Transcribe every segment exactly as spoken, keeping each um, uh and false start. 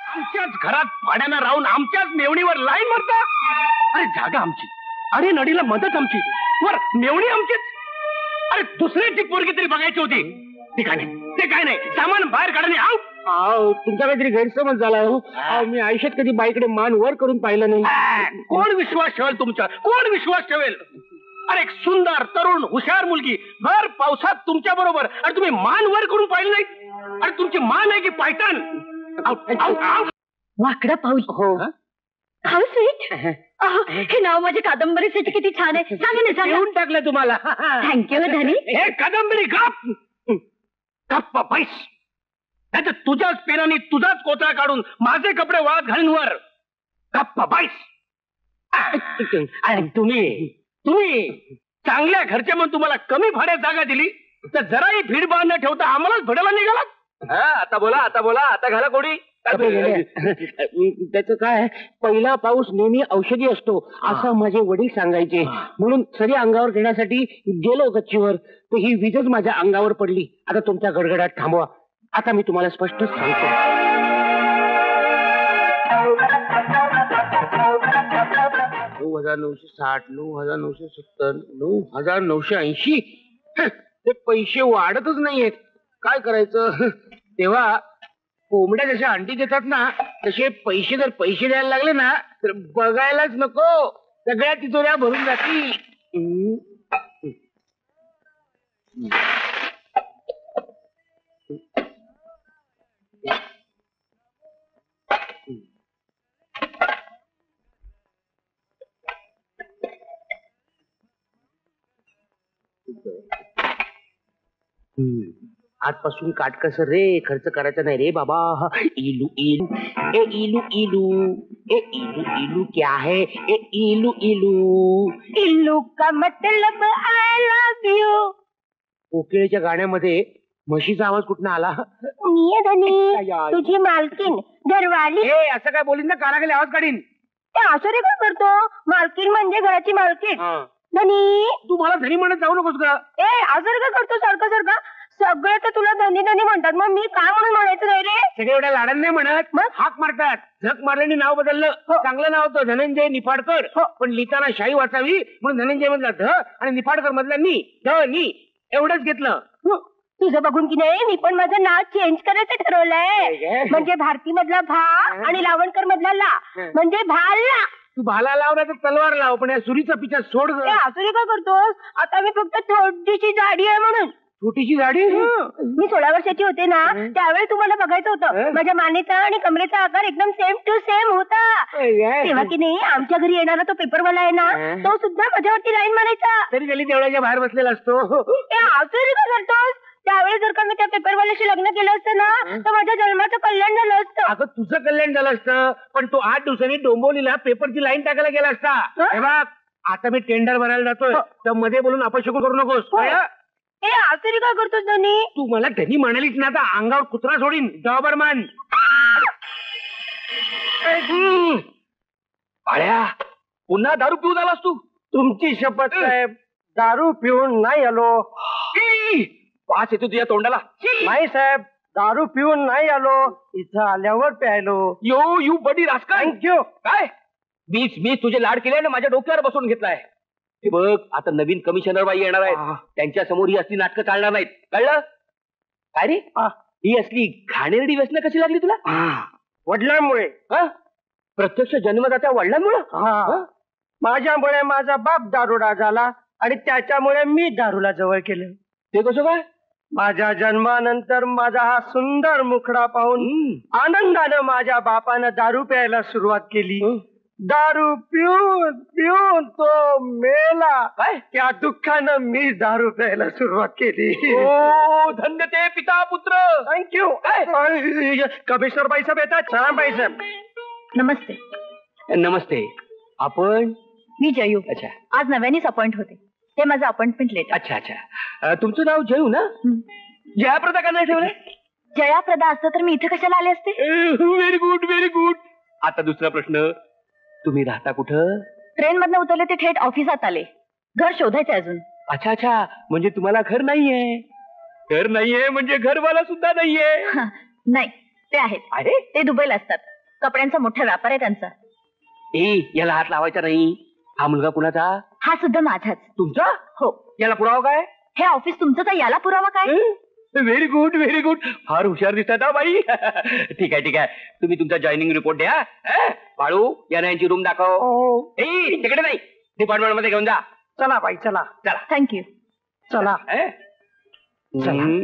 आमच्याच घरात भाड्यानं राहून आमच्याच मेवणीवर लाईन मारता. अरे जागा आमची, अरे नडीला मदत आमची, वर मेवणी आमचीच. अरे दुसऱ्याची पोरगी तरी बघायची होती. ते काय नाही, ते काय नाही, सामान बाहेर काढणे. आव तुमचा काहीतरी गैरसमज झाला हो. मी आयुष्यात कधी बाईकडे मान वर करून पाहिलं नाही. कोण विश्वास ठेवेल तुमचा, कोण विश्वास ठेवेल? अरे एक सुंदर तरुण हुशार मुलगी भर पावसात तुमच्या बरोबर, आणि तुम्ही मान वर करून पाहिलं नाही. अरे तुमची मान आहे की पायटन? वाकडा पाऊल. हो. How sweet. हे नाव माझ्या कादंबरीसाठी किती छान आहे. सांगा ना, सांगा. येऊन टाकलं तुम्हाला. थँक्यू धनी. हे कादंबरी गप गप्प बैस. नाही तर तुझ्याच पेनाने तुझाच कोथळा काढून माझे कपडे वाळत घालून वर. गप्प बैस. आणि तुम्ही तुम्ही चांगल्या घरचे म्हणून तुम्हाला कमी भाड्यात जागा दिली तर जराही भीड बांध न ठेवता आम्हालाच भडायला निघाला. आता बोला, आता बोला, आता घाला कोणी. त्याचं काय, पहिला पाऊस नेहमी औषधी असतो असं माझे वडील सांगायचे. म्हणून सरी अंगावर घेण्यासाठी गेलो गच्चीवर, तर ही वीजच माझ्या अंगावर पडली. आता तुमच्या गडगडाट थांबवा. आता मी तुम्हाला स्पष्ट सांगतो. नऊ हजार नऊशे साठ, नऊ हजार नऊशे सत्तर, नऊ हजार नऊशे ऐंशी. ते पैसे वाढतच नाहीयेत. काय करायचं? तेव्हा कोंबड्या जशा अंडी देतात ना, तसे पैसे जर पैसे द्यायला लागले ना तर बघायलाच नको, सगळ्या तिजोऱ्या भरून जातील. आजपासून काटकसर रे, खर्च करायचा नाही रे बाबा. इलू इलू ए इलू इलू ए इलू इलू क्या है ए इलू इलू. इल्लू का मतलब आय लव्ह यू. कोकिळेच्या गाण्यामध्ये म्हशीचा आवाज कुठनं आला? मी आहे धनी, तुझी मालकीन घरवाली. ए असं काय बोलीन ना, कानाखाली आवाज काढीन. ते असं रे काय करतो? मालकीन म्हणजे घराची मालकीन. धनी, तू मला धनी म्हणत जाऊ नकोस का? ए असं काय करतो सारखं सारखं? सगळे तर तुला धनी धनी म्हणतात, मग मी काय म्हणून म्हणायचं नाही रे? सगळे एवढ्या लाडाने नाही म्हणत, मग हाक मारतात. झक मारल्याने नाव बदललं. चांगलं नाव होतं धनंजय निफाडकर, पण लिहिताना शाई वाचावी म्हणून धनंजय मधला ध आणि निफाडकर मधला नी, ध नी एवढंच घेतलं. तुझं बघून की नाही मी पण माझं नाव चेंज करायचं ठरवलंय. म्हणजे भारती मधला भा आणि लावणकर मधला ला, म्हणजे भाला. तू भाला लाव ना तर तलवार लाव, पण या सुरीचा पिछा सोड. असुरी का करतोस? आता मी फक्त थोडीशी जाडी आहे म्हणून. छोटीशी जाडी? मी सोळा वर्षाची होते ना त्यावेळी तुम्हाला बघायचं होतं. माझ्या मानेचा आणि कमरेचा आकार एकदम सेम टू सेम होता. तेव्हा की नाही आमच्या घरी येणारा तो पेपरवाला आहे ना, तो सुद्धा माझ्यावरती लाईन मारायचा. तरी गली तेवढ्याच्या बाहेर बसलेला असतो. असुरी का करतोस? त्यावेळी जर का मी त्या पेपरवाल्याशी लग्न केलं असतं ना तर माझ्या जन्माचं कल्याण झालं असतं. अगं तुझं कल्याण झालं असतं, पण तो आठ दिवसांनी डोंबवलीला पेपरची लाईन टाकायला गेला असता. हे बघ, आता मी टेंडर भरायला जातोय, तर मध्ये बोलून अपशकुन करू नकोस. ए असुरी काय करतोस धनी? तू मला धनी म्हणालीस ना तर अंगावर कुत्रा सोडीन. डॉबरमॅन. आळ्या, पुन्हा दारू पिऊन आलास तू? तुमची शपथ साहेब, दारू पिऊन नाही आलो. वास येतो तुझ्या तोंडाला. नाही साहेब, दारू पिऊन नाही आलो, इथं आल्यावर प्यायलो. Yo you buddy rascal. Thank you. काय मीच मीच तुझे लाड केले ना, माझ्या डोक्यावर बसून घेतलाय. हे बघ, आता नवीन कमिशनर बाई येणार आहेत, त्यांच्या समोर ही असली नाटकं चालणार नाहीत, कळलं? काय रे, ही असली घाणेरडी व्यसनं कशी लागली तुला? वडिलांमुळे. प्रत्यक्ष जन्मदात्या वडिलांमुळे? माझ्यामुळे माझा बाप दारुडा झाला आणि त्याच्यामुळे मी दारूला जवळ केलं. ते कसं काय? माझ्या जन्मानंतर माझा हा सुंदर मुखडा पाहून आनंदानं माझ्या बापानं दारू प्यायला सुरुवात केली. दारू पिऊन पिऊन तो मेला. काय? त्या दुःखानं मी दारू प्यायला सुरुवात केली. ओ धन्य ते पिता पुत्र. थँक्यू. कमिशनर बाई साहेब येतात. सलाम बाई साहेब. नमस्ते. नमस्ते. आपण? मी जयू. अच्छा. आज नव्यानेच अपॉइंट होते, ते माझं अपॉइंटमेंट लेटर. अच्छा अच्छा. तुमचं नाव जयू ना? जयाप्रदा का नाही ठेवलंय? जयाप्रदा असतं तर मी इथे कशाला आले असते? Very good very good. आता दुसरा प्रश्न, तुम्ही राहता कुठं? ट्रेन मधनं उतरले ते थेट ऑफिसात आले. घर शोधायचं अजून. अच्छा अच्छा, म्हणजे तुम्हाला घर नाहीये? घर नाहीये म्हणजे घरवाला सुद्धा नाहीये? नाही, ते आहेत. अरे ते दुबईला असतात. कपड्यांचा मोठा व्यापार आहे त्यांचा. ए याला हात लावायचा नाही. हा मुलगा कुणाचा? हा सुद्धा माझाच. तुमचा? हो. याला पुरावा काय? हे ऑफिस तुमचं तर याला पुरावा काय? Very good very good. फार हुशार दिसतात हा बाई. ठीक आहे ठीक आहे, तुम्ही तुमचा जॉईनिंग रिपोर्ट द्या. अं? बाळू यांना यांची रूम दाखव. ए तिकडे नाही, डिपार्टमेंट मध्ये घेऊन जा. चला बाई चला चला. थँक्यू. चला. अं? चला.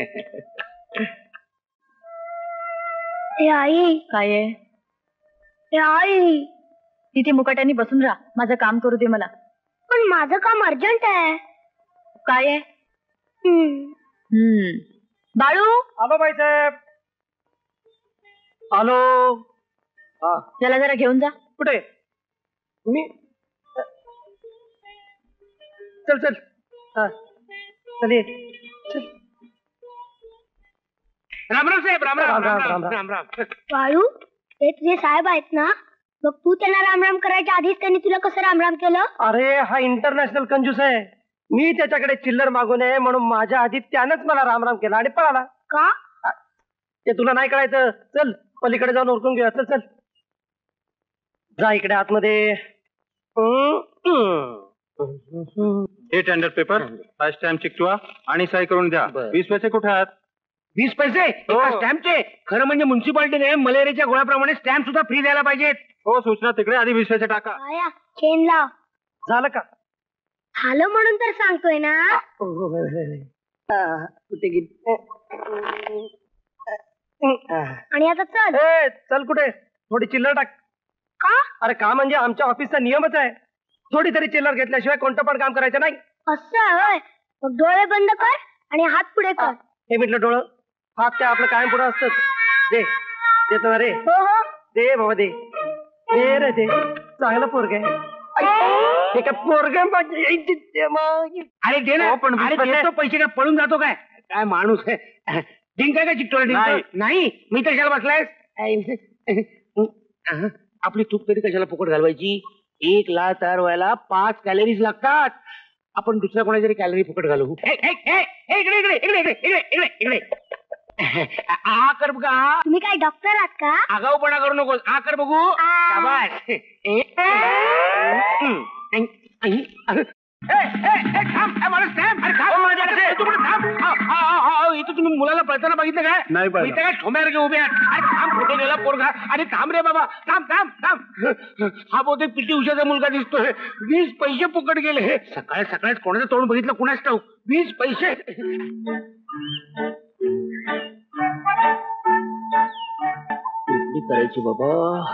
ए आई. काय आहे? ए आई. तिथे मुकाट्याने बसून राहा, माझं काम करू दे मला. पण माझं काम अर्जंट आहे. काय आहे? हम्म. बाळू. आलो बाई साहेब. आलो. हा त्याला जरा घेऊन जा. कुठे? मी चल चल. हा चल ये. चल. राम राम साहेब. राम राम राम, राम राम, राम राम. राम राम. बाळू, ते तुझे साहेब आहेत ना, मग तू त्यांना रामराम करायच्या आधीच त्यांनी तुला कसं रामराम केलं? अरे हा इंटरनॅशनल कंजूस आहे. मी त्याच्याकडे चिल्लर मागू नये म्हणून माझ्या आधी त्यानंच मला रामराम केला आणि पळाला. का? ते तुला नाही कळायचं. चल पलीकडे जाऊन ओळखून घेऊया. चल चल. जा इकडे आतमध्ये. हे टेंडर पेपर हा स्टॅम्प चिकटवा आणि सही करून द्या. बरं. वीस पैसे कुठे आहेत? वीस पैसे हो. एका स्टॅम्पचे? खरं म्हणजे म्युन्सिपाल्टीने मलेरियाच्या गोळ्याप्रमाणे स्टॅम्प सुद्धा फ्री द्यायला पाहिजेत. हो सूचना तिकडे, आधी वीस पैसे टाका. आया, चेन लाव. झालं का? झालं म्हणून तर सांगतोय ना. हा, कुठे गेली? आणि आता चल. ए, चल कुठे? थोडी चिल्लर टाक. का? अरे का म्हणजे आमच्या ऑफिसचा नियमच आहे. थोडी तरी चिल्लर घेतल्याशिवाय कोणतं पण काम करायचं नाही. असं आहे होय. मग डोळे बंद कर आणि हात पुढे कर. हे म्हटलं डोळं. हात ते आपलं कायम पुढं असतच. दे देतो ना रे. हो हो. दे बाबा दे. दे रे दे. चांगलं पोरग आहे. ते काय पोरग अरे दे ना. हो, पण वीस अरे पैसे- देतो पैसे, काय पळून जातो काय? काय माणूस आहे. डिंक आहे का चिकटोला? नाही. डिंक नाही. मी कशाला बसलाय? आपली चूक तरी कशाला फुकट घालवायची? एक लाख तयार व्हायला पाच कॅलरीज लागतात. आपण दुसऱ्या कोणाची तरी कॅलरी फुकट घालू. ए, ए, ए, ए, इकडे इकडे इकडे इकडे इकडे इकडे इकडे. आ कर बघा. तुम्ही काय डॉक्टर आहात का? आगाऊपणा करू नकोस. आ कर बघू. शाबास. ए, हम्म. ऐ, ऐ, अरे. ए, ए, ए, थांब. ए, मला थांब. अरे थांब. अरे, तू कुठे थांब. आ, आ, आ, आ, इथं तुम्ही मुलाला पळताना बघितलं काय? नाही पाहिलं. इथं काय ठोम्यासारखे उभे आहेत. अरे थांब, कुठे गेला पोरगा? अरे थांब रे बाबा. थांब थांब थांब. हा बहुतेक पीटी उषाचा मुलगा दिसतोय. वीस पैसे फुकट गेले. सकाळ सकाळच कोणाचं तोंड बघितलं कुणाच ठाऊक. वीस पैसे. कुठली करायची बाबा?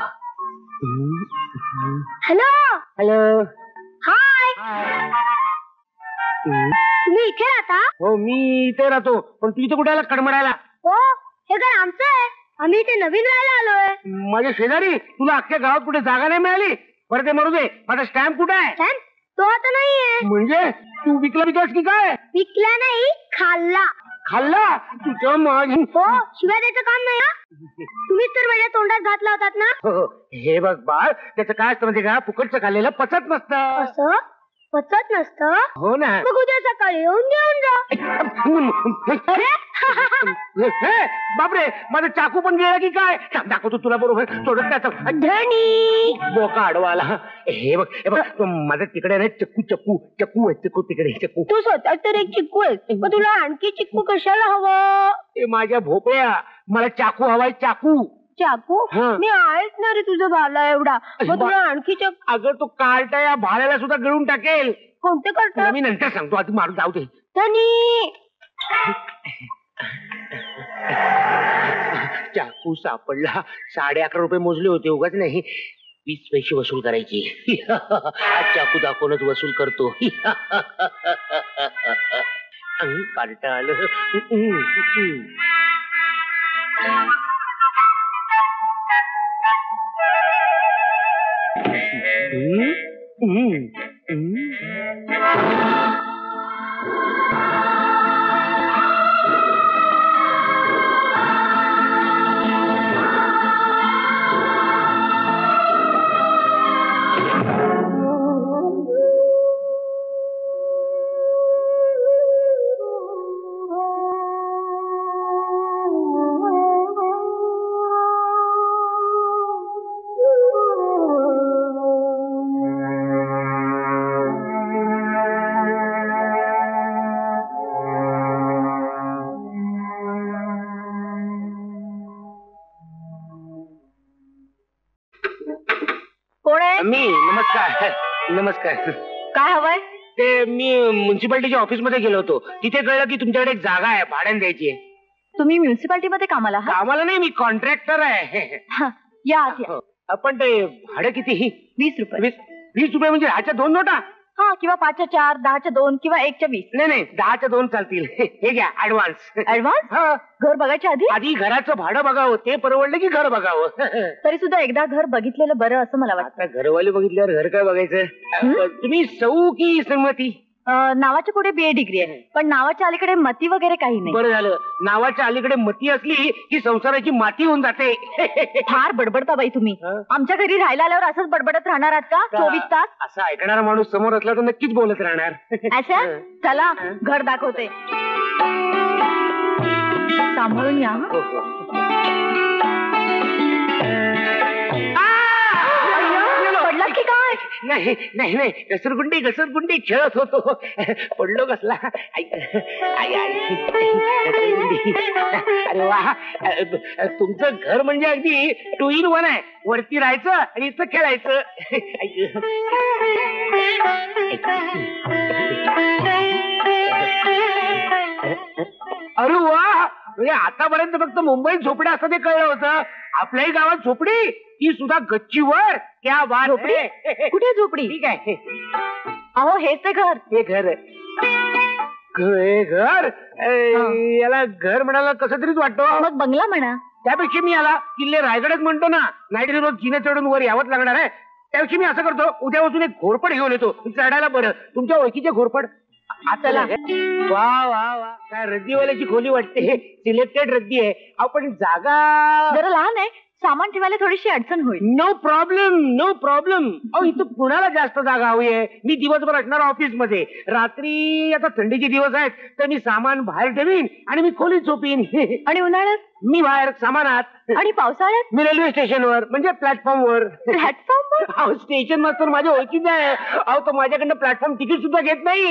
हॅलो. हॅलो. हाय. तुम्ही इथे राहता? हो मी इथे राहतो, पण तू इथे कुठे आला कडमडायला? हो, हे घर आमचं आहे. आम्ही इथे नवीन राहायला आलोय. माझ्या शेजारी? तुला अख्ख्या गावात कुठे जागा नाही मिळाली? बरं ते मरू दे. माझा स्टॅम्प कुठे आहे? सॅम, तो आता नाहीये. म्हणजे तू विकला विकास की काय? विकला नाही, खाल्ला. खाल्ला? तुझ्या माझी. हो, शिवाय द्यायचं काम नाही हा. तुम्हीच तर माझ्या तोंडात घातला होतात ना. हो, हे बघ बाळ, त्याचं काय असतं म्हणजे का, फुकटचं खाल्लेलं पचत नसतं. असं पचत नसतं? हो ना. मग उद्या सकाळी येऊन घेऊन जा. अरे हे, बापरे, माझा चाकू पण गेला की काय? थांब, दाखवतो तुला बरोबर. सोडत त्याचं धनी बोका अडवाला. हे बघ हे बघ, तो माझा तिकडे ना चक्कू चक्कू चक्कू आहे. चक्कू तिकडे चक्कू. तू स्वतः तर एक चिक्कू आहे, मग तुला आणखी चिक्कू कशाला हवं? ते माझ्या भोपळ्या, मला चाकू हवाय. चाकू. चाकू? हं. मी आहेच ना रे तुझा भाला एवढा. मग तुला आणखी चाकू? अगं तो कार्टा या भाड्याला सुद्धा गिळून टाकेल. कोणते तुला करतात? मी नंतर सांगतो, आधी मारून जाऊ दे. धनी. चाकू सापडला. साडे अकरा रुपये मोजले होते, उगाच नाही. वीस पैसे वसूल करायचे. आज चाकू दाखवूनच वसूल करतो. कार्टा आलं. हम्म, हम्म, हम्म. आहे मी नमस्कार नमस्कार. काय हवंय? ते मी म्युन्सिपाल्टीच्या ऑफिस मध्ये गेलो होतो. तिथे कळलं की तुमच्याकडे एक जागा आहे भाड्याने द्यायची आहे. तुम्ही म्युन्सिपाल्टी मध्ये कामाला आहात? आम्हाला नाही, मी कॉन्ट्रॅक्टर आहे. हा, या आत या. आपण ते भाडं किती? वीस रुपये. वीस वीस रुपये म्हणजे दहाच्या दोन नोटा? हा, किंवा पाचच्या चार, दहाच्या दोन किंवा एकच्या वीस. नाही नाही, दहाच्या दोन चालतील. हे घ्या ऍडव्हान्स. ऍडव्हान्स? हा, घर बघायच्या आधी? आधी घराचं भाडं बघावं, ते परवडलं की घर बघावं. तरी सुद्धा एकदा घर बघितलेलं बरं असं मला वाटतं. आता घरवाले बघितल्यावर घर काय बघायचं? तुम्ही सौ की संमती? अं, नावाच्या पुढे बीए डिग्री आहे, पण नावाच्या अलीकडे मती वगैरे काही नाही. बरं झालं, नावाच्या अलीकडे मती असली की संसाराची माती होऊन जाते. फार बडबडता बाई तुम्ही. हं? आमच्या घरी राहायला आल्यावर असंच बडबडत राहणार आहात का चोवीस तास? असा ऐकणारा माणूस समोर असला तर नक्कीच बोलत राहणार. असं चला घर दाखवते. सांभाळून या. हं? हो, हो. पडलात की काय? नाही नाही नाही, घसरगुंडी घसरगुंडी खेळत होतो, पडलो कसला. आई, आई, आई. घसरगुंडी. अरे वा, तुमचं घर म्हणजे अगदी टू इन वन आहे. वरती राहायचं आणि इथं खेळायचं. अरे वा, म्हणजे आतापर्यंत फक्त मुंबईत झोपड्या असं ते कळलं होतं. आपल्याही गावात झोपडी, ती सुद्धा गच्चीवर. क्या बात. झोपडी? कुठे झोपडी? ठीक आहे, अहो हेच ते घर. हे घर हे घर ए, याला घर म्हणाला कसं तरीच वाटतो. मग बंगला म्हणा. त्यापेक्षा मी याला किल्ले रायगडच म्हणतो ना. नाईटरी रोज जिने चढून वर यावंच लागणार आहे. त्यापेक्षा मी असं करतो, उद्यापासून एक घोरपड घेऊन येतो. चढायला बरं. तुमच्या ओळखीचे घोरपड. चला. वा वा वा, काय रद्दीवाल्याची खोली वाटते. सिलेक्टेड रद्दी आहे. आपण जागा जरा लहान आहे, सामान ठेवायला थोडीशी अडचण होईल. No problem no problem. अहो इथं पुण्याला जास्त जागा हवी आहे. मी दिवसभर असणार ऑफिस मध्ये. रात्री आता थंडीचे दिवस आहेत तर मी सामान बाहेर ठेवीन आणि मी खोलीत झोपीन. आणि उन्हाळ्यात? मी बाहेर सामानात. आणि पावसाळ्यात? मी रेल्वे स्टेशनवर म्हणजे प्लॅटफॉर्मवर. प्लॅटफॉर्मवर? अहो स्टेशन मास्तर माझ्या ओळखीचा आहे. अहो तो माझ्याकडनं प्लॅटफॉर्म तिकीट सुद्धा घेत नाही.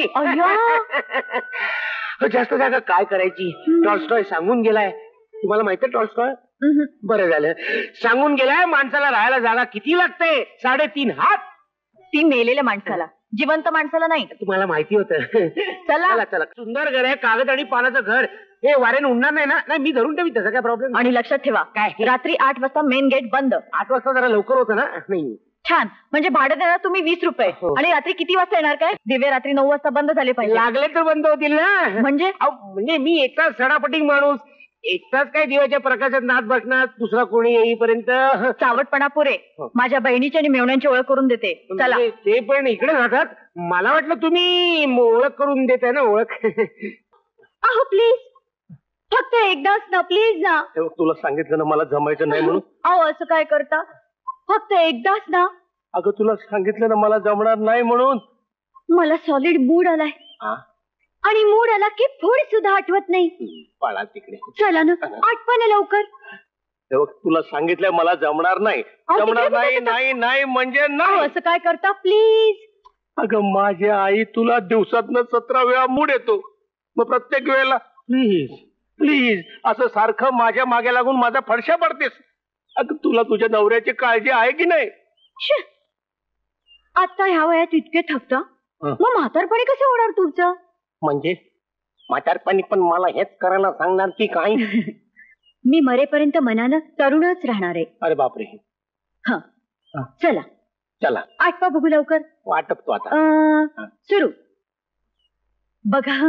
अय्या. जास्त जागा काय करायची? टॉल्स्टॉय सांगून गेलाय. तुम्हाला माहितीये टॉल्स्टॉय? बरं झालं, सांगून गेलाय माणसाला राहायला जागा किती लागते. साडेतीन हात. ती मेलेल्या माणसाला, जिवंत माणसाला नाही. तुम्हाला माहिती होतं. चला चला चला. सुंदर घर आहे, कागद आणि पानाचं घर. हे वाऱ्याने उडणार नाही ना? नाही, मी धरून ठेवी, तसा काय प्रॉब्लेम. आणि लक्षात ठेवा, काय? रात्री आठ वाजता मेन गेट बंद. आठ वाजता जरा लवकर होतं ना? नाही. छान. म्हणजे भाडं देणार तुम्ही वीस रुपये. हो. आणि रात्री किती वाजता येणार? काय दिवे रात्री नऊ वाजता बंद झाले पाहिजे. लागले तर बंद होतील ना. म्हणजे? अहो, म्हणजे मी एकटाच सडापटिंग माणूस. एकटाच काय दिव्याच्या प्रकाशात नाच बसणार, दुसरा कोणी येईपर्यंत. चावटपणा पुरे. हो. माझ्या बहिणीची आणि मेवण्यांची ओळख करून देते. चला. म्हणजे ते पण इकडे राहतात. मला वाटलं तुम्ही ओळख करून देताय ना. ओळख. अहो प्लीज, फक्त एकदाच ना, प्लीज ना. तुला सांगितलं ना मला जमायचं नाही म्हणून. अहो असं काय करता? फक्त एकदाच ना. अगं तुला सांगितलं ना मला जमणार नाही म्हणून. मला सॉलिड मूड आलाय. आणि मूड आला की फूड सुद्धा आठवत नाही. पळा तिकडे. चला ना, आठवा ना लवकर. तुला सांगितलंय मला जमणार नाही. अहो, जमणार तिकडे नाही कुठे नाही नाही म्हणजे अहो नाही. असं काय करता प्लीज. अगं माझी आई, तुला दिवसातनं सतरा वेळा मूड येतो. मग प्रत्येक वेळेला प्लीज प्लीज असं सारखं माझ्या मागे लागून माझा फडशा पडतेस. अगं तुला तुझ्या नवऱ्याची काळजी आहे की नाही? श. आता ह्या वयात इतके थकता, मग म्हातारपणी कसं होणार तुमचं? म्हणजे म्हातारपणी पण मला हेच करायला सांगणार की काय? मी मरेपर्यंत मनानं तरुणच राहणार आहे. अरे बापरे. हा चला चला आठवा बघू लवकर. वाटप तो आता. अं, सुरू. बघा,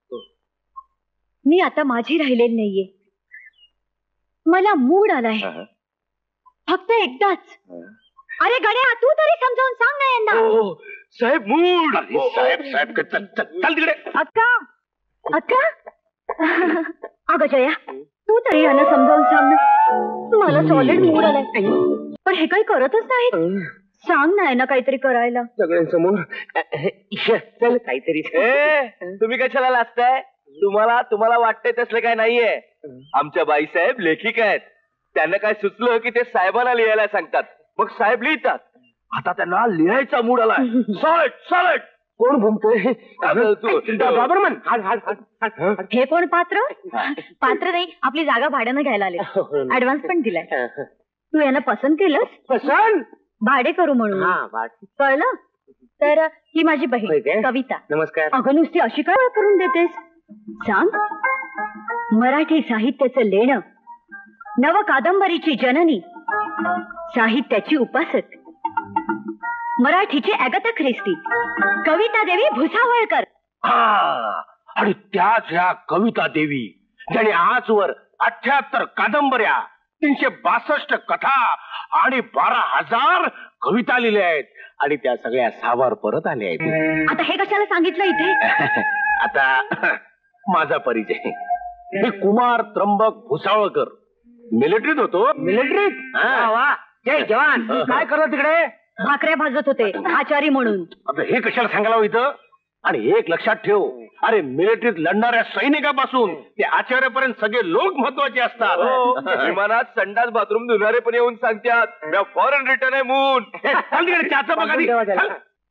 मी आता माझी राहिलेली नाहीये. मला मूड आलाय. फक्त एकदाच. अरे गड्या, तू तरी समजावून सांग ना यांना. साहेब मूड. साहेब साहेब चल चल तिकडे. अक्का अक्का. अगं जया, तू तरी यांना समजावून सांग ना. मला सॉलिड मूड आलाय, पण हे काही करतच नाहीत. सांग ना यांना काहीतरी करायला. सगळ्यांसमोर चल काहीतरी. तुम्ही कशाला लाजताय? तुम्हाला तुम्हाला वाटतंय तसलं काय नाहीये. आमच्या बाईसाहेब लेखिका आहेत. त्यांना काय सुचलं की ते साहेबांना लिहायला सांगतात, मग साहेब लिहितात. आता त्यांना लिहायचा मूड आलाय. Solid solid. कोण भुमतोय? डॉबरमन. हे कोण पात्र? पात्र नाही, आपली जागा भाड्यानं घ्यायला आले. ऍडव्हान्स पण दिलाय. तू यांना पसंत केलंस? पसंत? भाडे करू म्हणून हा वाट कळलं. तर ही माझी होय बहीण काय? कविता. नमस्कार. अगं नुसती अशी काय करून देतेस? सांग. मराठी साहित्याचं लेणं, नव कादंबरीची जननी, साहित्याची उपासक, मराठीची अगाथा ख्रिस्ती, कविता देवी भुसावळकर. हा, आणि त्याच ह्या कविता देवी ज्याने आजवर अठ्याहत्तर कादंबऱ्या, तीनशे बासष्ट कथा आणि बारा हजार कविता लिहिल्या आहेत आणि त्या सगळ्या सावर परत आल्या आहेत. आता हे कशाला सांगितलं इथे? आता माझा परिचय, मी कुमार त्र्यंबक भुसावळकर, मिलिटरीत होतो. मिलिटरीत? हा. वा जय जवान. काय करत तिकडे? भाकऱ्या भाजत होते आचारी म्हणून. आता हे कशाला सांगायला हवं इथं? आणि एक लक्षात ठेव, अरे मिलिटरीत लढणाऱ्या सैनिकापासून ते आचार्यापर्यंत सगळे लोक महत्वाचे असतात. हो, विमानात संडास बाथरूम धुणारे पण येऊन सांगतात फॉरेन रिटर्न आहे मून. चल तिकडे चहाचं बघ आधी. चल.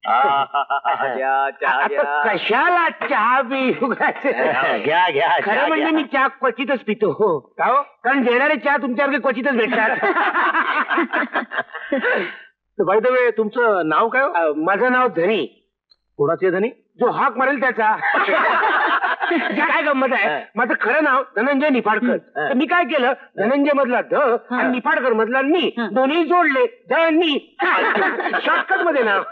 आता कशाला चहा पिऊ? घ्या घ्या खरं चहा म्हणजे घ्या. मी चहा क्वचितच पितो. हो का हो? कारण देणारे चहा तुमच्यासारखे क्वचितच भेटतात. बाय द वे, तुमचं नाव काय हो? अ, माझं नाव धनी. कोणाचे धनी? जो हाक मारेल त्याचा. काय गंमत आहे, माझं खरं नाव धनंजय निफाडकर. तर मी काय केलं, धनंजय मधला ध आणि निफाडकर मधला नी दोन्ही जोडले, धनी. शॉर्टकट मध्ये नाव.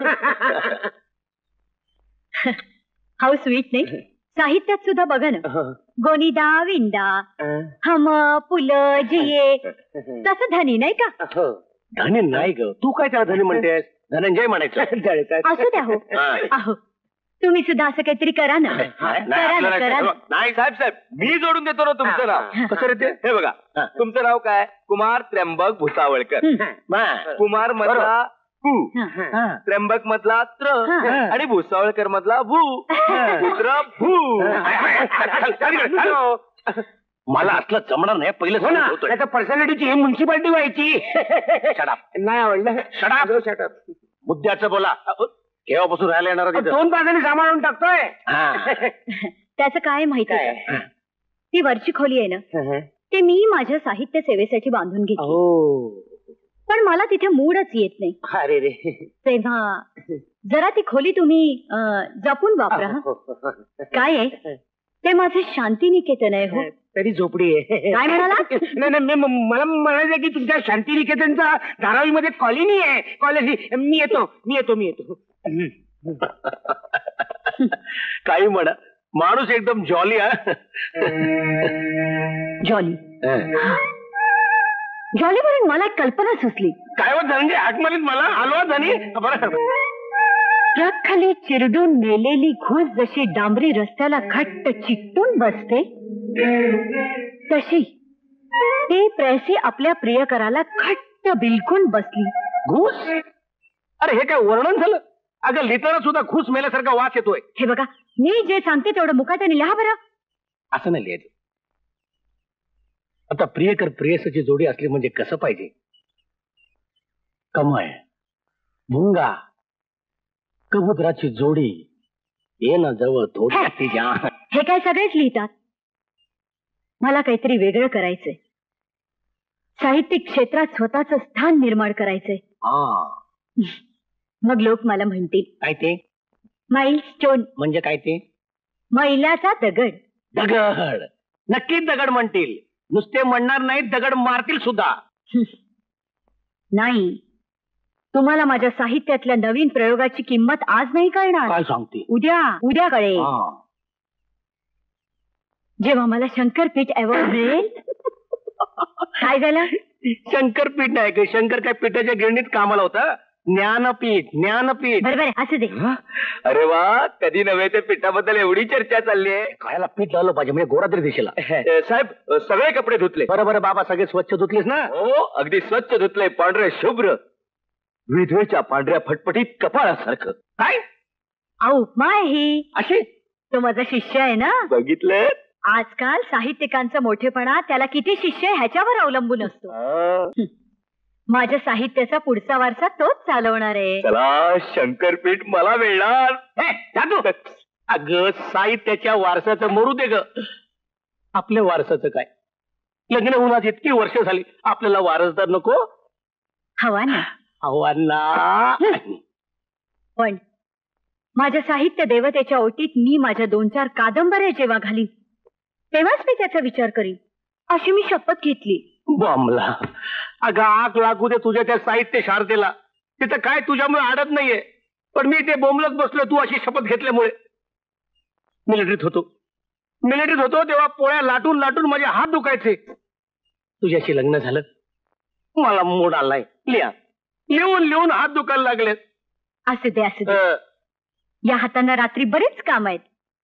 हाऊ स्वीट नाही. साहित्यात सुद्धा बघा ना, गोनीदा विंदा, हम पुल जिये, तसं धनी नाही का? हो. धनी नाही ग, तू काय त्याला धनी म्हणतेस? धनंजय म्हणायचं. असू द्या हो. हा. अहो तुम्ही सुद्धा असं काहीतरी करा ना. नाही, करा आपलं ना, नाही. करा ना. नाही साहेब साहेब मी जोडून देतो ना तुमचं नाव. कसं रे ते? हे बघा, तुमचं नाव काय? कुमार त्र्यंबक भुसावळकर. बरं. कुमार मधला कु, हा. त्र्यंबक मधला त्र हा. आणि भुसावळकर मधला भू. पुत्र भू. चल, चल तिकडे, चल. मला असलं जमणार नाही, पहिलं हो ना, सांगतोय. त्याचा पर्सनॅलिटीची ही म्युन्सिपाल्टी व्हायची. Shut up. नाही आवडलं. Shut up. शटअप. मुद्द्याचं बोला. केव्हापासून राहायला येणार तिथं? दोन तासांनी सांभाळून टाकतोय. हा. त्याचं काय माहिती आहे? ती वरची खोली आहे ना, ते मी माझ्या साहित्य सेवेसाठी बांधून घेतली. हो. पण मला तिथे मूडच येत नाही. अरे रे. तेव्हा जरा ती खोली तुम्ही अं, जपून वापरा. हं. काय आहे ते माझे शांतिनिकेतन आहे हो. तरी झोपडी आहे. काय म्हणाला? नाही नाही मी- मला म्हणायचं की तुमच्या शांतिनिकेतनचा धारावीमध्ये कॉलनी आहे. कॉलेज मी येतो मी येतो मी येतो. काही म्हणा, माणूस एकदम जॉली आहे. जॉली जॉली म्हणून मला एक कल्पना सुचली. काय होत धनंजय, हाक मारीत मला आलो धनी. बरं. ट्रक खाली चिरडून नेलेली घुस जशी डांबरी रस्त्याला घट्ट चिकटून बसते, तशी ती प्रेयसी आपल्या प्रियकराला घट्ट बिलकून बसली. घुस? अरे हे काय वर्णन झालं? अगं लिहिताना सुद्धा घुस मेल्यासारखा वास येतोय. हे बघा, मी जे सांगते तेवढं मुकाट्याने लिहा बरं. असं नाही लिहायचं. आता प्रियकर प्रेयसाची जोडी असली म्हणजे कसं पाहिजे? कमळ, भुंगा, कबुतराची जोडी, ये ना जवळ थोडी तिच्या. हे काय सगळेच लिहितात. मला काहीतरी वेगळं करायचंय. साहित्यिक क्षेत्रात स्वतःच स्थान निर्माण करायचंय. हा. मग लोक मला म्हणतील, काय ते? माइलस्टोन म्हणजे काय ते? मैलाचा दगड. दगड. नक्कीच दगड म्हणतील. नुसते म्हणणार नाहीत, दगड मारतील सुद्धा. नाही, तुम्हाला माझ्या साहित्यातल्या नवीन प्रयोगाची किंमत आज नाही कळणार. काय सांगते? उद्या उद्या कळेल. हा. जेव्हा मला शंकरपीठ अवॉर्ड मिळेल. काय झालं? शंकरपीठ नाही का? शंकर काय पिठाच्या गिरणीत कामाला होता? ज्ञानपीठ, ज्ञानपीठ. बरोबर आहे, असू दे. अरे वा, कधी नव्हे ते पिठाबद्दल एवढी चर्चा चालली आहे. खायला पीठ लावलं पाहिजे म्हणजे गोरा तरी दिशेला. ए, साहेब सगळे कपडे धुतले? बरं बरं बाबा, सगळे स्वच्छ धुतलेस ना? हो, अगदी स्वच्छ धुतले, पांढरे शुभ्र, विधवेच्या पांढऱ्या फटफटीत कपाळासारखं. काय अहो, उपमा आहे ही. अशी? तो माझा शिष्य आहे ना. बघितलं? आजकाल साहित्यिकांचा मोठेपणा त्याला किती शिष्य आहे ह्याच्यावर अवलंबून असतो. हा. माझ्या साहित्याचा पुढचा वारसा तोच चालवणार आहे. चला, शंकरपीठ मला मिळणार. हे, जादू. अगं साहित्याच्या वारसाचं मरू दे ग. आपल्या वारसाचं काय? लग्न होऊन आज इतकी वर्ष झाली, आपल्याला वारसदार नको? हवा ना. अहो अण्णा. पण माझ्या साहित्य देवतेच्या ओटीत मी माझ्या दोन चार कादंबऱ्या जेव्हा घालीन तेव्हाच मी त्याचा विचार करीन अशी मी शपथ घेतली. बॉम्बला अगं आग लागू दे तुझ्या त्या साहित्य शारदेला. तिथं काय तुझ्यामुळे अडत नाहीये. पण मी ते बोंबलत बसलो तू अशी शपथ घेतल्यामुळे. मिलिटरीत होतो मिलिटरीत होतो तेव्हा पोळ्या लाटून लाटून माझे हात दुखायचे. तुझ्याशी लग्न झालं मला मूड आलाय. लिहा लिहून लिहून हात दुखायला लागलेत. असू दे असू दे. अं, या हातांना रात्री बरेच काम आहेत.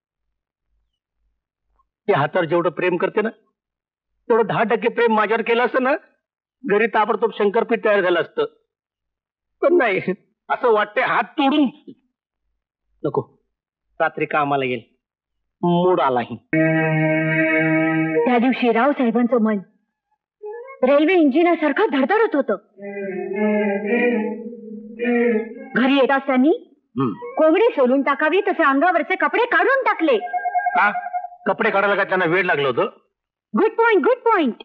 या हातावर जेवढं प्रेम करते ना तेवढं दहा टक्के प्रेम माझ्यावर केलं असतं ना घरी ताबडतोब शंकरपीठ तयार झालं असतं. पण नाही असं वाटतंय हात तोडून नको. रात्री कामाला येईल मूड आलाही. त्या दिवशी राव साहेबांचं मन रेल्वे इंजिनासारखं धडधडत होतं. घरी येताच त्यांनी कोंबडी सोलून टाकावी तसे अंगावरचे कपडे काढून टाकले. का कपडे काढायला का त्यांना वेळ लागलं होतं. Good point good point.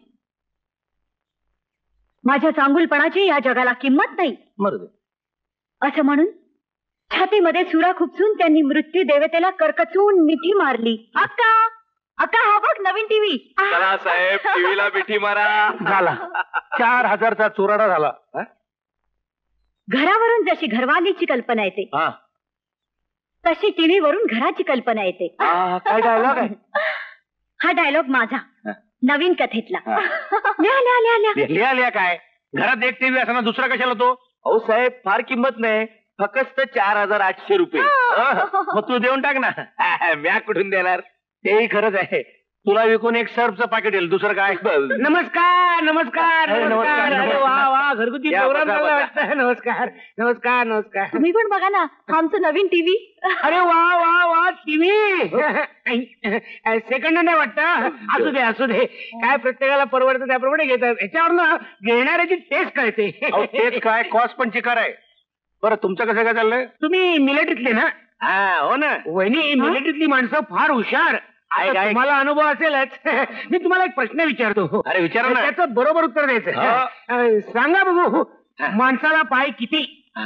माझ्या चांगुलपणाची या जगाला किंमत नाही मरू दे. असं म्हणून छातीमध्ये सुरा खुपसून त्यांनी मृत्यू देवतेला करकचून मिठी मारली. अक्का अक्का हा बघ नवीन टीव्ही. चला साहेब टीव्हीला मिठी मारा. झाला चार हजारचा चुराडा झाला. हा? घरावरून जशी घरवालीची कल्पना येते हा. तशी टीव्ही वरून घराची कल्पना येते. हा, काय डायलॉग आहे. हा डायलॉग माझा नवीन कथेतला. लिहा लिहा लिहा लिहा. लिहा लिहा काय घरात एक टीव्ही असताना दुसरा कशाला तो. अहो साहेब फार किंमत नाही फक्त चार हजार आठशे रुपये. मग तू देऊन टाक ना. म्या कुठून देणार. तेही खरंच आहे. तुला विकून एक सर्फचं पाकिट येईल दुसरं काय. नमस्कार नमस्कार अरे, नमस्कार, नमस्कार. अरे वा वा घरगुती या, प्रोग्राम बसा, चालला बसा. वाटतं. नमस्कार नमस्कार नमस्कार. तुम्ही पण बघा ना आमचं नवीन टीव्ही. अरे वा वा वा टीव्ही सेकंड नाही वाटतं. असू दे असू दे काय प्रत्येकाला परवडतं त्याप्रमाणे घेतात. याच्यावर घेणाऱ्याची टेस्ट कळते. अहो, तेच काय कॉस्ट पण चिकार आहे. बरं तुमचं कसं काय चाललंय. तुम्ही मिलिटरीतले ना. हा हो ना. वहिनी मिलिटरीतली माणसं फार हुशार. आहे, आता आहे. तुम्हाला अनुभव असेलच. मी तुम्हाला एक प्रश्न विचारतो. अरे, विचारा ना. त्याचं बरोबर उत्तर द्यायचं. हो. अं, सांगा बघू माणसाला पाय किती.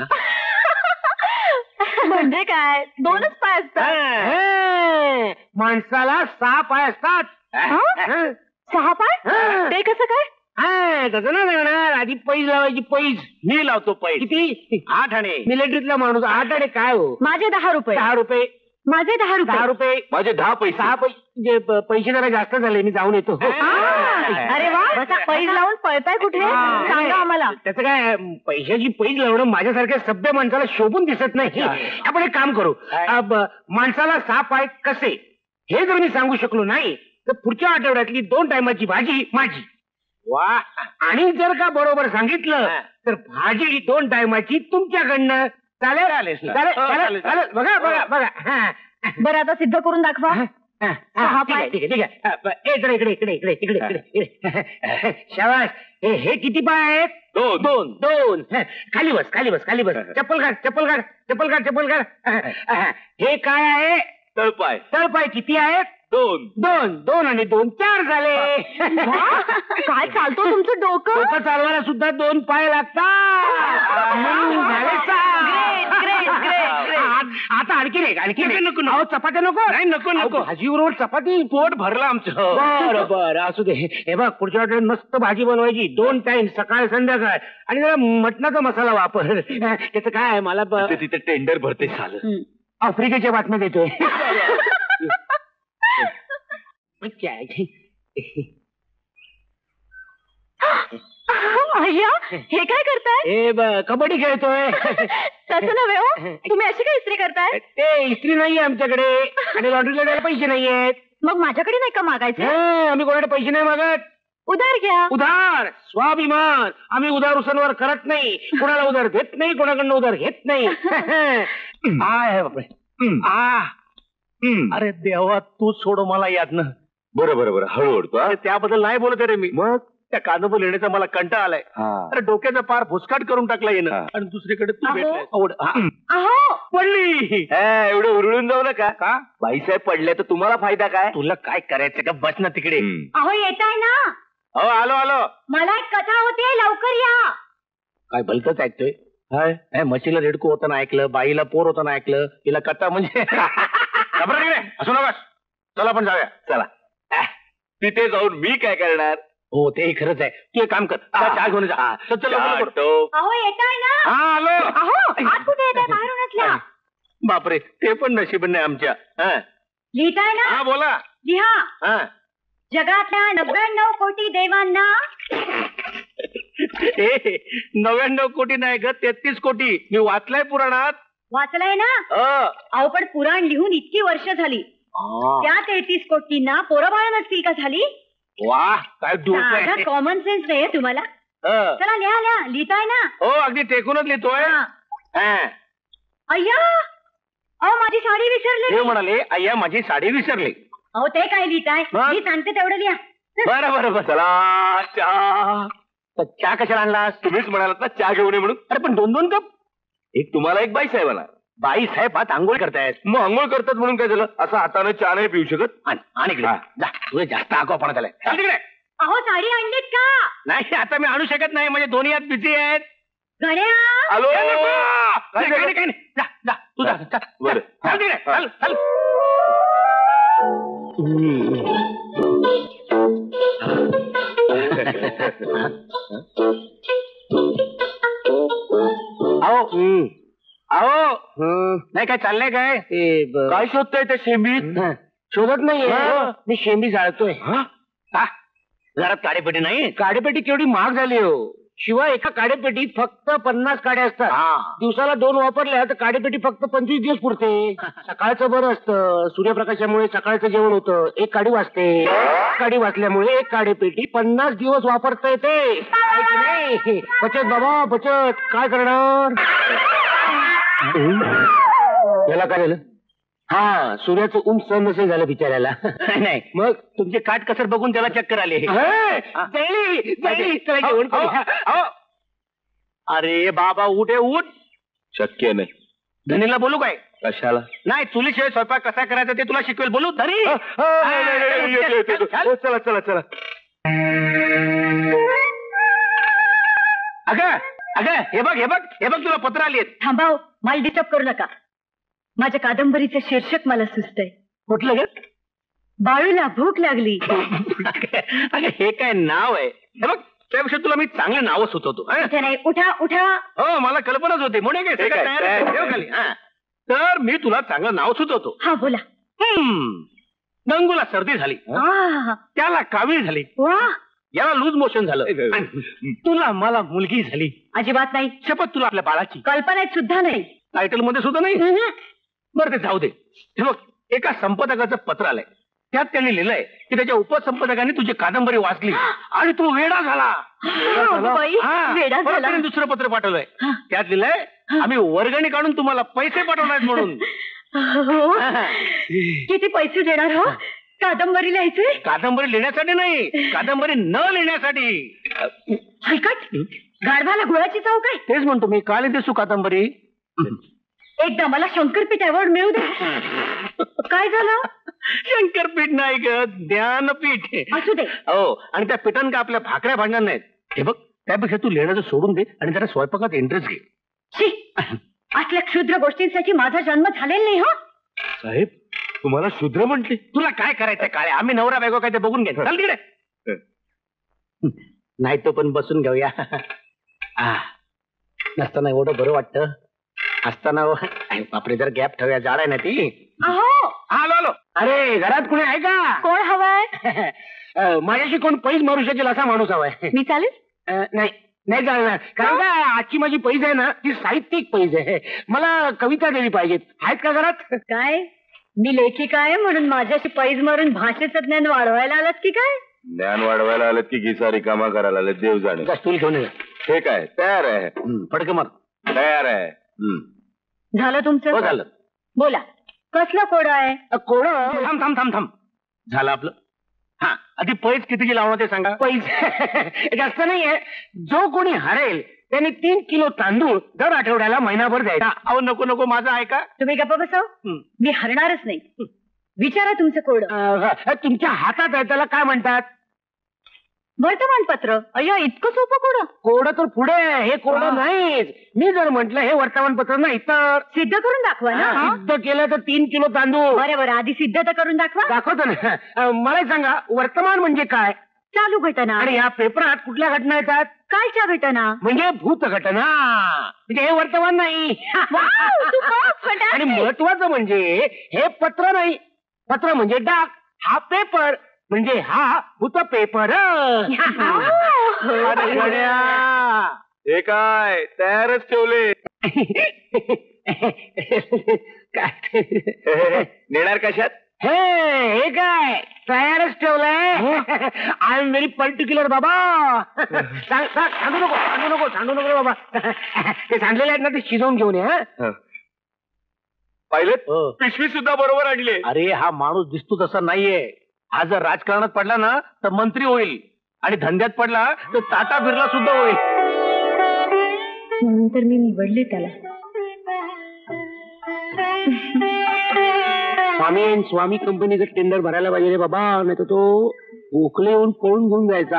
म्हणजे काय दोनच पाय असतात. हे, माणसाला सहा पाय असतात. हं. सहा पाय हा. ते कसं काय. हा, तसं ना लागणार. आधी पैज लावायची पैज. मी लावतो पैसे. किती. आठ आणे. मिलिटरीतला माणूस आठ आणि काय हो. माझे दहा रुपये. दहा रुपये. माझे दहा रुपये. दहा रुपये. माझे दहा पैसे. सहा पैसे जे प- पैसे जरा जास्त झाले. मी जाऊन येतो. आ, अरे वा बसा पैज लावून पळताय कुठे हा. सांगा आम्हाला. त्याचं काय पैशाची पैज लावणं माझ्यासारख्या सभ्य माणसाला शोभून दिसत नाही. आपण एक काम करू. काय? अब, माणसाला सहा पाय कसे हे जर मी सांगू शकलो नाही तर पुढच्या आठवड्यातली दोन टायमाची भाजी माझी. वा. आणि जर का बरोबर सांगितलं हा. तर भाजी दोन टायमाची तुमच्याकडनं. चालेल चालेल, चालेल चालेल. चालेल चालेल. चालेल. बघा बघा बघा. हा. बरं आता सिद्ध करून दाखवा. हा, हा, सहा ठीक आहे पाय. ठीक आहे ठीक आहे. हा, ब- ए, इकडे इकडे इकडे इकडे इकडे इकडे इकडे. शाबास. हे हे किती पाय आहेत. दोन. दोन दोन. हा, खाली बस खाली बस खाली बस. चप्पल काढ चप्पल काढ चप्पल काढ चप्पल काढ. हा, हा. हे काय आहे. तळपाय. तळपाय किती आहेत. दोन. दोन दोन आणि दोन चार झाले. वा, काय चालतो तुमचं डोकं. डोकं चालवायला सुद्धा दोन पाय लागतात. म्हणून झाले सहा. Great, great, great, great. आ- आता आणखी एक आणखी नको, नको, नको. अहो, चपात्या नको. नाही, नको, नको. भाजी बरोबर चपाती. पोट भरलं आमचं. बरं बरं असू दे. हे बघ पुढच्या आठवड्यात मस्त भाजी बनवायची दोन टाइम सकाळ संध्याकाळ. आणि जरा मटणाचा मसाला वापर. त्याचं काय आहे मला ब- तिथे तिथे टेंडर भरते झालं. हं. आफ्रिकेच्या बातम्या देतोय. अय्या हे काय करताय. हे ब- कबड्डी खेळतोय. तसं नव्हे हो तुम्ही अशी काय इस्त्री करताय. ते इस्त्री नाहीये आमच्याकडे आणि लॉन्ड्रीला द्यायला पैसे नाहीयेत. मग माझ्याकडे नाही का मागायचे. हं, आम्ही कोणाकडे पैसे नाही मागत. उधार घ्या. उधार स्वाभिमान. आम्ही उधार उसनवर करत नाही. कोणाला उधार देत नाही कोणाकडनं उधार घेत नाही. आहे बापरे. आ. अरे देवा तू सोड मला यातनं. बरं बरं बरं हळू ओढतो. अरे त्याबद्दल नाही बोलत रे मी. मग त्या कादंबरी लिहिण्याचा मला कंटाळा आलाय. हा. अरे डोक्याचा पार भुसकाट करून टाकला येणं. हा. आणि दुसरीकडे तू अहो. भेटलाय. आवड. हा. अहो पडली. हे, एवढं उरळून जाऊ नका. का बाईसाहेब पडले तर तुम्हाला फायदा काय. तुला काय करायचं का बस ना तिकडे. हम्म. अहो येताय ना. हो आलो आलो. मला एक कथा होते लवकर या. काय भलतच ऐकतोय. काय म्हशीला रेडकू होताना ऐकलं, बाईला पोर होताना ऐकलं, तिला कथा म्हणजे घबरा नाही, असू नकास. चला आपण जाऊया. चला अह, तिथे जाऊन मी काय करणार? हो ते खरंच आहे. तू एक काम कर, जा, चहा घेऊन जा. चल, चल, लवकर, लवकर. तो अहो येताय ना. हा आलो. अहो आज कुठे येताय बाहेरूनच लिहा. बापरे, ते पण नशीब नाही आमच्या. हा लिहिताय ना. हा, बोला. लिहा. हा जगातल्या नव्याण्णव कोटी देवांना. ए, नव्याण्णव कोटी नाही ग, तेहतीस कोटी. मी वाचलंय पुराणात. वाचलंय ना. अ. अहो पण पुराण लिहून इतकी वर्ष झाली. आ, त्या तेहतीस कोटींना पोरं बाळ नसतील का झाली. वा काय डोकं आहे. कॉमन सेन्स नाही तुम्हाला. अ. चला लिहा लिहा. लिहिताय ना. हो अगदी टेकूनच लिहितोय. हा. हा. अय्या अहो माझी साडी हे विसरली. म्हणाले अय्या माझी साडी विसरली. अहो ते काय लिहिताय. मग? मी सांगते तेवढं लिहा. बरं बरं बरं. चला चहा. तर चहा कशाला आणलास? तुम्हीच म्हणालात ना चहा घेऊन ये म्हणून. अरे पण दोन दोन कप. एक तुम्हाला एक बाई साहेबांना. बाई साहेब हात आंघोळ करतायत. मग आंघोळ करतात म्हणून काय झालं? असं हाताने चहा नाही पिऊ शकत. आण आण इकडे. हा. जा तुझे जास्त आगाऊपणा झालाय. चल तिकडे. अहो साडी आणलीत का. नाही आता मी आणू शकत नाही, म्हणजे दोन्ही हात बिझी आहेत. गण्या. हॅलो ए, नको. काय काही नाही, काही नाही. जा जा तू जा. चल, बरं. चल तिकडे. चल चल. आओ आओ. नाही काय चाललंय काय? ते ब- काय शोधताय त्या शेंबीत? हं. शोधत नाहीये. हा. मी शेंबी जाळतोय. हा? घरात काडेपेटी नाही. काडेपेटी केवढी महाग झाली हो. शिवाय एका काडेपेटीत फक्त पन्नास काड्या असतात. हा. दिवसाला दोन वापरल्या तर काडेपेटी फक्त पंचवीस दिवस पुरते. सकाळचं बरं असतं, सूर्यप्रकाशामुळे सकाळचं जेवण होतं, एक काडी वाचते. काडी वाचल्यामुळे एक काडेपेटी पन्नास दिवस वापरता येते. आहे की नाही? बचत बाबा बचत. काय करणार. याला काय झालं. हा सूर्याचं ऊन सहन नसेल झालं बिचाऱ्याला. नाही नाही, मग तुमचे काट कसर बघून त्याला चक्कर आले. हे, जळली, जळली. चला जेवण अहो, करूया. अहो. अरे बाबा उठ आहे, उठ. शक्य नाही. धनीला बोलू काय? कशाला? नाही चुलीशिवाय स्वयंपाक कसा करायचा ते तुला शिकवेल. बोलू धनी. अ, अ, नाही, नाही, नाही, येतो, येतो, येतो. चल. हो, चला चला चला. अगं अगं हे बघ हे बघ हे बघ तुला पत्र आली. थांबाव. मला डिस्टर्ब करू नका. माझ्या कादंबरीचं शीर्षक मला सुचतंय. कुठलं ग? बाळूला भूक लागली. अगं हे काय नाव आहे? हे बघ त्यापेक्षा तुला मी चांगले नावं सुचवतो. हं? इथे नाही. उठा उठा. हो मला कल्पनाच होती म्हणून काय ठीक सगळं आहे, तयार आहे. तयार. ठेव खाली. हं. तर मी तुला चांगलं नाव सुचवतो. हा बोला. हम्म. गंगूला सर्दी झाली, आ, त्याला कावीळ झाली, वा. याला लूज मोशन झालं, आणि तुला मला मुलगी झाली. अजिबात नाही. शपथ तुला आपल्या बाळाची. कल्पनेत सुद्धा नाही. टायटल मध्ये सुद्धा नाही. हम्म. बरं ते जाऊ दे. हे बघ एका संपादकाचं पत्र आलंय. त्यात त्यांनी लिहिलंय की त्याच्या उपसंपादकांनी तुझी कादंबरी वाचली आणि तो वेडा झाला. बाई, हा. वेडा परत झाला. त्यांनी दुसरं पत्र पाठवलंय. हा. त्यात लिहिलंय आम्ही वर्गणी काढून तुम्हाला पैसे पाठवणार म्हणून. हो. किती पैसे देणार हो कादंबरी लिहायचे. कादंबरी लिहिण्यासाठी नाही, कादंबरी न लिहिण्यासाठी. हलकट. गाढवाला गुळाची चव काय. तेच म्हणतो मी, काल देसू कादंबरी. एकदा मला शंकरपीठ अवॉर्ड मिळू दे. काय झालं. शंकरपीठ नाही ग, ज्ञानपीठ. असू दे. हो, आणि त्या पिठान का आपल्या भाकऱ्या भांडणार नाहीत. हे बघ त्यापेक्षा तू लिहिण्याचं सोडून दे आणि जरा स्वयंपाकात इंटरेस्ट घे. शी. असल्या क्षुद्र गोष्टींसाठी माझा जन्म झालेला नाही हो. साहेब तुम्हाला शूद्र म्हटले. तुला काय करायचंय काय? आम्ही नवरा बायको काय ते बघून घे. चल तिकडे. नाही तो पण बसून घेऊया. आ, नसताना एवढं बरं वाटतं. असताना अरे बापरे जर गॅप ठेवूया. जाड आहे ना ती. अहो. आलो आलो. अरे घरात कुणी आहे का. कोण हवाय. अ, माझ्याशी कोण पैज मारू शकेल असा माणूस हवाय. मी चालेल. अ, नाही नाही चालणार. कारण का आजची माझी पैज आहे ना ती साहित्यिक पैज आहे. मला कविता दिली पाहिजेत. आहेत का घरात. काय मी लेखिका आहे म्हणून माझ्याशी पैज मारून भाषेचं ज्ञान वाढवायला आलात की काय. ज्ञान वाढवायला आलं की घिसा रिकामा करायला आलं. देव जाणे. जा, स्टूल घेऊन ये. ठीक आहे तयार आहे. फडक मार. तयार आहे. हम्म. झालं हो तुमचं. झालं. बोला. कसलं कोड आहे. अ, कोण थांब थांब थांब थांब. झालं आपलं. हा आधी पैज कितीची लावणार ते सांगा. पैसे जास्त नाहीये. जो कोणी हरेल त्याने तीन किलो तांदूळ दर आठवड्याला महिनाभर द्यायचा. अहो नको नको माझं ऐका. तुम्ही गप्पा बसव. हं. मी हरणारच नाही. विचारा तुमचं कोड. अ, तुमच्या हातात आहे त्याला काय म्हणतात. वर्तमानपत्र अय्या इतकं सोपं कोण कोडं तर पुढे आहे, हे कोडं हा. नाहीच. मी जर म्हंटल हे वर्तमानपत्र नाही तर सिद्ध करून दाखवा ना हा, सिद्ध केलं तर तीन किलो तांदूळ. बरं बरं आधी सिद्ध तर करून दाखवा. दाखवतो ना. अं, मला एक सांगा, वर्तमान म्हणजे काय? चालू घटना आणि या पेपरात कुठल्या घटना येतात? कालच्या घटना. म्हणजे भूत घटना. म्हणजे हे वर्तमान नाही. वाव, तू खूप fantastic. आणि महत्वाचं म्हणजे हे पत्र नाही. पत्र म्हणजे डाक, हा पेपर म्हणजे हा भूत पेपर. अरे गड्या. हे काय तयारच ठेवले काय नेणार कशात? हे हे काय तयारच ठेवलंय. आय एम व्हेरी पर्टिक्युलर बाबा. सांग- सांग- सांगू नको सांगू नको सांगू नको रे बाबा. ते सांगलेले आहेत ना ते शिजवून घेऊन ये. हं? पाहिलं हो. पिशवी सुद्धा बरोबर आणली. अरे हा माणूस दिसतो तसा नाहीये. हा जर राजकारणात पडला ना तर मंत्री होईल आणि धंद्यात पडला तर टाटा बिर्ला सुद्धा होईल. म्हणून तर मी निवडले त्याला. स्वामी स्वामी कंपनीचं टेंडर भरायला पाहिजे रे बाबा, नाही तर तो ओखले येऊन पळून घेऊन जायचा.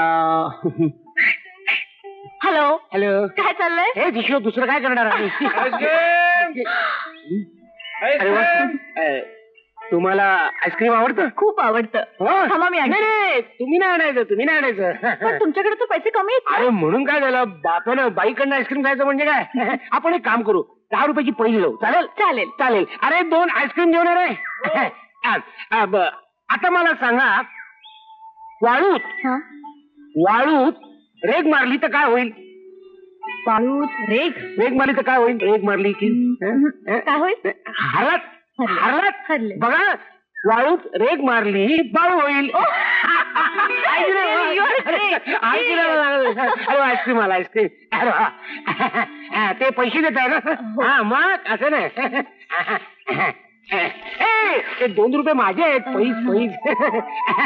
Hello hello. काय चाललंय? हे दिशो दुसरं काय करणार आम्ही? अरे वा. अ, तुम्हाला आईस्क्रीम आवडतं? खूप आवडतं. हो? थांबा मी आणते. नाही नाही, तुम्ही नाही आणायचं तुम्ही नाही पण आणायचं. तुमच्याकडे तर पैसे कमी आहेत ना? अरे म्हणून काय झालं, बापानं बाईकडनं आईस्क्रीम खायचं म्हणजे काय? आपण एक काम करू, दहा रुपयाची पहिली लावू. चालेल चालेल. चालेल. अरे दोन आईस्क्रीम घेऊन ये रे. आ, आ, ब- आता मला सांगा, वाळूत हा? वाळूत रेग मारली तर काय होईल? वाळूत रेग रेग मारली तर काय होईल? रेग मारली की हं? हं? काय होईल? हरलात हरले. हरलात हरले. बघा, वाळूत रेग मारली बाळू होईल. You are great. अरे आईस्क्रीम आला आईस्क्रीम. अरे वा. हा, ते पैसे देत आहे ना? हा मग असं नाही. ए, ते दोन रुपये माझे आहेत. पैस पैस.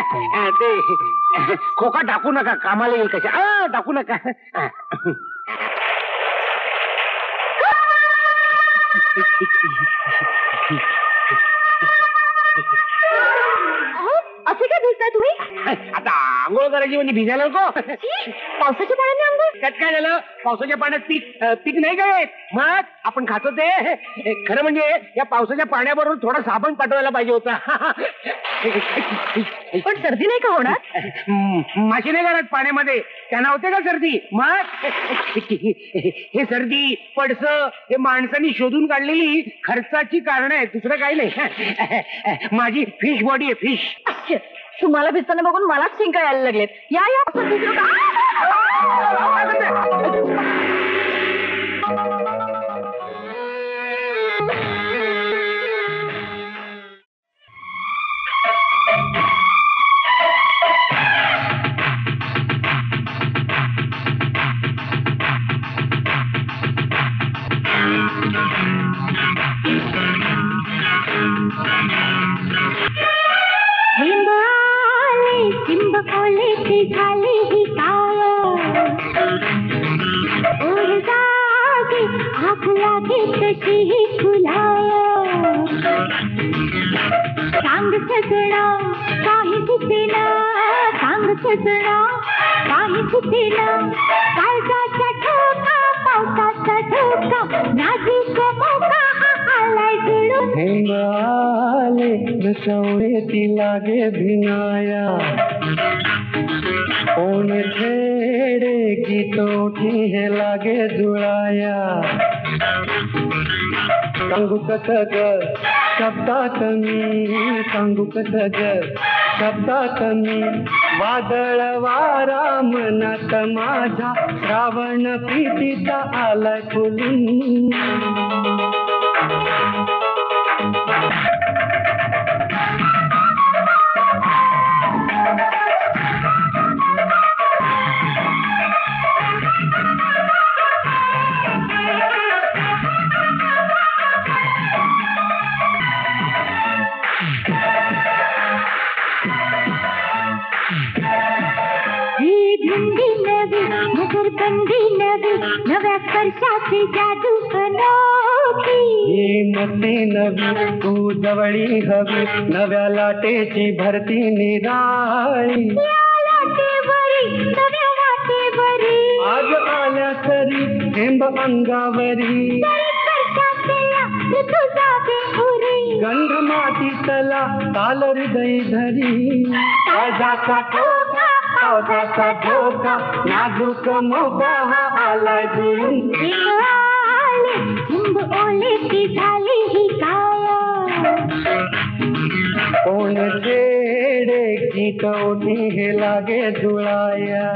ते खोका टाकू नका, कामाला येईल कशा. आ, टाकू नका. अहो, असे काय दिसताय तुम्ही? आता आंघोळ करायची म्हणजे भिजायला नको. छी, पावसाच्या पाण्याने अंघोळ. त्यात काय झालं, पावसाच्या पाण्यात पीक अं, पीक नाही काय मग आपण खातो ते. हे, खरं म्हणजे या पावसाच्या पाण्याबरोबर थोडा साबण पाठवायला पाहिजे होता. पण सर्दी नाही का होणार? हम्म, माशी नाही घरात पाण्यामध्ये, त्यांना होते का सर्दी? मग हे सर्दी पडस हे माणसांनी शोधून काढलेली खर्चाची कारण आहे, दुसरं काही नाही. माझी फिश बॉडी आहे, फिश. अच्छा, तुम्हाला भिजताना बघून मलाच शिंका यायला लागलेत. या या आपण भिजलो का? हिंब आले चिंब कोले ते झाले ही काय ओर जागे आग लागे तशी ही फुलाय सांग सजना काही सुचेना सांग सजना काही सुचेना काळजाचा ठोका पावसाचा ठोका नाजूक मोका आलाय जुळून हिंगाले नसवणे ती लागे भिनाया ओन छेड़े गीतों की है लागे जुळाया सांगू कसं ग शब्दातनी सांगू कसं ग शब्दातनी वादळ वारा मनात माझ्या श्रावण प्रीतीचा आलाय फुलून ही भिंडी नवी नजरबंदी नवी नव्या स्पर्शाची जादू अनोखी ही मस्ती नवी तू जवळी हवी नव्या लाटेची भरती निराळी या लाटेवर आली नव्या वाटेवरी, आज आल्या तरी थेंब अंगावरी, तुझा बेहुरी गंध मातीतला काल हृदय धरी, काळजाचा ठोका पावसाचा धोका, नाजूक मोका हा आलाय जुळून. आले चिंब ओले ती झाली ही काया, कोण छेडे की कवटी हे लागे जुळाया.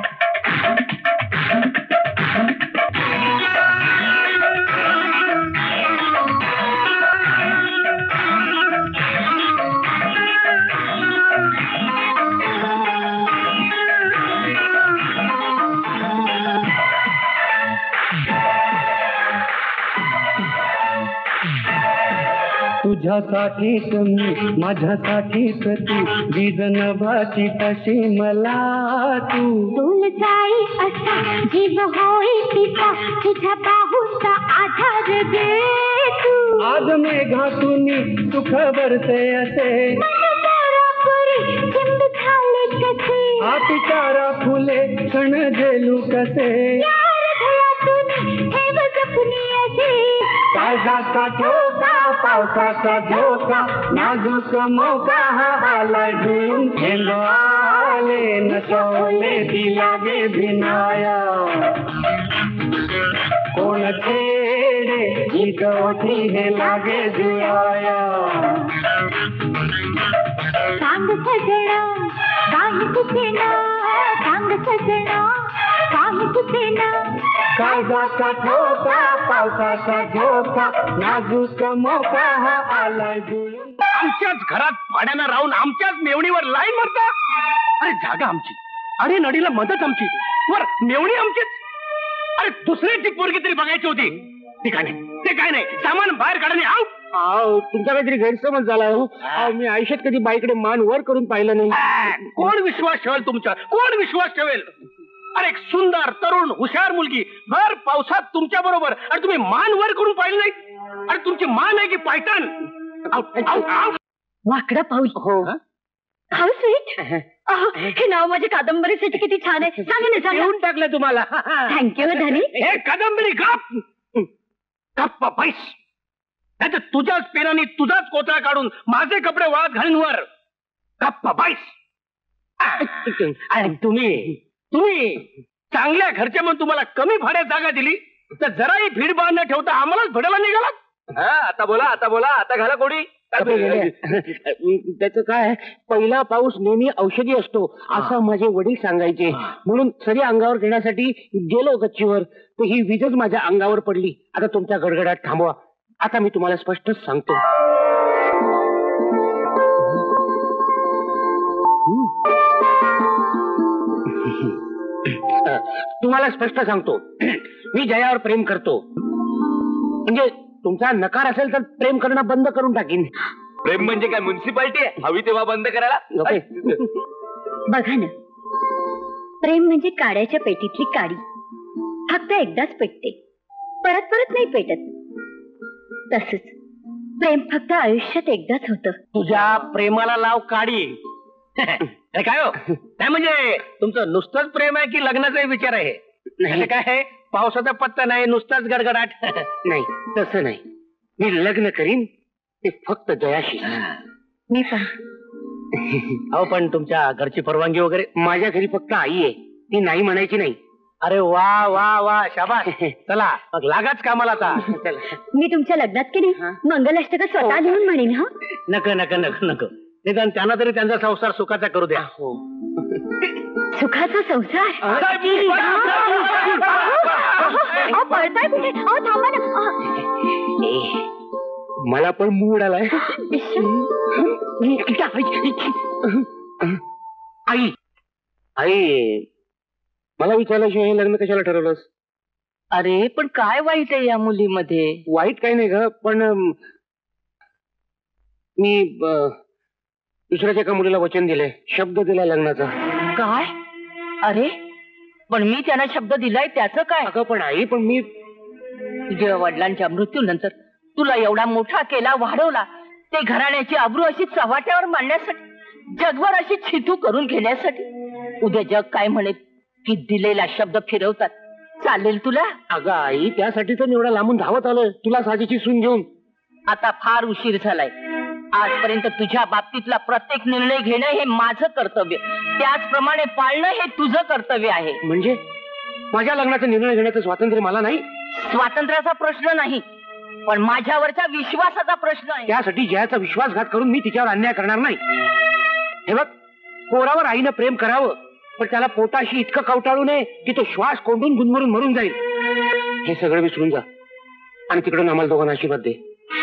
तुझ्यासाठीच मी माझ्यासाठीच तू, वीज नभाची तशी मला तू. डोल जाई असा जीव होई तिचा, तुझ्या बाहूचा आधार दे तू. आज मेघातून सुख बरसे असे, चिंब झाले कसे, हाती चारा फुले क्षण झेलू कसे. ठेव जपणी असे, काळजाचा ठोका पावसाचा धोका, नाजूक मोका हा आला जुळून. झेंड आले नसवले ती लागे भिनाया, कोण छेडे ही गवठी हे लागे जुळाया. सांग सजना काही सुचेना, सांग सजना काही सुचेना. काळजाचा ठोका पावसाचा धोका, नाजूक मोका हा आला जुळून. आमच्याच घरात भाड्यानं राहून आमच्याच मेवणीवर लाईन मारता. अरे जागा आमची, अरे नडीला मदत आमची, वर मेवणी आमचीच. अरे दुसऱ्याची पोरगी तरी बघायची होती. ते काय नाही, ते काय नाही, सामान बाहेर काढणे. आऊ अहो तुमचा काहीतरी गैरसमज झाला हो. अहो मी आयुष्यात कधी बाईकडे मान वर करून पाहिलं नाही. आ, कोण विश्वास ठेवेल तुमच्या, कोण विश्वास ठेवेल. अरे एक सुंदर तरुण हुशार मुलगी भर पावसात तुमच्या बरोबर, आणि तुम्ही मान वर करून पाहिलं नाही. अरे तुमची मान आहे की पायतान. आऊ, आऊ, आऊ. वाकडा पाऊल. हो हाऊ स्वीट. हे नाव माझ्या कादंबरीसाठी किती छान आहे. सांगा ना सांगा. देऊन टाकलं तुम्हाला. थँक्यू धनी. हे कादंबरी गप गप्प पैस. नाही तर तुझ्याच पेनाने तुझाच कोथळा काढून माझे कपडे वाळत घालून वर. गप्प पैस. आणि तुम्ही तुम्ही चांगल्या घरच्या म्हणून तुम्हाला कमी भाड्यात जागा दिली, तर जराही भीड बांध न ठेवता आम्हालाच भडायला निघालात. हा, आता बोला आता बोला आता घाला कोडी. त्याचं काय, पहिला पाऊस नेहमी औषधी असतो असं माझे वडील सांगायचे. म्हणून सरी अंगावर घेण्यासाठी गेलो गच्चीवर, तर ही वीजच माझ्या अंगावर पडली. आता तुमच्या गडगडाट थांबवा. आता मी तुम्हाला स्पष्टच सांगतो. तुम्हाला स्पष्ट सांगतो, मी जयावर प्रेम करतो. म्हणजे तुमचा नकार असेल तर प्रेम करणं बंद करून टाकीन. प्रेम म्हणजे काय म्युन्सिपाल्टी आहे हवी तेव्हा बंद करायला? बघा ना, प्रेम म्हणजे काड्याच्या पेटीतली काडी, फक्त एकदाच पेटते, परत परत नाही पेटत. तसंच प्रेम फक्त आयुष्यात एकदाच होतं. तुझ्या प्रेमाला लाव काढी. अरे काय हो, काय म्हणजे तुमचं नुसतंच प्रेम आहे की लग्नाचाही विचार आहे? नाही काय आहे, पावसाचा पत्ता नाही, नुसताच गडगडाट. नाही तसं नाही, मी लग्न करीन ते फक्त जयाशी. मी पण. अहो पण तुमच्या घरची परवानगी वगैरे? माझ्या घरी फक्त आई आहे, ती नाही म्हणायची नाही. अरे वा वा वा, शाबास. चला मग लागाच कामाला आता. मी तुमच्या लग्नात केली मंगलाष्टक स्वतः लिहून म्हणेन. हा नक नक नक नक निदान त्यांना तरी त्यांचा संसार सुखाचा करू द्या. हो सुखाचा संसार. अहो, पळताय कुठे? अहो, थांबा ना. अहो. मला पण मूड आलाय. आई आई मला विचारल्याशिवाय हे लग्न कशाला ठरवलंस? अरे पण काय वाईट आहे या मुलीमध्ये? वाईट काही नाही ग, पण अम, मी अ, दुसऱ्याच्या एका मुलीला वचन दिलंय, शब्द दिलाय लग्नाचा. काय? अरे पण मी त्यांना शब्द दिलाय त्याचं काय? अगं पण आई, पण मी तुझ्या वडिलांच्या मृत्यूनंतर तुला एवढा मोठा केला, वाढवला, ते घराण्याची आबरू अशी चव्हाट्यावर मांडण्यासाठी, जगभर अशी छितू करून घेण्यासाठी उद्या जग काय म्हणेल की दिलेला शब्द फिरवतात. चालेल तुला? अगं आई, त्यासाठी तर एवढा लांबून धावत आलोय तुला साजेची सून घेऊन. आता फार उशीर झालाय. आजपर्यंत तुझ्या बाबतीतला प्रत्येक निर्णय घेणं हे माझं कर्तव्य, त्याचप्रमाणे पाळणं हे तुझं कर्तव्य आहे. म्हणजे माझ्या लग्नाचा निर्णय घेण्याचं स्वातंत्र्य मला नाही? स्वातंत्र्याचा प्रश्न नाही, पण माझ्यावरच्या विश्वासाचा प्रश्न आहे. त्यासाठी जयाचा विश्वासघात करून मी तिच्यावर अन्याय करणार नाही. हे बघ, पोरावर आईनं प्रेम करावं, पण त्याला पोटाशी इतकं कवटाळू नये की तो श्वास कोंडून गुदमरून मरून जाईल. हे सगळं विसरून जा आणि तिकडून आम्हाला दोघांना आशीर्वाद दे.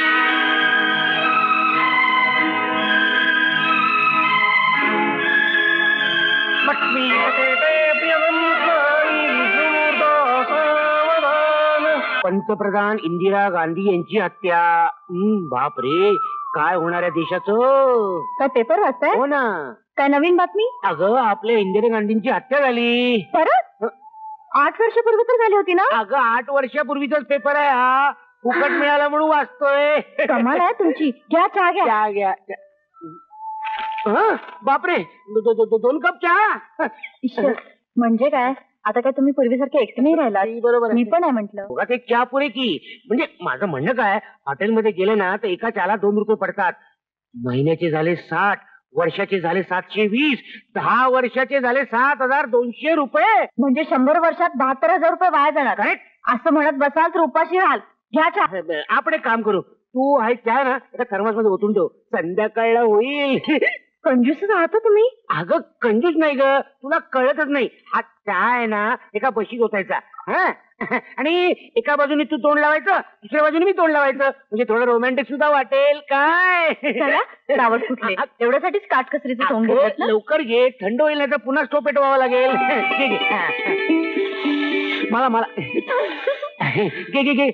पंतप्रधान इंदिरा गांधी यांची हत्या. हम्म, बाप रे, काय होणार आहे देशाचं? काय पेपर वाचताय? हो ना. काय नवीन बातमी? अगं, आपल्या इंदिरा गांधींची हत्या झाली. परत? आठ वर्षापूर्वी तर झाली होती ना? अगं, आठ वर्षापूर्वीचाच पेपर आहे हा. फुकट मिळाला म्हणून वाचतोय. कमाल आहे तुमची. घ्या चहा घ्या. चहा घ्या. हं? बापरे, दो- दो- दो- दोन कप चहा. म्हणजे काय, आता काय तुम्ही पूर्वीसारखे एकटे नाही राहिला? बरोबर मी पण आहे म्हंटल. बघा, ते चहा पुरे की. म्हणजे माझं म्हणणं काय, हॉटेलमध्ये गेले ना तर एका चहाला दोन रुपये पडतात. महिन्याचे झाले साठ, वर्षाचे झाले सातशे वीस, दहा वर्षाचे झाले सात हजार दोनशे रुपये. म्हणजे शंभर वर्षात बहात्तर हजार रुपये वाया जाणार. करेक्ट. असं म्हणत बसाल तर उपाशी राहाल. घ्या चहा. आपण एक काम करू, तू आहे चहा ना एका थर्मासमध्ये ओतून ठेव, संध्याकाळला होईल. कंजूसच आहात तुम्ही. अगं, कंजूस नाही ग, तुला कळतच नाही. हा चहा आहे ना एका बशीत ओतायचा, हा, आणि एका बाजूने तू तोंड लावायचं, दुसऱ्या बाजूने मी तोंड लावायचं, म्हणजे थोडं रोमॅन्टिक सुद्धा वाटेल. काय रावत कुठले, एवढ्यासाठीच काटकसरीचं सोंग घेतलं ना? लवकर घे, थंड होईल नाही तर पुन्हा स्टोव पेटवावा लागेल. घे, घे. हा. मला मला घे घे घे.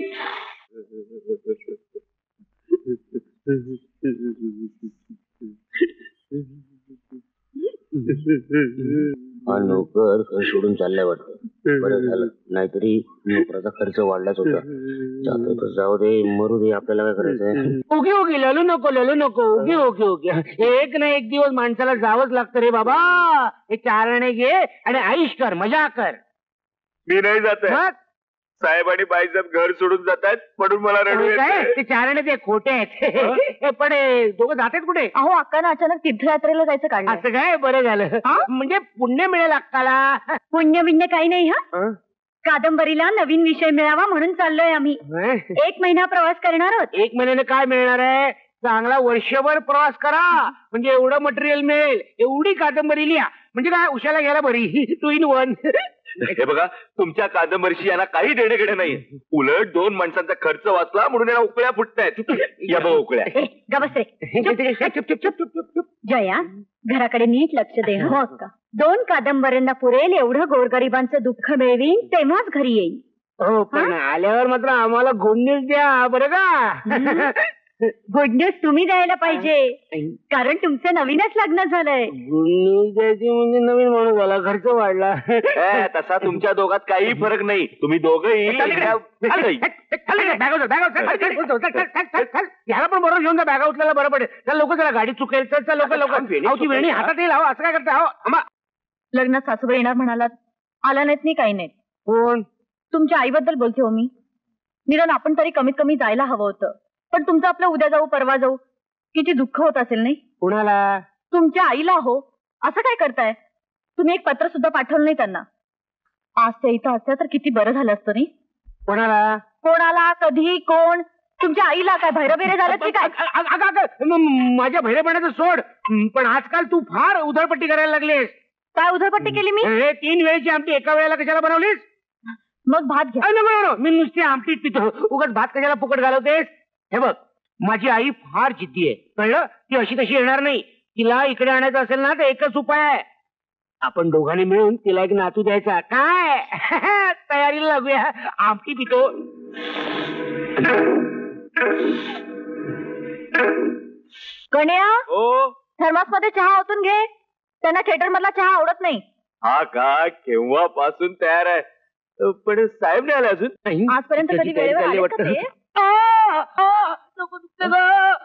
हा नोकर घर सोडून चाललाय वाटतं. बरं झालं, नाहीतरी नोकराचा खर्च वाढलाच होता. जातो तर जाऊ दे, मरू दे, आपल्याला काय करायचंय. उगी उगी ललू नको, ललू नको, उगी उगी उगी. एक ना एक दिवस माणसाला जावंच लागतं रे बाबा. हे चारणे घे आणि आईश कर, मजा कर. मी नाही जात आहे. साहेब आणि बाईसाहेब घर सोडून जातात म्हणून मला रडू काय येतंय. ते चारणे ते खोटे आहेत. पण हे दोघं जातात कुठे? अहो, अक्कानं अचानक तीर्थयात्रेला जायचं काढलं. असं काय? बरं झालं, म्हणजे पुण्य मिळेल अक्काला. पुण्य बिण्य काही नाही. हा, कादंबरीला नवीन विषय मिळावा म्हणून चाललोय आम्ही. एक महिना प्रवास करणार आहोत. एक महिन्याने काय मिळणार आहे? चांगला वर्षभर प्रवास करा, म्हणजे एवढं मटेरियल मिळेल. एवढी कादंबरी लिहा, म्हणजे काय उशाला घ्यायला बरी. Two in one. हे बघा, तुमच्या कादंबरीशी यांना काही देणे घेणे नाही. उलट दोन माणसांचा खर्च वाचला म्हणून यांना उकळ्या फुटतायत. या बघ उकळ्या. गबस रे. जया, घराकडे नीट लक्ष दे. हो अक्का, दोन कादंबऱ्यांना पुरेल एवढं गोरगरिबांचं दुःख मिळवीन तेव्हाच घरी येईल. हो, पण आल्यावर मात्र आम्हाला गुड न्यूज द्या बरं का. गुड न्यूज तुम्ही द्यायला पाहिजे, कारण तुमचं नवीनच लग्न झालंय. गुड न्यूज द्यायची म्हणजे नवीन माणूस झाला, खर्च वाढला. ए, तसा तुमच्या दोघात काही फरक नाही. तुम्ही दोघंही याला पण बरोबर घेऊन जा, बॅगा उचलायला बरं पडेल. चल लोक, जरा गाडी चुकेल. चल चल लोक लवकर. ती वेणी हातात येईल. असं काय करता? लग्नात सासूबाई येणार म्हणालात, आला नाहीत नाही, काही नाही. कोण? तुमच्या आईबद्दल बोलते हो मी. निदान आपण तरी कमीत कमी जायला हवं होतं. पण तुमचं आपलं उद्या जाऊ परवा जाऊ किती दुःख होत असेल नाही? कुणाला? तुमच्या आईला हो. असं काय करताय तुम्ही? एक पत्र सुद्धा पाठवलं नाही त्यांना. आज त्या इथं असत्या तर किती बरं झालं असतं नाही? कोणाला? कोणाला? कधी? कोण? तुमच्या आईला काय भैरबिरे झालं की काय? माझ्या भैरपणाचं सोड, पण आजकाल तू फार उधळपट्टी करायला लागलीस. काय उधळपट्टी केली मी? हे तीन वेळची आमटी एका वेळेला कशाला बनवलीस? मग भात घ्या. नको, मी नुसती आमटीच पितो. उगाच भात कशाला फुकट घालवतेस? हे बघ, माझी आई फार जिद्दी आहे, कळलं? ती अशी तशी येणार नाही. तिला इकडे आणायचं असेल ना तर एकच उपाय आहे, आपण दोघांनी मिळून तिला एक नातू द्यायचा. काय? तयारीला लागूया. आमटी पितो. कन्या, हो, थर्मास मध्ये चहा ओतून घे. त्यांना थिएटर मधला चहा आवडत नाही. हा का केव्हापासून तयार आहे, पण साहेब नाही आले अजून. आजपर्यंत कधी वेळेवर आले का ते?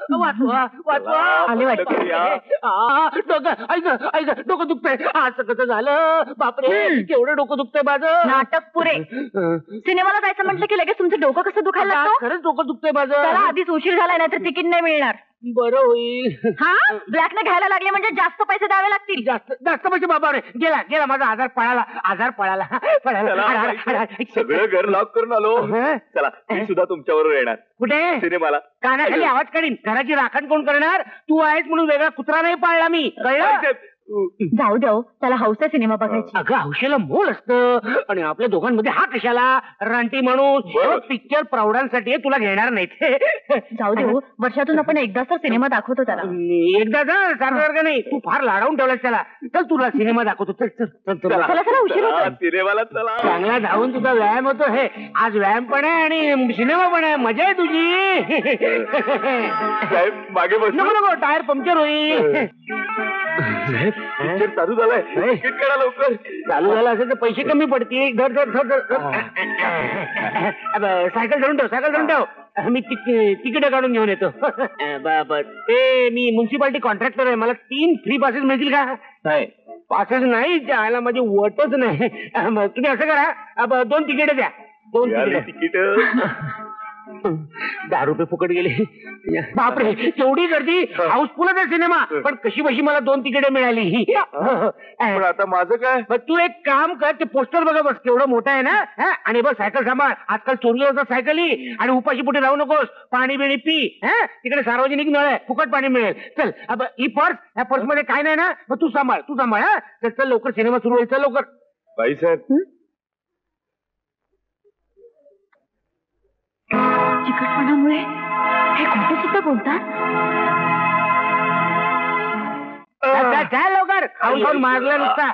वाचवा वाचवा आले वाटतं. आ, डोकं ऐक ऐक डोकं दुखतंय असं कसं झालं बापरे हम्म. केवढं डोकं दुखतंय माझं नाटक पुरे सिनेमाला जायचं म्हटलं की लगेच तुमचं डोकं कसं दुखायला आता लागतं खरंच डोकं दुखतंय त्याला माझं आधीच उशीर झालाय ना तर तिकीट नाही मिळणार बरं होईल हा ब्लॅकने घ्यायला लागले म्हणजे जास्त पैसे द्यावे लागतील जास्त जास्त पैसे बाबा रे गेला गेला माझा आजार पळाला आजार पळाला पळाला चला, हाड, हाड, बाईसाहेब, हाड, हाड. सगळं घर लॉक करून आलो हं? चला मी सुद्धा तुमच्याबरोबर येणार कुठे सिनेमाला. कानाखाली आवाज काढीन घराची राखण कोण करणार तू आहेस म्हणून वेगळा कुत्रा नाही पाळला मी कळलं बाईसाहेब, जाऊ द्या त्याला हौस आहे सिनेमा बघायची अगं हौशेला मोल असतं आणि आपल्या दोघांमध्ये हा कशाला रानटी माणूस बरं. पिक्चर प्रौढांसाठी आहे, तुला घेणार नाही ते जाऊ देऊ वर्षातून आपण एकदाच तर सिनेमा दाखवतो त्याला एकदा जा सारखं नाही तू फार लाडावून ठेवलास त्याला चल तुला सिनेमा दाखवतो चल चल चल चल चला चला, चला, उशीर होतोय. चला, सिनेमाला चला. चांगला धावून तुझा व्यायाम होतो हे आज व्यायाम पण आहे आणि सिनेमा पण आहे मजा आहे तुझी साहेब मागे बस नको नको टायर पंक्चर होईल पिक्चर चालू झालाय नाही. तिकीट काढा लवकर. चालू झालं असेल तर पैसे कमी पडतील धर धर धर धर अब, सायकल धरून ठेव सायकल धरून ठेव मी तिकीट काढून घेऊन येतो बाबा ते मी म्युन्सिपालिटी कॉन्ट्रॅक्टर आहे मला तीन फ्री पासेस मिळतील का नाही पासेस नाही त्याला माझी वटच नाही मग तुम्ही असं करा अब, दोन तिकीट द्या दोन मिळाली तिकीट तिकीट दहा रुपये फुकट गेले बापरे केवढी गर्दी हाऊसफुलच आहे सिनेमा पण कशी बशी मला दोन तिकीटे मिळाली पण आता माझं काय मग तू एक काम कर ते पोस्टर बघा बस केवढं मोठं आहे ना हा? आणि बस सायकल सांभाळ आजकाल चोरी होतात सायकली आणि उपाशी पुढे राहू नकोस पाणी बिणी पी हा तिकडे सार्वजनिक नळ आहे फुकट पाणी मिळेल चल अब ही पर्स या पर्स मध्ये काय नाही ना मग तू सांभाळ तू सांभाळ हा चल चल लवकर सिनेमा सुरू होईल चल लवकर बाईसाहेब चिकटपणामुळे हे खोटं सुद्धा बोलतात चल, चल, चल लवकर खाऊन खाऊन मारलं नुसता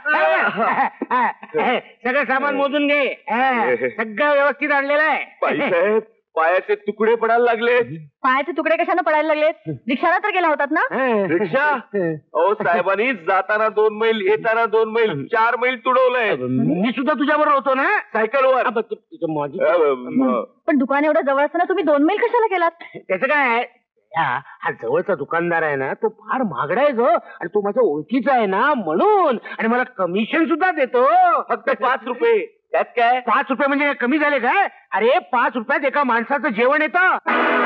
सगळं सामान मोजून घे हा, सगळं व्यवस्थित आणलेलं आहे बाईसाहेब पायाचे तुकडे पडायला लागले पायाचे तुकडे कशाने पडायला लागलेत रिक्षाला तर गेला होतात ना रिक्षा अहो साहेबांनी जाताना दोन मैल येताना दोन मैल चार मैल तुडवलंय मी सुद्धा तुझ्या बरोबर होतो ना सायकलवर अब तु- तुझं माझी अ, पण दुकान एवढं जवळ असताना तुम्ही दोन मैल कशाला केलात त्याचं काय आहे? हा हा जवळचा दुकानदार आहे ना तो फार महागडा आहे जो आणि तो माझ्या ओळखीचा आहे ना म्हणून आणि मला कमिशन सुद्धा देतो फक्त पाच रुपये त्यात काय पाच रुपये म्हणजे कमी झाले काय अरे पाच रुपयात एका माणसाचं जेवण येतं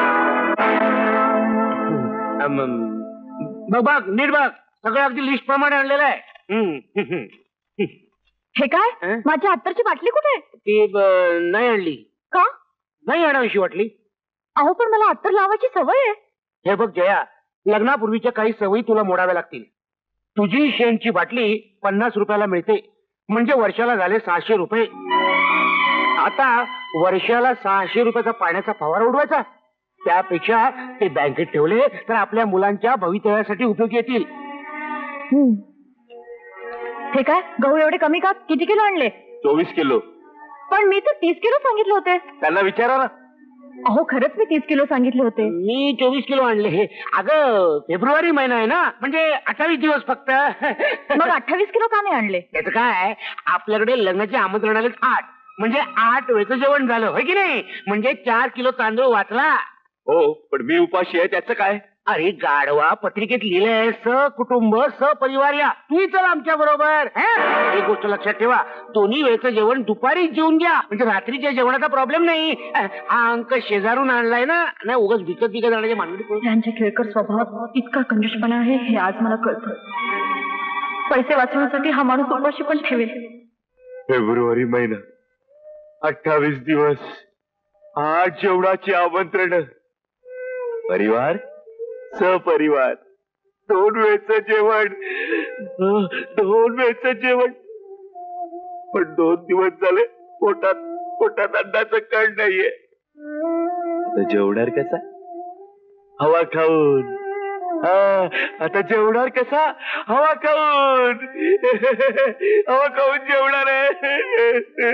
अम, बघ बघ नीट बघ सगळं अगदी लिस्ट प्रमाणे आणलेलं आहे हम्म, हम्म, हम्म. हे काय हं? माझ्या अत्तरची बाटली कुठे आहे? ती ब- नाही आणली का नाही आणावीशी वाटली अहो पण मला अत्तर लावायची सवय आहे हे बघ जया लग्नापूर्वीच्या काही सवयी तुला मोडाव्या लागतील तुझी शेणची बाटली पन्नास रुपयाला मिळते म्हणजे वर्षाला झाले सहाशे रुपये आता वर्षाला सहाशे रुपयाचा पाण्याचा फवारा उडवायचा त्यापेक्षा ते बँकेत ठेवले तर आपल्या मुलांच्या भवितव्यासाठी उपयोगी येतील हं. हे काय गहू एवढे कमी का किती किलो आणले चोवीस किलो पण मी तर तीस किलो सांगितले होते त्यांना विचारा ना अहो खरंच मी तीस किलो सांगितले होते मी चोवीस किलो आणले अगं फेब्रुवारी महिना आहे ना म्हणजे अठ्ठावीस दिवस फक्त मग अठ्ठावीस किलो का नाही आणले त्याचं काय आपल्याकडे लग्नाचे आमंत्रण आले आठ म्हणजे आठ वेळचं जेवण झालं होय की नाही म्हणजे चार किलो तांदूळ वाचला हो पण मी उपाशी आहे त्याचं काय अरे गाढवा पत्रिकेत लिहिलंय स कुटुंब स परिवार या तू चल आमच्या बरोबर एक गोष्ट लक्षात ठेवा दोन्ही वेळचं जेवण दुपारी जेवून घ्या म्हणजे रात्रीच्या जेवणाचा प्रॉब्लेम नाही हा अंक शेजारून आणलाय ना नाही उगाच विकत विकत आणण्याच्या मानगडी करू. त्यांच्या खेळकर स्वभावात इतका कंजूसपणा आहे हे आज मला कळतं पैसे वाचवण्यासाठी हा माणूस उपाशी पण ठेवेल फेब्रुवारी महिना अठ्ठावीस दिवस आठ जेवणाची आमंत्रण परिवार सपरिवार दोन वेळचं जेवण दोन वेळचं जेवण पण दोन दिवस झाले पोटात पोटात अन्नाचं कण नाहीये आता जेवणार कसा हवा खाऊन हा, आता जेवणार कसा हवा खाऊन हवा खाऊन जेवणार आहे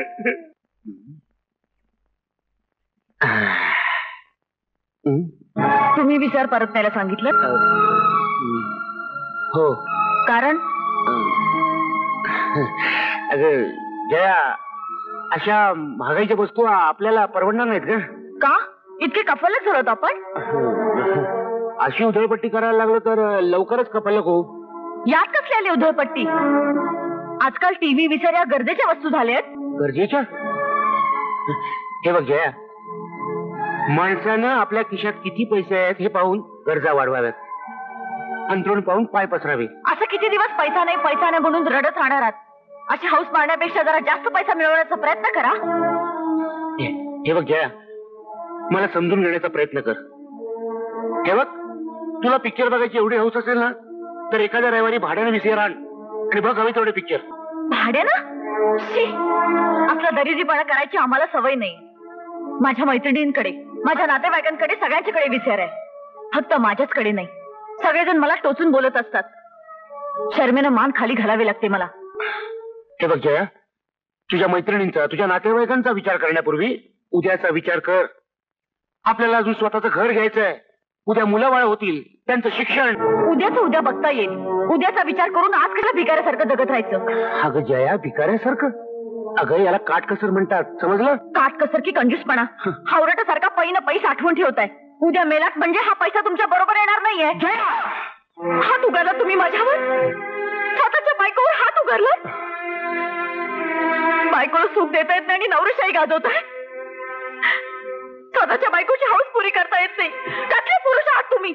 तुम्ही विचार परत न्यायला सांगितलं हो कारण अगं जया अशा महागाईच्या वस्तू आपल्याला परवडणार नाहीत का का इतके कफलच झालोत आपण अशी उधळपट्टी करायला लागलो तर लवकरच कपलक हो. यात कसली आली उधळपट्टी? आजकाल टीव्ही विसर्या गरजेच्या वस्तू झाल्यात. गरजेच्या? हे बघ जया, माणसानं आपल्या खिशात किती पैसे आहेत हे पाहून गरजा वाढवाव्यात, अंतरुण पाहून पाय पसरावे. असं किती दिवस पैसा नाही पैसा नाही म्हणून रडत राहणार आहात? अशी हौस मारण्यापेक्षा जरा जास्त पैसा मिळवण्याचा प्रयत्न करा. हे हे बघ जया, मला समजून घेण्याचा प्रयत्न कर. हे बघ, तुला पिक्चर बघायची एवढी हौस असेल ना तर एखाद्या रविवारी भाड्याने विसर आण आणि बघ हवे तेवढे पिक्चर. भाड्यानं? शी, आपला दरिद्रीपणा करायची आम्हाला सवय नाही. माझ्या मैत्रिणींकडे, माझ्या नातेवाईकांकडे सगळ्यांच्याकडे विचार आहे, फक्त माझ्याचकडे नाही. सगळेजण मला टोचून बोलत असतात. शर्मेनं मान खाली घालावी लागते मला. हे बघ जया, तुझ्या मैत्रिणींचा, तुझ्या नातेवाईकांचा विचार करण्यापूर्वी उद्याचा विचार कर. आपल्याला अजून स्वतःचं घर घ्यायचंय. उद्या मुलं बाळ होतील, त्यांचं शिक्षण. उद्याचं उद्या बघता येईल. उद्याचा विचार करून आज कशा भिकाऱ्यासारखं जगत राहायचं? अगं जया, भिकाऱ्यासारखं? अगं याला काटकसर म्हणतात, समजलं? काटकसर की कंजूसपणा? हावरटासारखा पै न पैसा आठवून ठेवताय. उद्या मेलात म्हणजे हा पैसा तुमच्या बरोबर येणार नाहीये. हात उगारला तुम्ही माझ्यावर? स्वतःच्या बायकोवर हात उगारला? बायकोला सुख देता येत नाही आणि नवरशाही गाजवताय. स्वतःच्या बायकोची हौस पुरी करता येत नाही. कसले पुरुष आहात तुम्ही?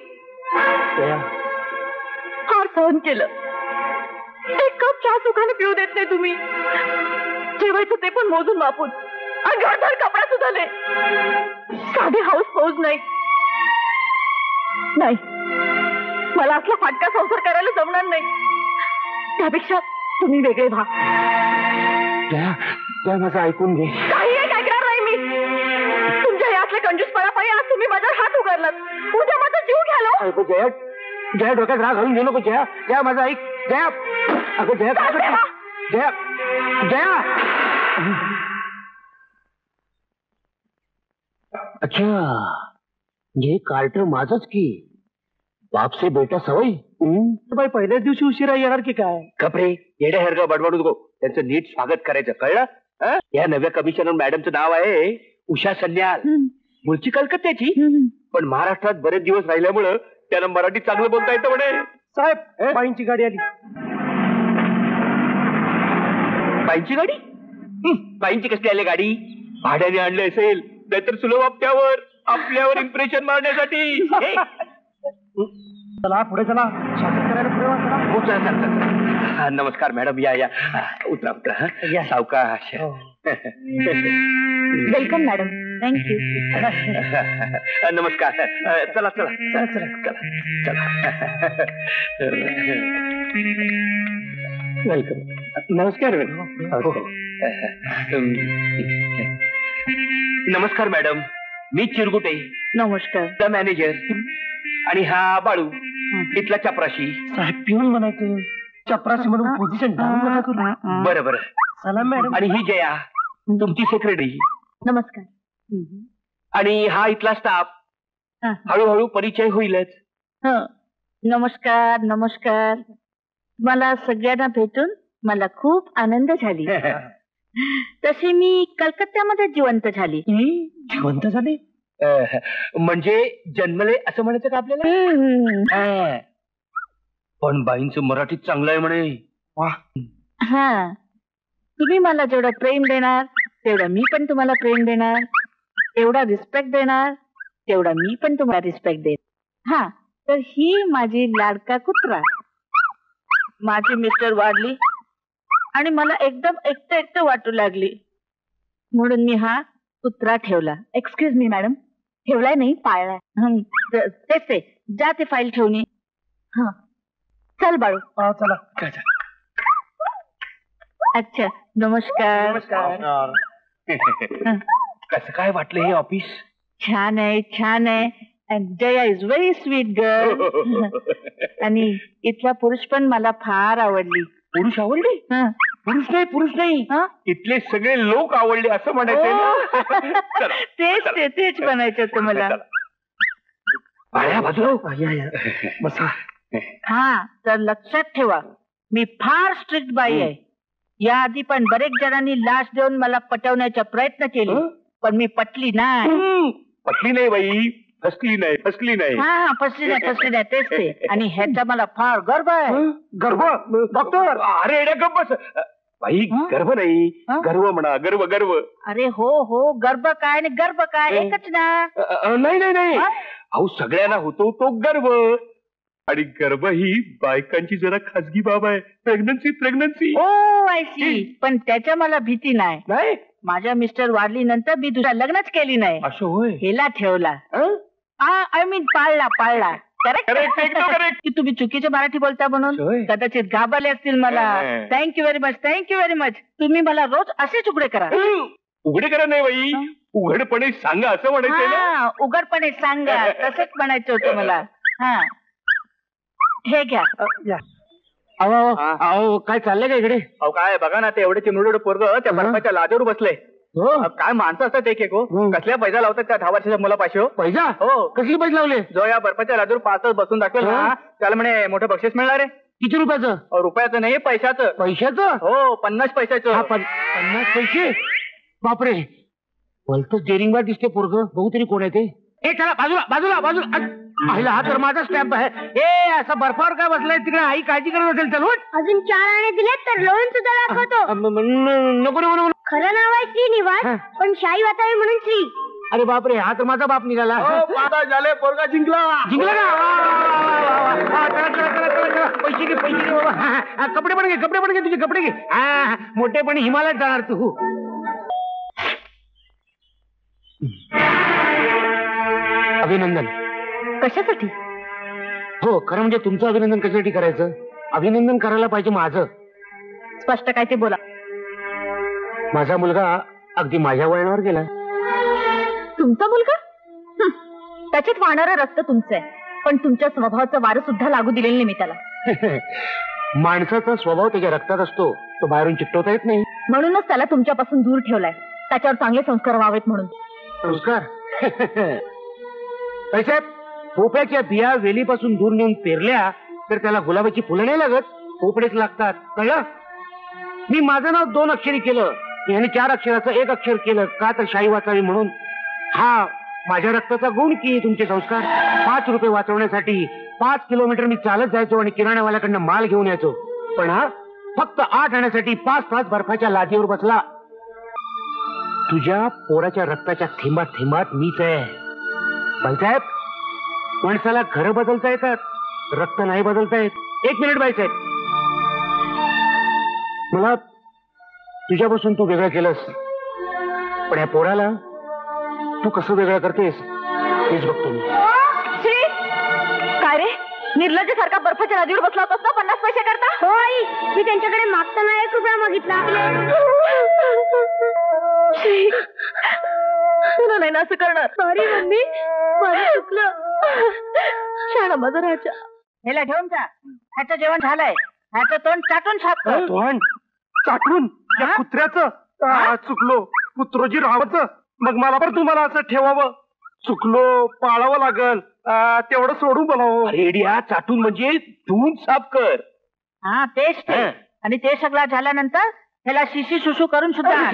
फार सहन केलं. एक कप चहा सुखाने पिऊ देत नाही तुम्ही. जेवायचं ते पण मोजून मापून. अंगावर कपडा सुद्धा नाही. साधे हाऊस फौज नाही. नाही, मला असला फाटका संसार करायला जमणार नाही. त्यापेक्षा तुम्ही वेगळे व्हा. जया, जया, माझं ऐकून घे. काही एक ऐकणार नाही मी. तुमच्या यातल्या कंजूसपणापायी आज तुम्ही माझ्यावर हात उगारलात. उद्या माझा जीव घ्यालो. ऐकू जया, जया, डोक्यात राग घालून घेऊ नको. जया, जया, माझं ऐक. जया, अगं जया, काय करते? जया, जया. अच्छा, हे कार्ट माझच की. बाप से बेटा सवय. बाई पहिल्याच दिवशी उशिरा येणार की काय? कपडे येड्या हरगा बडबडू नको. त्यांचं नीट स्वागत करायचं, कळलं? हं? या नव्या कमिशनर मॅडमचं नाव आहे उषा सन्याल. मूळची कलकत्त्याची, पण महाराष्ट्रात बरेच दिवस राहिल्यामुळं त्यांना मराठी चांगलं बोलता येतं म्हणे. साहेब, बाईंची गाडी आली. बाईंची गाडी? हं, बाईंची कसली आली गाडी? भाड्याने आणली असेल, नाहीतर सुलभ हप्त्यावर आपल्यावर इम्प्रेशन मारण्यासाठी. हे? चला पुढे चला. स्वागत करायला पुढे वा, चला. हो, चला, चला, चला. हा, नमस्कार मॅडम, या या उतरा उतरा. हं. सावकाश. Welcome madam. थँक्यू. नमस्कार. चला चला चला चला चला. वेलकम. नमस्कार नमस्कार मॅडम, मी चिरगुटे, नमस्कार. The manager. आणि हा बाळू, इथला चपराशी. साहेब पिऊन म्हणायचं, चपराशी म्हणून पोझिशन डाऊन नका करू. बरं बरं. चला मॅडम. आणि ही जया, तुमची सेक्रेटरी. नमस्कार. आणि हा इथला स्टाफ. हळूहळू परिचय होईलच. नमस्कार नमस्कार. मला सगळ्यांना भेटून मला खूप आनंद झाली. तशी मी कलकत्त्यामध्ये जिवंत झाली. जिवंत झाले म्हणजे जन्मले असं म्हणायचं का आपल्याला? पण बाईंचं मराठीत चांगलं आहे म्हणे. हा, तुम्ही मला जेवढं प्रेम देणार तेवढं मी पण तुम्हाला प्रेम देणार. एवढा रिस्पेक्ट देणार तेवढा मी पण तुम्हाला रिस्पेक्ट देईन. हा, तर ही माझी लाडका कुत्रा. माझी मिस्टर वाढली आणि मला एकदम एकटं एकटं वाटू लागली, म्हणून मी हा कुत्रा ठेवला. एक्सक्यूज मी मॅडम, ठेवलाय नाही, पाळलाय. तेच ते, जा ते फाईल ठेवून ये. हा, चल बाळू. चला. अच्छा, नमस्कार. नमस्कार. कसं काय वाटलं हे ऑफिस? छान आहे, छान आहे. And Jaya is very sweet girl. आणि इथला पुरुष पण मला फार आवडली. पुरुष आवडले? पुरुष नाही, पुरुष नाही, इथले सगळे लोक आवडले असं म्हणायचंय ना. तेच ते तेच म्हणायचं होतं मला. बसा. हा, तर लक्षात ठेवा, मी फार स्ट्रिक्ट बाई आहे. याआधी पण बरेच जणांनी लाच देऊन मला पटवण्याचा प्रयत्न केले, पण मी पटली नाही. पटली नाही बाई, फसली नाही फसली नाही हा हा फसली नाही फसली नाही तेच ते आणि ह्याचा मला फार गर्व आहे. गर्भ डॉक्टर अरे येड्या गप्प बस. बाई हं? गर्भ नाही हं? गर्व म्हणा गर्व गर्व. अरे हो हो गर्भ काय आणि गर्भ काय एकच ना. अ, अ, नाही नाही नाही हं? अहो सगळ्यांना होतो तो गर्व आणि गर्भ ही बायकांची जरा खाजगी बाब आहे. Pregnancy pregnancy oh I see पण त्याच्या मला भीती नाही. नाही माझ्या मिस्टर वाढली नंतर मी तुझ्या लग्नच केली नाही. असं होय. हेला ठेवला आय मीन पाळला पाळला. Correct, एकदम correct. की तुम्ही चुकीचे मराठी बोलता म्हणून होय. कदाचित घाबरले असतील मला. हं. Thank you very much thank you very much. तुम्ही मला रोज असेच उघडे करा. उघडे करा नाही बाई हं? उघडपणे सांगा असं म्हणायचंय ना. हा उघडपणे सांगा तसंच म्हणायचं होतं मला. हा हे घ्या. अहो अहो, अहो काय चाललंय का इकडे? अहो काय बघा ना ते एवढे चिमडोड पोरग त्या बर्फाच्या लादेवर बसले. हो अहो, काय माणसं असतात एक एक हो. हं. कसल्या पैसा लावतात त्या दहा वर्षाच्या मुलापाशी हो. पैसा हो कसली पैसे लावले? जो या बर्फाच्या लादेवर पाच तास बसून दाखवेल ना हं? त्याला म्हणे मोठं बक्षीस मिळणार आहे. किती रुपयाचं? अहो, रुपयाचं नाही पैशाचं. पैशाचं? हो पन्नास हा पैशाचं. पन- पन्नास पैसे बापरे भलतंच डेरिंगबाज दिसते पोरग. बघू तरी कोण आहे ते. ए चला बाजूला बाजूला बाजूला अ, पाहिला हा तर माझा स्टॅम्प आहे. ए असा बर्फावर काय बसलाय तिकडे? आई काळजी करत असेल. चल उठ. अजून चार आणे दिलेत तर लोन सुद्धा दाखवतो. अ, म- म- न- नको नको नको. खरं नाव आहे श्रीनिवास हा. पण शाही वातावरण म्हणून श्री. अरे बापरे हा तर माझा बाप निघाला. हो पाच झाले पोरगा जिंकला. जिंकला का? वा, वा, वा, वा, वा, वा. हा, चला चला चला चला चला. पैसे घे पैसे घे बाबा. हा, हा, कपडे पण घे कपडे पण घे तुझे कपडे घे. हा, मोठेपणी हिमालयात जाणार तू. अभिनंदन. कशासाठी? हो खरं म्हणजे तुमचं अभिनंदन कशासाठी करायचं? अभिनंदन करायला पाहिजे माझं. स्पष्ट काय ते बोला. माझा मुलगा अगदी माझ्या वळणावर गेला. तुमचा मुलगा? हं. त्याच्यात वाहणारं रक्त तुमचं आहे पण तुमच्या स्वभावाचं वारं सुद्धा लागू दिलेलं नाही मी त्याला. माणसाचा स्वभाव त्याच्या रक्तात असतो. तो बाहेरून चिकटवता येत नाही. म्हणूनच त्याला तुमच्यापासून दूर ठेवलाय. त्याच्यावर चांगले संस्कार व्हावेत म्हणून. संस्कार साहेब पोप्याच्या बिया वेलीपासून दूर नेऊन पेरल्या तर त्याला गुलाबाची फुलं नाही लागत. पोपडेच लागतात. कळलं? मी माझं नाव दोन अक्षरी केलं याने चार अक्षराचं एक अक्षर केलं का तर शाही वाचावी म्हणून. हा माझ्या रक्ताचा गुण की तुमचे संस्कार. पाच रुपये वाचवण्यासाठी पाच किलोमीटर मी चालत जायचो आणि किराणावाल्याकडनं माल घेऊन यायचो. पण हा फक्त आठ आणण्यासाठी पाच तास बर्फाच्या लादीवर बसला. तुझ्या पोराच्या रक्ताच्या थेंबात थेंबात मीच आहे. बाईसाहेब माणसाला घरं बदलता येतात रक्त नाही बदलता येत. एक मिनिट बाईसाहेब. मला तुझ्यापासून तू वेगळं केलंस पण या पोराला तू कसं वेगळं करतेस हेच बघतो मी. काय रे निर्लज्ज सारखा बर्फाच्या नदीवर बसला होतास ना पन्नास पैसे करता. हो आई मी त्यांच्याकडे मागताना एक रुपया मागितला. तुला नाही ना असं करणार. सॉरी मम्मी मला चुकलं. शाळा माझा राजा. ह्याला ठेवून जा. ह्याचं जेवण झालंय. ह्याचं तोंड चाटून छाप कर. तोंड चाटून त्या हा? कुत्र्याचं आ, चुकलो कुत्रोजी राहावचं. मग मला पण तुम्हाला असं ठेवावं. चुकलो पाळावं लागल. आ, तेवढं सोडून बोलावं. रेडिया चाटून म्हणजे धुवून साफ कर. हा तेच ते. हा. आणि ते सगळं झाल्यानंतर ह्याला शिशी सुसू करून सुद्धा आण.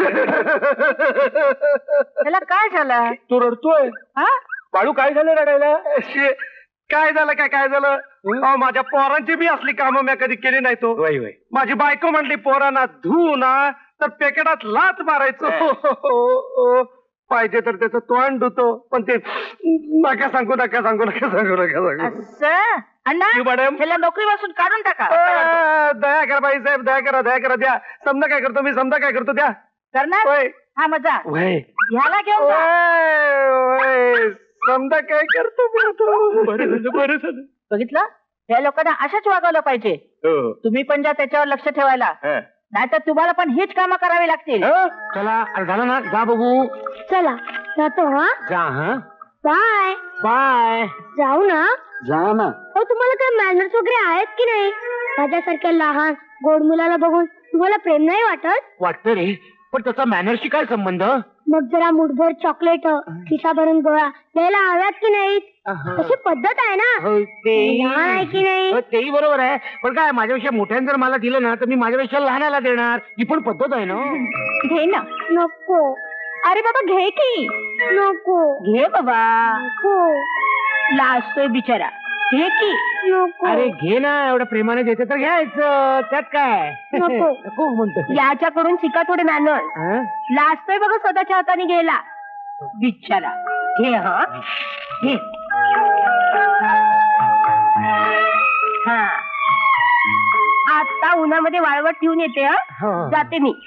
ह्याला काय झालं? तो रडतोय. हा बाळू काय झालं रडायला? शे, काय झालं काय काय झालं? अहो, माझ्या पोरांची बी असली कामं मी कधी केली नाही. तो माझी बायको म्हणली पोरांना धू ना तर पेकेटात लाच मारायचो. पाहिजे तर त्याचं तोंड धुतो पण ते नका सांगू नका सांगू नका सांगू नका सांगू. असं अण्णा जी, मॅडम. ह्याला नोकरीपासून काढून टाका. आ, दया करा बाई साहेब दया करा दया करा. द्या समजा काय करतो मी समजा काय करतो द्या. करणार होय. हा मजा वय ह्याला घेऊन जा. वय समजा काय करतो मी आता. बरं झालं बरं झालं. बघितलं या लोकांना अशाच वागवलं पाहिजे. हो. तुम्ही पण जा त्याच्यावर लक्ष ठेवायला. हा. नाहीतर तुम्हाला पण हीच कामं करावी लागतील. हा? चला अरे झालं ना जा बघू. चला जातो हा. जा हा बाय. बाय. जाऊ ना. जा ना. हो तुम्हाला काही मॅनर्स वगैरे आहेत की नाही? माझ्यासारख्या लहान गोड मुलाला बघून तुम्हाला प्रेम नाही वाटत? वाटतं रे पण त्याचा मॅनरशी काय संबंध? मग जरा मुठभर चॉकलेट खिसा भरून गोळा द्यायला हव्यात की नाही? अशी पद्धत आहे ना. हो, ते- लहान आहे की नाही? हो, तेही बरोबर आहे पण काय माझ्यापेक्षा मोठ्याने जर मला दिलं ना तर मी माझ्यापेक्षा लहानाला देणार. ही पण पद्धत आहे ना. घे ना. नको. अरे बाबा घे की. नको. घे बाबा. नको. लाजतोय बिचारा. हे की नको. अरे घे ना, एवढं प्रेमाने देते तर घ्यायचं, त्यात काय. नको. नको म्हणतो. याच्याकडून शिका थोडे मॅनर्स. हं? लाजतोय बघा स्वतःच्या हाताने घ्यायला बिचारा. घे हा घे. हा आता उन्हामध्ये वाळवट ठेवून येते. हा हो. जाते मी.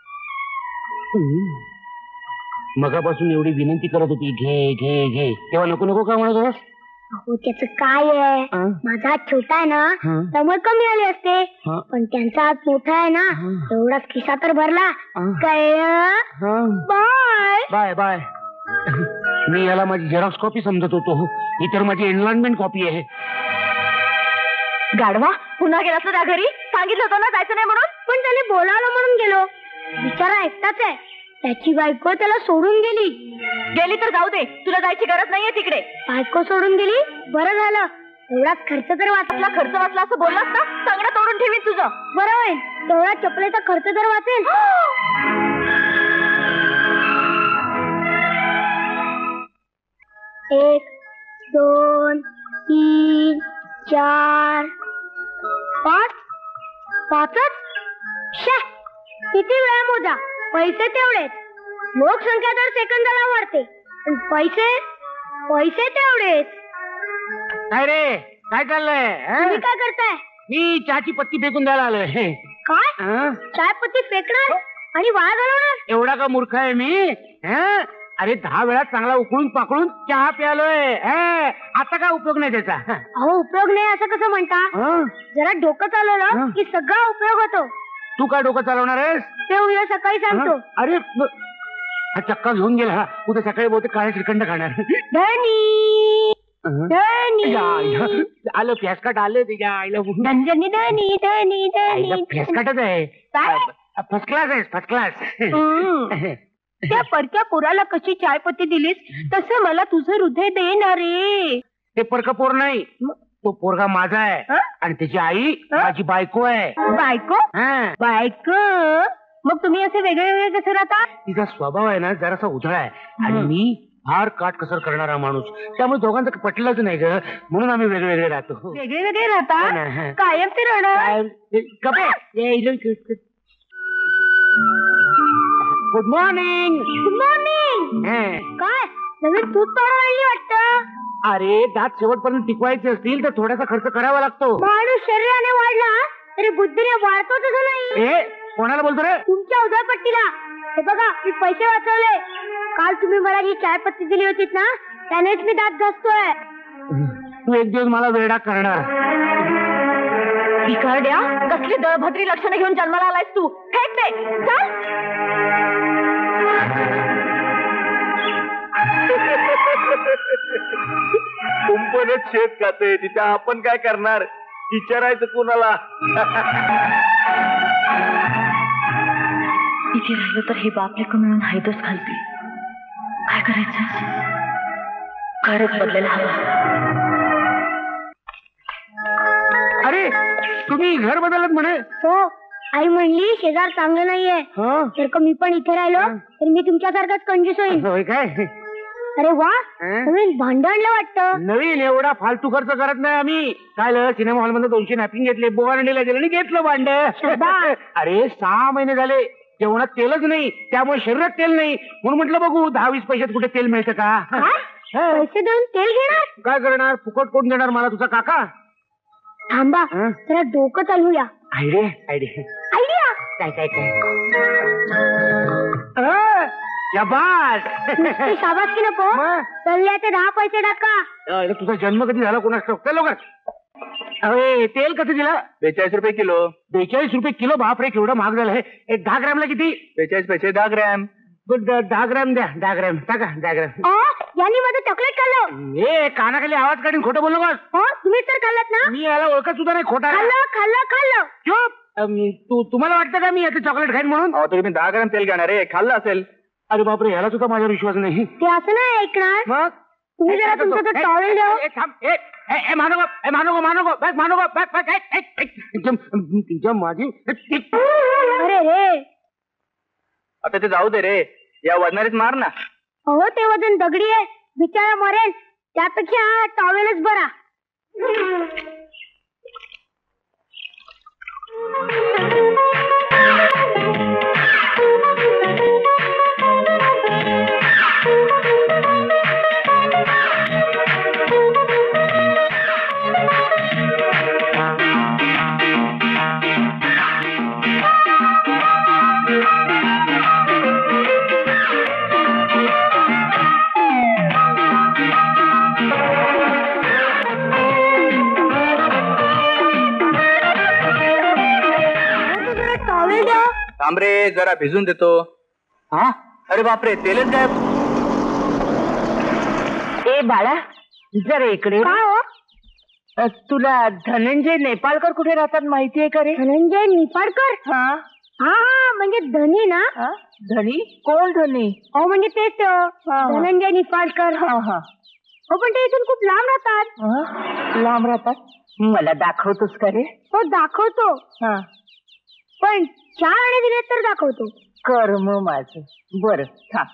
मगापासून एवढी विनंती करत होती, घे घे घे, तेव्हा नको नको का म्हणत होतास? अहो त्याच काय आहे, हं? माझा हात छोटा आहे ना, हं? त्यामुळे कमी आले असते. हं? पण त्यांचा हात मोठा आहे ना, हं. एवढाच खिसा तर भरला. हं. कळलं? हं. बाय. Bye bye. मी याला माझी झेरॉक्स कॉपी समजत होतो, ही तर माझी एनलाइनमेंट कॉपी आहे. गाढवा, पुन्हा गेलास ना त्या घरी? सांगितलं होतं ना जायचं नाही म्हणून. पण त्याने बोलावलं म्हणून गेलो. बिचारा एकटाच आहे, त्याची बायको त्याला सोडून गेली. गेली तर जाऊ दे, तुला जायची गरज नाहीये तिकडे. बायको सोडून गेली, बरं झालं. एवढाच खर्च तर वाचला. खर्च वाचला असं बोललास ना, चांगलं तोडून ठेवीन तुझं. बरं होईल, तेवढा चपलेचा खर्च तर वाचेल. एक दोन तीन चार पाच. पाचच? शे, किती वेळा मोजा, पैसे तेवढेच. लोकसंख्या दर सेकंदाला वाढते, पण पैसे पैसे तेवढेच. काय रे, काय चाललंय? हं? तुम्ही काय करताय? मी चहाची पत्ती फेकून द्यायला आलोय. काय? हं? चाय पत्ती फेकणार आणि वाया घालवणार? एवढा का मूर्ख आहे मी? हं? अरे दहा वेळा चांगला उकळून पाकळून चहा प्यालोय. हं? आता काय उपयोग नाही त्याचा. हं? अहो उपयोग नाही असं कसं म्हणता? हं? जरा डोकं चालवलं हं? की सगळा उपयोग होतो. तू काय डोकं चालवणार आहेस? ते उद्या सकाळी सांगतो. हं? अरे ब- हा चक्का घेऊन गेला. हा उद्या सकाळी बहुतेक काळे श्रीखंड खाणार. धनी हं? धनी या, या. आलं फॅसकाट आलं त्याच्या आईला. धनी धनी धनी आईला धनी. फॅसकाटच आहे. काय? फर्स्ट क्लास आहे, फर्स्ट क्लास. हं. त्या परक्या पोराला कशी चायपत्ती दिलीस तसं मला तुझं हृदय देणार रे. ते परक पोर नाही, तो पोरगा माझा आहे. हं? आणि त्याची आई हं? माझी बायको आहे. बायको हं. बायको. मग तुम्ही असे वेगळे वेगळे कसे राहता? तिचा स्वभाव आहे ना जरासा उधळा आहे आणि हं. मी फार काटकसर करणारा माणूस, त्यामुळे दोघांचं पटलंच नाही ग, म्हणून आम्ही वेगळे वेगळे राहतो. वेगळे वेगळे हो ना, हं. राहता कायम ते राहणार. Good morning. Good morning. काय नवीन दूध पावडर आणली वाटतं? अरे दात शेवटपर्यंत टिकवायचे असतील तर थोडासा खर्च करावा लागतो. माणूस शरीराने वाढला तरी बुद्धीने वाढतो तसं नाही. ए कोणाला बोलतो रे? तुमच्या उधळपट्टीला. हे बघा, मी पैसे वाचवले. काल तुम्ही मला जी चायपत्ती दिली होती ना, त्यानेच मी दात घासतोय. तू एक दिवस मला वेडा करणार. भिकारड्या, कसली दळभद्री लक्षणं घेऊन जन्माला आलायस तू? फेक ते, चल. कुंपणच शेत खाते, तिथे आपण काय करणार? विचारायचं कोणाला? इथे राहिलं तर हे बापलेक मिळून हायदच घालतील. काय करायचं? घरच बदलायला हवं. अरे तुम्ही घर बदलत म्हणे. हो, आई म्हणली शेजार चांगलं नाहीये. हं? जर का मी पण इथे राहिलो हं. तर मी तुमच्यासारखाच कंजूस होईल. होय काय? अरे वा, हं? नवीन भांड आणलं वाटतं. नवीन एवढा फालतू खर्च करत नाही आम्ही. काय सिनेमा हॉल मध्ये दोनशे नॅपिंग घेतले, बोवारंडीला गेले आणि घेतलं भांड. शाबास. अरे सहा महिने झाले जेवणात तेलच नाही, त्यामुळे शरीरात तेल नाही, म्हणून म्हटलं बघू दहा वीस पैशात कुठे तेल मिळतं का. काय? हं. पैसे देऊन तेल घेणार? काय करणार, फुकट कोण देणार मला, तुझा काका. थांबा, हं? जरा डोकं चालवूया. Idea idea idea. काय काय काय अं, शाबास. नुसती शाबासकी नको, मग? चालले ते दहा पैसे टाका. अरे, तुझा जन्म कधी झाला कोणास ठाऊक. चल लवकर. अरे तेल कसं दिलं? बेचाळीस रुपये किलो. बेचाळीस रुपये किलो. बापरे केवढं महाग झालं हे. एक दहा ग्रॅमला किती? बेचाळीस पैसे दहा ग्रॅम. ब- द- दहा ग्रॅम द्या. दहा ग्रॅम टाका. दहा ग्रॅम. अ, यांनी माझं चॉकलेट खाल्लं. ए कानाखाली आवाज काढून खोटं बोलू नकोस. हो, तुम्ही तर खाल्लात ना? मी याला ओळखत सुद्धा नाही. खोटा आहे. खाल्लं खाल्लं खाल्लं. चुप. अम, तू तुम्हाला वाटतं का मी याचं चॉकलेट खाईन म्हणून? अहो तुम्ही दहा ग्रॅम तेल घेणार आहे, खाल्लं असेल. अरे बापरे याला सुद्धा माझ्यावर विश्वास नाही. ते असं नाही ऐकणार. मग तुम्ही जरा तुमचं ते टॉवेल द्या. ए, थांब. ए, ए, ए, मानव ए Manav Manav bag Manav bag bag ए, ए, ए, एकदम तुझ्या माझी अरे रे, आता ते जाऊ दे रे, या वजनारीच मार ना. अहो ते वजन दगडी आहे, बिचारा मरेल. त्यापेक्षा टॉवेलच बरा. तांबरे जरा भिजून देतो. हा अरे बापरे तेलच गायब. ए बाळा जरा इकडे. अ, तुला धनंजय नेपाळकर कुठे राहतात माहितीये का रे? धनंजय निफाडकर. हा हा हा म्हणजे धनी ना. हा? धनी कोण धनी? हो म्हणजे तेच हा. धनंजय निफाडकर. हा हा हो पण ते इथून खूप लांब राहतात. हा? लांब राहतात. मला दाखवतोस का रे? हो दाखवतो. हा पण चार आणे दिले तर दाखवतो. कर्म माझं. बर थांब.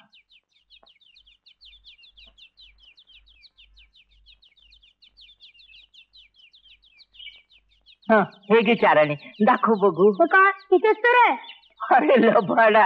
हा हे घे चार आणे. दाखव बघू. हो काय तिथेच तर आहे. अरे लबाडा.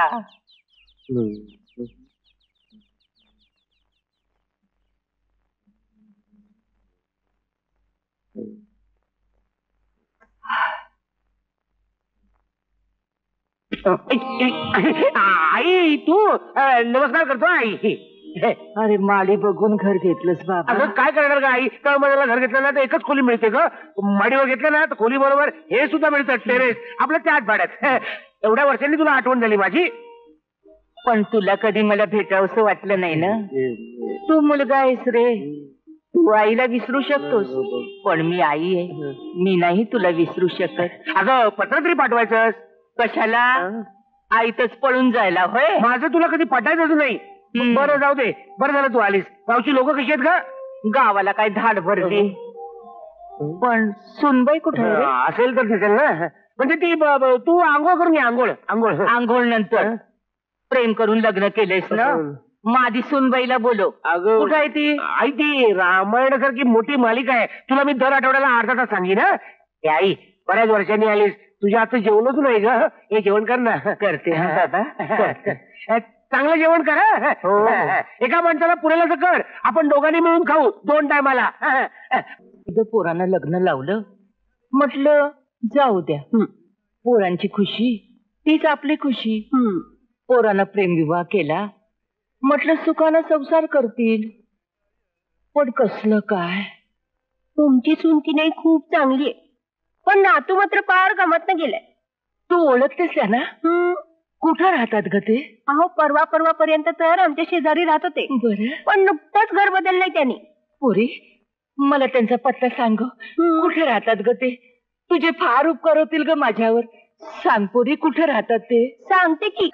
आई तू अ, नमस्कार करतो आई. अरे माडी बघून घर घेतलंस बाबा. अगं काय करणार का आई? तळमळ्याला घर घेतलं ना तर एकच खोली मिळते ग. माडीवर घेतलं ना तर खोली बरोबर हे सुद्धा मिळतं टेरेस आपलं त्या आठ भाड्यात. एवढ्या वर्षांनी तुला आठवण झाली माझी. पण तुला कधी मला भेटावंसं वाटलं नाही ना. तू मुलगा आहेस रे. तू आईला विसरू शकतोस पण मी आई आहे. मी नाही तुला विसरू शकत. अगं पत्र तरी पाठवायचं. कशाला? आईतच पळून जायला होय. माझं तुला कधी पटायचंच नाही. हम्म. बरं जाऊ दे. बरं झालं तू आलीस. गावची लोक कशी आहेत का? गावाला काय धाड भरली. पण सुनबाई कुठे आहे रे? असेल तर दिसेल ना. म्हणजे ती ब- ब- तू आंघोळ करून ये. आंघोळ आंघोळ आंघोळ नंतर प्रेम करून लग्न केलेस ना. मादी सुनबाईला बोलो. अगं कुठं आहे ती? आई ती रामायणासारखी मोठी मालिका आहे. तुला मी दर आठवड्याला अर्धा तास सांगीन ना. ए आई बऱ्याच वर्षांनी आलीस. तुझ्या आता जेवणच नाही ग. हे जेवण कर ना. करते हा बाबा. करते. चांगलं जेवण कर हं. हो. एका माणसाला पुरेलाच कर. आपण दोघांनी मिळून खाऊ दोन टायमाला. तुझं पोरांना लग्न लावलं म्हटलं जाऊ द्या. पोरांची खुशी तीच आपली खुशी. पोरानं प्रेमविवाह केला म्हटलं सुखानं संसार करतील. पण कसलं काय. तुमची सून की नाही खूप चांगली आहे. पण नातू मात्र फार गमत न गेलाय. तू ओळखतेस ना. कुठं राहतात ग ते? अहो परवा परवा पर्यंत तर आमच्या शेजारी राहत होते. बरं पण नुकतंच घर बदललंय त्यांनी. पुरी मला त्यांचा पत्ता सांग. कुठे राहतात ग ते? तुझे फार उपकार होतील ग माझ्यावर. सांग पुरी कुठे राहतात ते? सांगते की.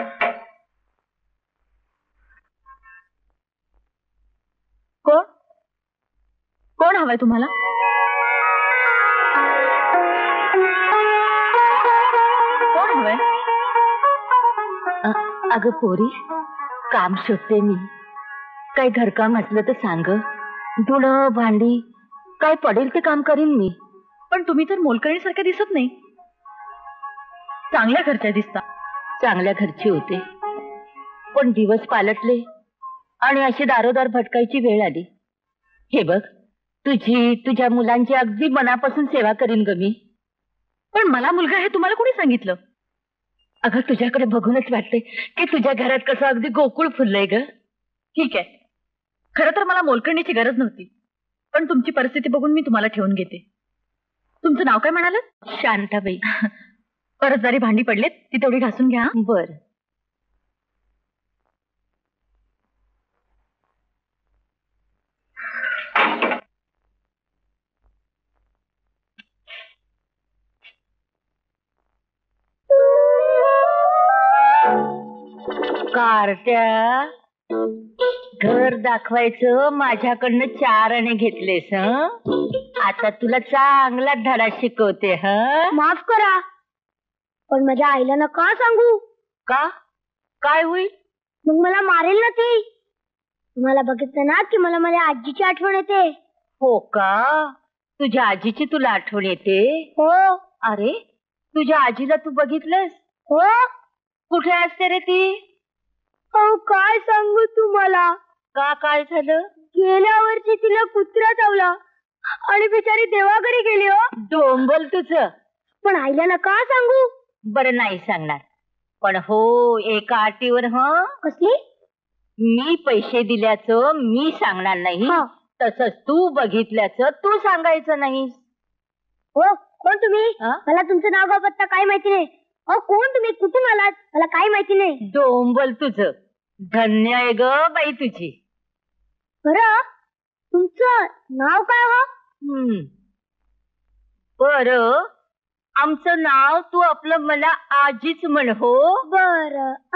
कोण कोण हवाय तुम्हाला? कोण हवंय? अगं पोरी काम शोधते मी. काही घरकाम असलं तर सांग. धुणं भांडी काय पडेल ते काम करीन मी. पण तुम्ही तर मोलकरणीसारख्या दिसत नाही. चांगल्या घरच्या दिसता. चांगल्या घरची होते पण दिवस पालटले आणि अशी दारोदार भटकायची वेळ आली. हे बघ तुझी तुझ्या मुलांची अगदी मनापासून सेवा करीन ग मी. पण मला मुलगा हे तुम्हाला कोणी सांगितलं? अगं तुझ्याकडे बघूनच वाटते की तुझ्या घरात कसं अगदी गोकुळ फुललंय ग. ठीक आहे खरं तर मला मोलकरणीची गरज नव्हती. पण तुमची परिस्थिती बघून मी तुम्हाला ठेवून घेते. तुमचं नाव काय म्हणाल? शांताबाई. परत जरी भांडी पडलेत ती तेवढी घासून घ्या. बर. कारट्या घर दाखवायचं माझ्याकडनं चार आणे घेतलेस. हं आता तुला चांगला धडा शिकवते. हं माफ करा पण माझ्या आईला नका सांगू. का काय होईल? मग मला मारेल ना ती. तुम्हाला बघितलं ना की मला माझ्या आजीची आठवण येते. हो का? तुझ्या आजीची तुला आठवण येते? हो अरे तुझ्या आजीला तू बघितलंस? हो. कुठे असते रे ती? अहो काय सांगू तुम्हाला, का काय झालं? गेल्या वर्षी तिला कुत्रा चावला आणि बिचारी देवाघरी गेली हो. डोंबल तुझं. पण आईला ना का सांगू? बरं नाही सांगणार, पण हो एका अटीवर. हं कसली? मी पैसे दिल्याचं मी सांगणार नाही, हा. तसंच तू बघितल्याचं तू सांगायचं नाही. हो कोण तुम्ही? हा? मला तुमचं नाव गाव पत्ता काय माहिती नाही. अहो कोण तुम्ही, कुठून आलात, मला काय माहिती नाही. डोंबल तुझं. धन्य आहे ग बाई तुझी. बरं तुमचं नाव काय हो? हम्म बर, आमचं नाव तू आपलं मला आजीच म्हण. हो बर.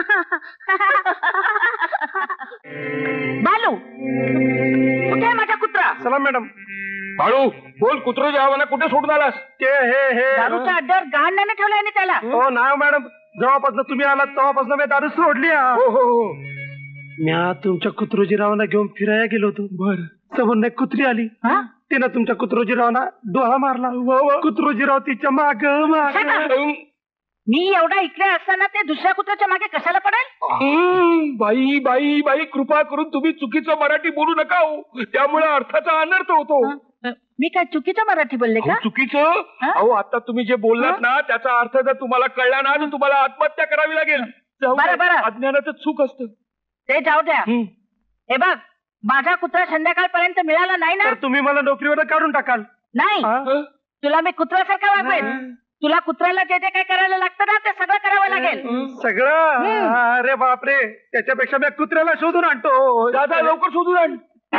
बालू कुठे आहे माझा कुत्रा? चला मॅडम. बाळू बोल, कुत्रो जेव्हा कुठे सोडून आलास? ते हे हे दारूच्या अड्ड्यावर गहाण नाही ठेवलाय ना त्याला. हो ना मॅडम, जेव्हापासून तुम्ही आलात तेव्हापासून मी दारू सोडली. हो हो हो. म्या तुमच्या कुत्रोजीरावांना घेऊन फिरायला गेलो होतो. बर. समोर एक कुत्री आली, हा? तिनं तुमच्या कुत्रोजीरावांना डोळा मारला. कुत्रोजीराव तिच्या माग माग. मी एवढा इकडे असताना ते दुसऱ्या कुत्र्याच्या मागे कशाला पडेल? हम्म, बाई बाई बाई, कृपा करून तुम्ही चुकीचं मराठी बोलू नका हो. त्यामुळे अर्थाचा अनर्थ होतो. मी काय चुकीचं मराठी बोलले का? अहो, चुकीचं? हा? अहो आता तुम्ही जे बोललात ना त्याचा अर्थ जर तुम्हाला कळला ना तर तुम्हाला आत्महत्या करावी लागेल. बरं, बरं. अज्ञानाचं चूक असतं. ते जाऊ द्या. हम्म. हे बघ, माझा कुत्रा संध्याकाळपर्यंत मिळाला नाही ना, तर तुम्ही मला नोकरीवर काढून टाकाल. नाही हा? तुला मी कुत्र्यासारखा वागवेन. तुला कुत्र्याला जे जे काय करायला लागतं ना ते सगळं करावं लागेल. सगळं? अरे बापरे, त्याच्यापेक्षा मी कुत्र्याला शोधून आणतो. दादा लवकर शोधून आण.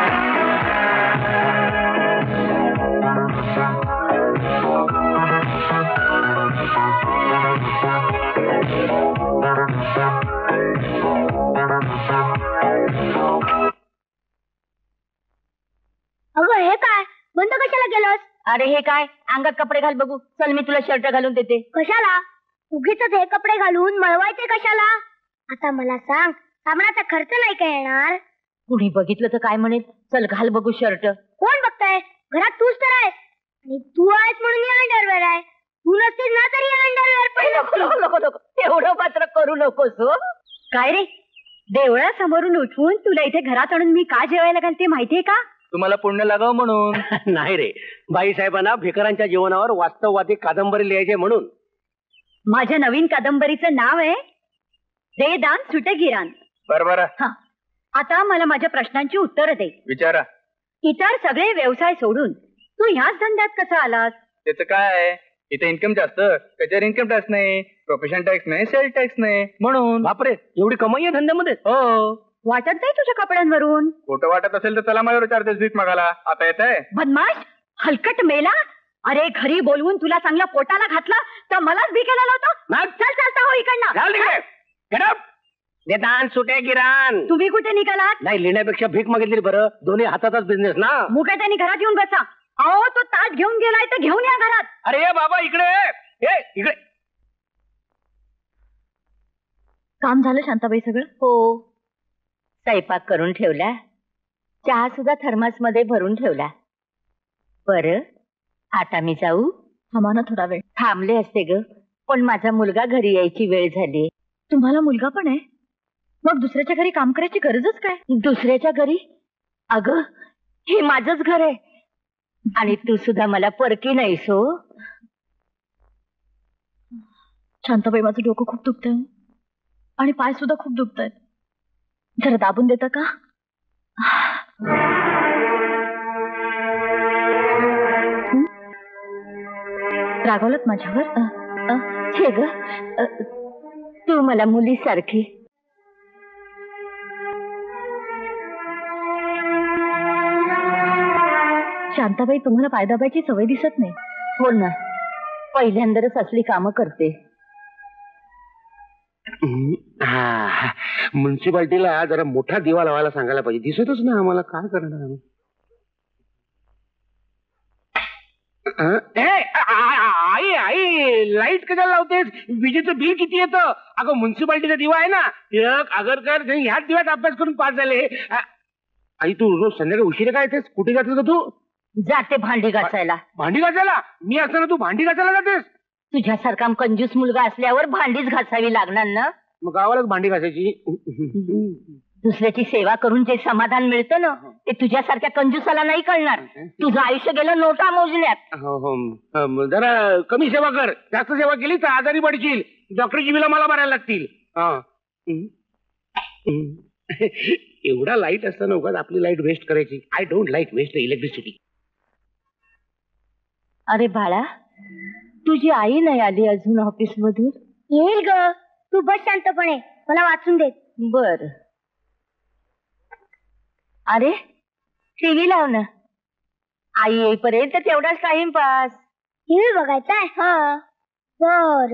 अगं हे काय, बंद कशाला केलंस? अरे हे काय, अंगात कपडे घाल बघू. चल मी तुला शर्ट घालून देते. कशाला? उगीच हे कपडे घालून मळवायचे कशाला? आता मला सांग, सामानाचा खर्च नाही का येणार? कुणी बघितलं तर काय म्हणेल? चल घाल बघू शर्ट. कोण बघताय? घरात तूच तर आहेस आणि तू आहेस म्हणून ही अंडरवेअर आहे. तू नसतीस ना तरी अंडरवेअर पण नको नको नको नको, एवढं मात्र करू नकोस. हो काय रे, देवळासमोरून उठवून तुला इथे घरात आणून मी का जेवायला घालते माहितीये का? तुम्हाला पुण्य लागावं म्हणून. नाही रे, बाईसाहेबांना भिकाऱ्यांच्या जीवनावर वास्तववादी कादंबरी लिहायचे म्हणून. माझ्या नवीन कादंबरीचं नाव आहे दे दान सुटे गिरान. बरोबर. हा, आता मला माझ्या प्रश्नांची उत्तरं दे. विचारा. इतर सगळे व्यवसाय सोडून तू ह्याच धंद्यात कसा आलास? त्याचं काय आहे, इथे इन्कम जास्त, त्याच्यावर इन्कम टॅक्स नाही, प्रोफेशन टॅक्स नाही, सेल टॅक्स नाही म्हणून. बापरे, एवढी कमाई आहे धंद्यामध्ये? हो. वाटत नाही तुझ्या कपड्यांवरून? खोटं वाटत असेल तर चला माझ्यावर चार्जेस भीक मागायला. आता येत आहे. बदमाश, हलकट मेला. अरे घरी बोलवून तुला चांगला पोटाला घातला तर मलाच भिकेला लावतो. चल चालता हो इकडनं. निदान सुटे गिरान. तुम्ही कुठे निघालात? नाही, लिहिण्यापेक्षा भीक मागितली बरं. दोन्ही हाताचाच बिझनेस ना. मुके त्यांनी घरात येऊन बसा. अहो तो ताट घेऊन गेलाय तर घेऊन या घरात. अरे ये बाबा इकडे ये. इकडे. काम झालं शांताबाई सगळं? हो, स्वयंपाक करून ठेवला, चहा सुद्धा थर्मास मध्ये भरून ठेवला. बरं आता मी जाऊ? थांबा ना थोडा वेळ. थांबले असते ग, पण माझा मुलगा घरी यायची वेळ झाली. तुम्हाला मुलगा पण आहे? मग दुसऱ्याच्या घरी काम करायची गरजच काय? दुसऱ्याच्या घरी? अगं हे माझंच घर आहे आणि तू सुद्धा मला परकी नाहीस. हो शांताबाई, माझं डोकं खूप दुखतंय आणि पाय सुद्धा खूप दुखतायत. जरा दाबून देता का? रागावलत माझ्यावर? अ, छे ग, अ, तू मला मुलीसारखी. शांताबाई, तुम्हाला पाय दाबायची सवय दिसत नाही. हो ना, पहिल्यांदाच असली कामं करते. म्युन्सिपाल्टीला जरा मोठा दिवा लावायला सांगायला पाहिजे. दिसतच ना आम्हाला, काय करणार आम्ही. आई आई लाईट कशाला लावतेस? विजेचं बिल किती येतं? अगं म्युन्सिपाल्टीचा दिवा आहे ना, एक आगरकर ह्याच दिव्यात अभ्यास करून पास झाले. आई तू रोज संध्याकाळी उशिरा काय येतेस? कुठे जातेस का तू? जाते भांडी घासायला. भांडी घासायला? मी असताना तू भांडी घासायला जातेस? तुझ्यासारखा कंजूस मुलगा असल्यावर भांडीच घासावी लागणार ना. मग गावालाच भांडी घासायची. दुसऱ्याची सेवा करून जे समाधान मिळतं ना ते तुझ्यासारख्या कंजूसाला नाही कळणार. तुझं आयुष्य गेलं नोटा मोजण्यात. हो हो अं, जरा कमी सेवा कर. जास्त सेवा केली तर आजारी पडशील. डॉक्टरची बिलं मला भरायला लागतील. हा. हं. हं. एवढा लाईट असताना उगाच आपली लाईट वेस्ट करायची. I don't like waste electricity. अरे बाळा, तुझी आई नाही आली अजून ऑफिस मधून? येईल ग, तू बस शांतपणे, मला वाचून देत. बर. अरे टीव्ही लाव ना. आई येईपर्यंत तेवढाच टाइमपास. टीव्ही बघायचाय? हा बर.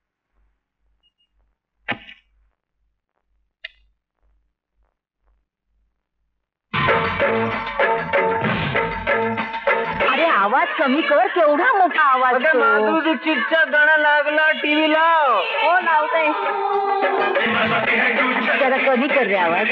अरे आवाज कमी कर, केवढा मोठा आवाज तो. दीक्षितचा गाणं लागला, टीव्ही लाव. हो लावते. जरा कमी कर रे आवाज.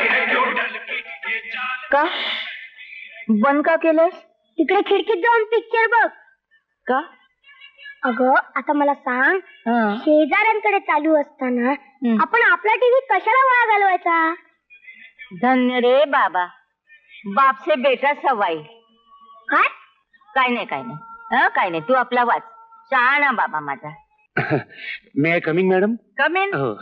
का बंद का केलंस? तिकडे खिडकीत जाऊन पिक्चर बघ. का? अगं आता मला सांग, हं. शेजाऱ्यांकडे चालू असताना हं. आपण आपला टीव्ही कशाला वाया घालवायचा? धन्य रे बाबा, बाप से बेटा सवाई. काय? काय नाही काय नाही. हं, काय नाही, तू आपला वाच. शहाणा बाबा माझा. May I coming madam? Come in. हो.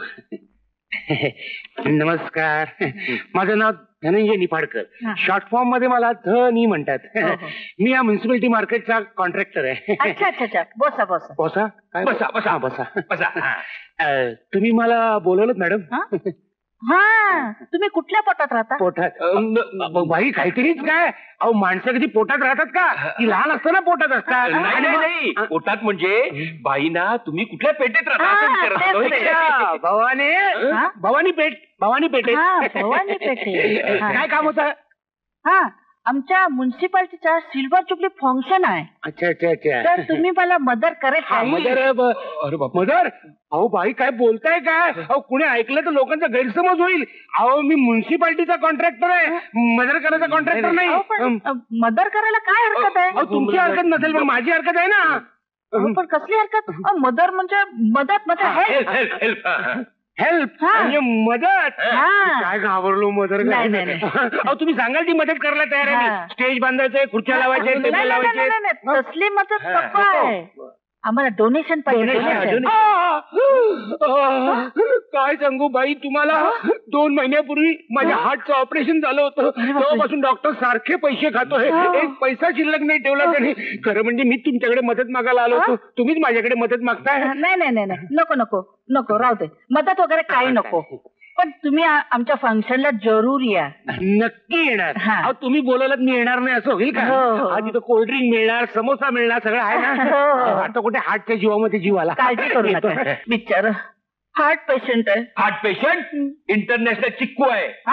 नमस्कार. माझं नाव धनंजय निफाडकर. हा. शॉर्ट फॉर्म मध्ये मला धनी म्हणतात. हो, हो. मी या म्युन्सिपॅलिटी मार्केटचा कॉन्ट्रॅक्टर आहे. अच्छा अच्छा अच्छा, बसा बसा. बसा. काय? बसा, बसा. हा, बसा. बसा. हा. अ, तुम्ही मला बोलवलं मॅडम? हा? हा, तुम्ही कुठल्या पोटात राहता? पोटात? अ, बाई काहीतरीच काय. अहो माणसं कधी पोटात राहतात का? ती लहान असताना पोटात असतात. नाही आणि नाही, मग- नाही पोटात म्हणजे बाईना तुम्ही कुठल्या पेटेत राहता असं हा, विचारत तेच होतो. ते. अच्छा, भवानी हा? भवानी पेठ भवानी पेठे. हा, भवानी पेठे. हा. काय काम होतं? हा, आमच्या म्युन्सिपाल्टीचा सिल्वर जुबली फंक्शन आहे. अच्छा अच्छा अच्छा. तर तुम्ही मला मदत करेल हा, काही? मदर ब- अरे बाप, मदर. अहो बाई काय बोलताय काय? अहो कुणी ऐकलं तर लोकांचा गैरसमज होईल. अहो मी म्युन्सिपाल्टीचा कॉन्ट्रॅक्टर आहे, मदर करायचा कॉन्ट्रॅक्टर नाही. अहो, पण, अम, अ, मदत करायला काय हरकत आहे? अहो तुमची हरकत नसेल पण माझी हरकत आहे ना. अहो, पण कसली हरकत? अहो, मदर म्हणजे मदत म्हणजे help help. Help help help हा. म्हणजे मदत. हा. काय घाबरलो मदर. नाही, नाही, नाही. अहो तुम्ही सांगाल ती मदत करायला तयार आहे हा. मी. स्टेज बांधायचंय, खुर्च्या लावायच्या, नाही, टेबल नाही, नाही, लावायचे. नाही, नाही, तसली मदत हा. नको आहे. आम्हाला डोनेशन पाहिजे. डोनेशन. आ, आ, काय सांगू बाई तुम्हाला, दोन महिन्यापूर्वी माझ्या हार्टचं ऑपरेशन झालं होतं. तेव्हापासून डॉक्टर सारखे पैसे खातोय. एक पैसा शिल्लक नाही ठेवला त्याने. खरं म्हणजे मी तुमच्याकडे मदत मागायला आलो होतो, तुम्हीच माझ्याकडे मदत मागताय. नाही नाही नाही नाही, नको नको नको, राहू दे. मदत वगैरे काही नको. पण तुम्ही आ- आमच्या फंक्शनला जरूर या. नक्की येणार. हा. अहो, तुम्ही बोलवलं मी येणार नाही असं होईल का? हो, हो. आज तिथं कोल्ड्रिंक मिळणार, समोसा मिळणार, सगळं आहे ना. हो. आता कुठे हार्टच्या जीवामध्ये जीव आला. काळजी करू येतो. नका. बिचार हार्ट पेशंट आहे. हार्ट पेशंट इंटरनॅशनल चिक्कू आहे. हा?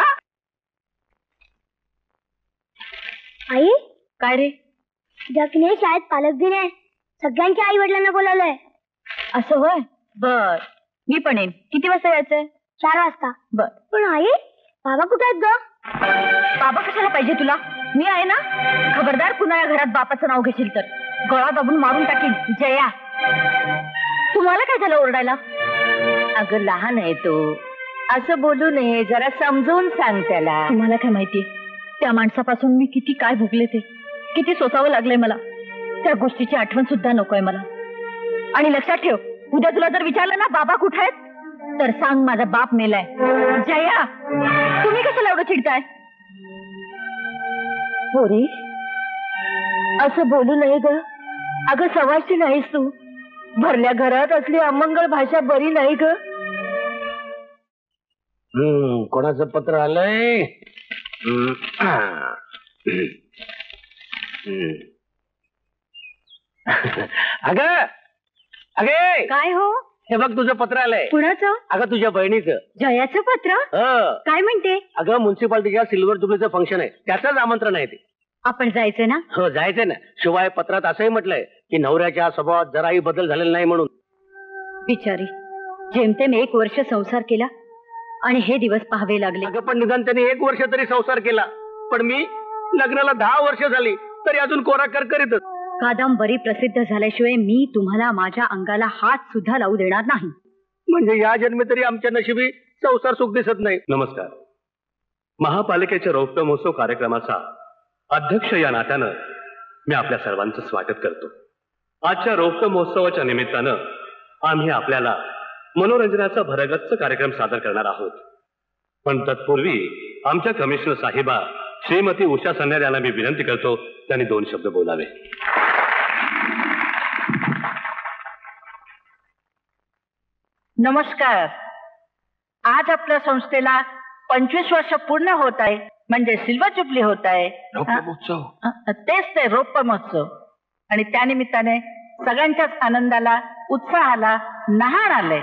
आई, काय रे? उद्या की नाही शाळेत पालक दिन आहे. सगळ्यांच्या आई वडिलांना बोलावलंय. असं होय? बर, मी पण येईन. किती वाजता यायचंय? चार वाजता. बर. पण आई, बाबा कुठे आहेत ग? बाबा कशाला पाहिजे तुला? मी आहे ना. खबरदार पुन्हा या घरात बापाचं नाव घेशील तर गळा दाबून मारून टाकीन. जया, तुम्हाला काय झालं ओरडायला? अगं लहान आहे तो, असं बोलू नये. जरा समजून सांग त्याला. तुम्हाला काय माहिती त्या माणसापासून मी किती काय भोगले, ते किती सोसावं लागलंय मला. त्या गोष्टीची आठवण सुद्धा नकोय मला. आणि लक्षात ठेव, उद्या तुला जर विचारलं ना बाबा कुठे आहेत तर सांग माझा बाप मेलाय. जया, तुम्ही कशाला एवढं चिडताय? पोरी, असं बोलू नये ग. अगं सवाशी नाहीस तू. भरल्या घरात असली अमंगळ भाषा बरी नाही ग. हम्म, कोणाचं पत्र आलंय? हम्म, आ. हम्म. अगं अगे, काय हो? हे बघ तुझं पत्र आलंय. कुणाचं? अगं तुझ्या बहिणीचं. जयाचं पत्र? हं. काय म्हणते? अगं म्युन्सिपाल्टीच्या सिल्वर जुबलीचं फंक्शन आहे, त्याचंच आमंत्रण आहे ते. आपण जायचं ना? हो जायचंय ना. शिवाय पत्रात असंही म्हटलंय की नवऱ्याच्या स्वभावात जराही बदल झालेला नाही म्हणून. बिचारी, जेमतेम एक वर्ष संसार केला आणि हे दिवस पाहावे लागले. अगं पण निदान त्याने एक वर्ष तरी संसार केला. पण मी लग्नाला दहा वर्ष झाली तरी अजून कोरा करकरीतच. कादंबरी प्रसिद्ध झाल्याशिवाय मी तुम्हाला माझ्या अंगाला हात सुद्धा लावू देणार नाही. म्हणजे या जन्मी तरी आमच्या नशिबी संसार सुख दिसत नाही. नमस्कार. महापालिकेच्या रौप्य महोत्सव कार्यक्रमाचा अध्यक्ष या नात्यानं मी आपल्या सर्वांचं स्वागत करतो. आजच्या रौप्य महोत्सवाच्या निमित्तानं आम्ही आपल्याला मनोरंजनाचा भरगच्च कार्यक्रम सादर करणार आहोत. पण तत्पूर्वी आमच्या कमिशनर साहेबा श्रीमती उषा सन्यार यांना मी विनंती करतो त्यांनी दोन शब्द बोलावे. नमस्कार. आज आपल्या संस्थेला पंचवीस वर्ष पूर्ण होत आहे, म्हणजे सिल्वर जुबली होत आहे. रौप्य महोत्सव. अ, तेच ते रौप्य महोत्सव. आणि त्यानिमित्ताने सगळ्यांच्याच आनंदाला उत्साहाला नहाण आलंय.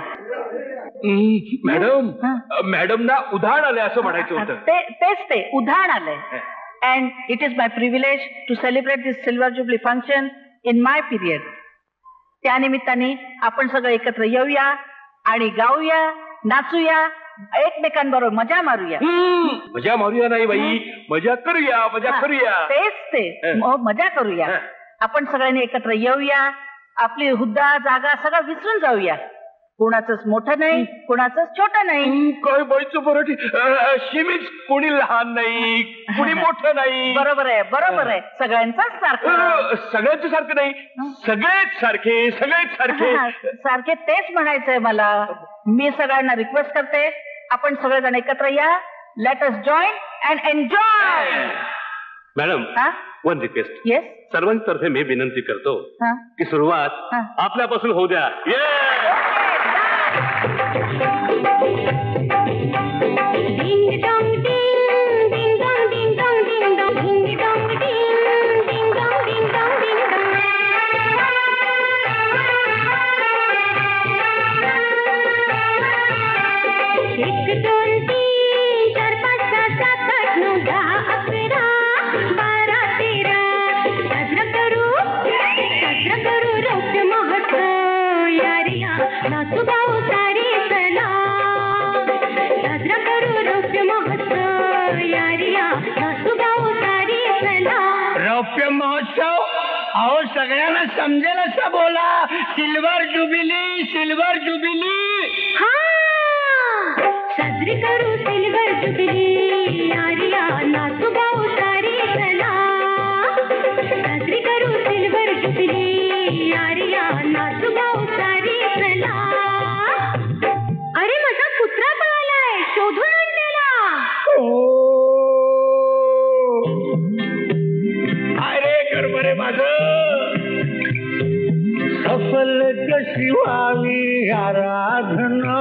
मॅडम मॅडम ना उधाण आले असं म्हणायचं होतं. ते तेच ते उधाण आलंय. And it is my privilege to celebrate this silver jubilee function in my period. त्यानिमित्ताने आपण सगळे एकत्र येऊया आणि गाऊया, नाचूया, एकमेकांबरोबर मजा मारूया. मजा मारूया नाही बाई, मजा करूया, मजा करूया. तेच ते हो, मजा करूया. आपण सगळ्यांनी एकत्र येऊया, आपली हुद्दा जागा सगळं विसरून जाऊया. कुणाचंच मोठं नाही, कुणाचंच छोटं नाही. काय बाईचं बरं. शिमीच कोणी लहान नाही, कोणी मोठं नाही. बरोबर आहे, बरोबर आहे. सगळ्यांचंच सारखं. सगळ्यांचं सारखं नाही, सगळेच सारखे, सगळेच सारखे. सारखे तेच म्हणायचंय मला. मी सगळ्यांना रिक्वेस्ट करते, आपण सगळेजण एकत्र या. Let us join and enjoy. Madam, one request. Yes. सर्वांतर्फे मी विनंती करतो की सुरुवात आपल्यापासून होऊ द्या. Ding dong ding, ding dong ding dong ding dong, ding dong ding, ding dong ding dong ding dong. एक दोन तीन चार पाच सहा सात आठ नऊ दहा अकरा बारा तेरा. साजरा करू साजरा करू रौप्य महोत्सव यारिया, नाचू गाऊ सारी सला. साजरा करू रौप्य महोत्सव यारिया, नाचू गाऊ सारी सला. रौप्य महोत्सव अहो सगळ्यांना समजेल असं बोला. Silver jubilee, silver jubilee. हा, साजरी करू सिल्वर जुबिली यारिया, नाचू गाऊ सारी सला. साजरी करू सिल्वर जुबिली यारिया, नाचू गाऊ सारी सला. अरे माझा कुत्रा पळालाय, शोधून आणलेला. अरे गरबरे माझं. सफल कशी व्हावी आराधना,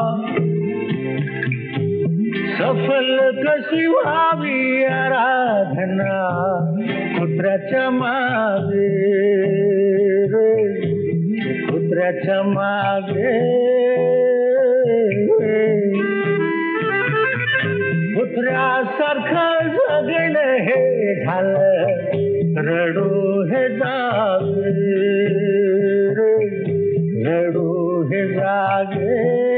सफल कशी व्हावी आराधना, कुत्र्याच्या मागे रे, कुत्र्याच्या मागे. कुत्र्यासारखं जगण हे झालं, रडू हे जागे रे, रडू हे जागे.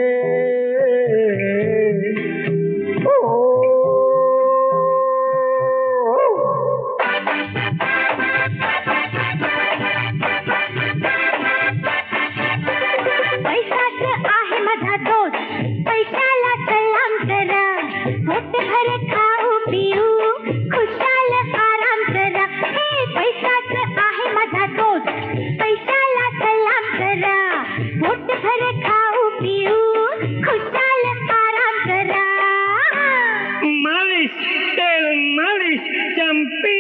पैशाच आहे माझा दोस्त, पैशाला सलाम करा. पोट भर खाऊ पिऊ, खुशाल आराम करा. हे पैशाच आहे माझा दोस्त, पैशाला सलाम करा. पोट भर खाऊ पिऊ, खुशाल आराम करा. मालिश तेल मालिश चंपी.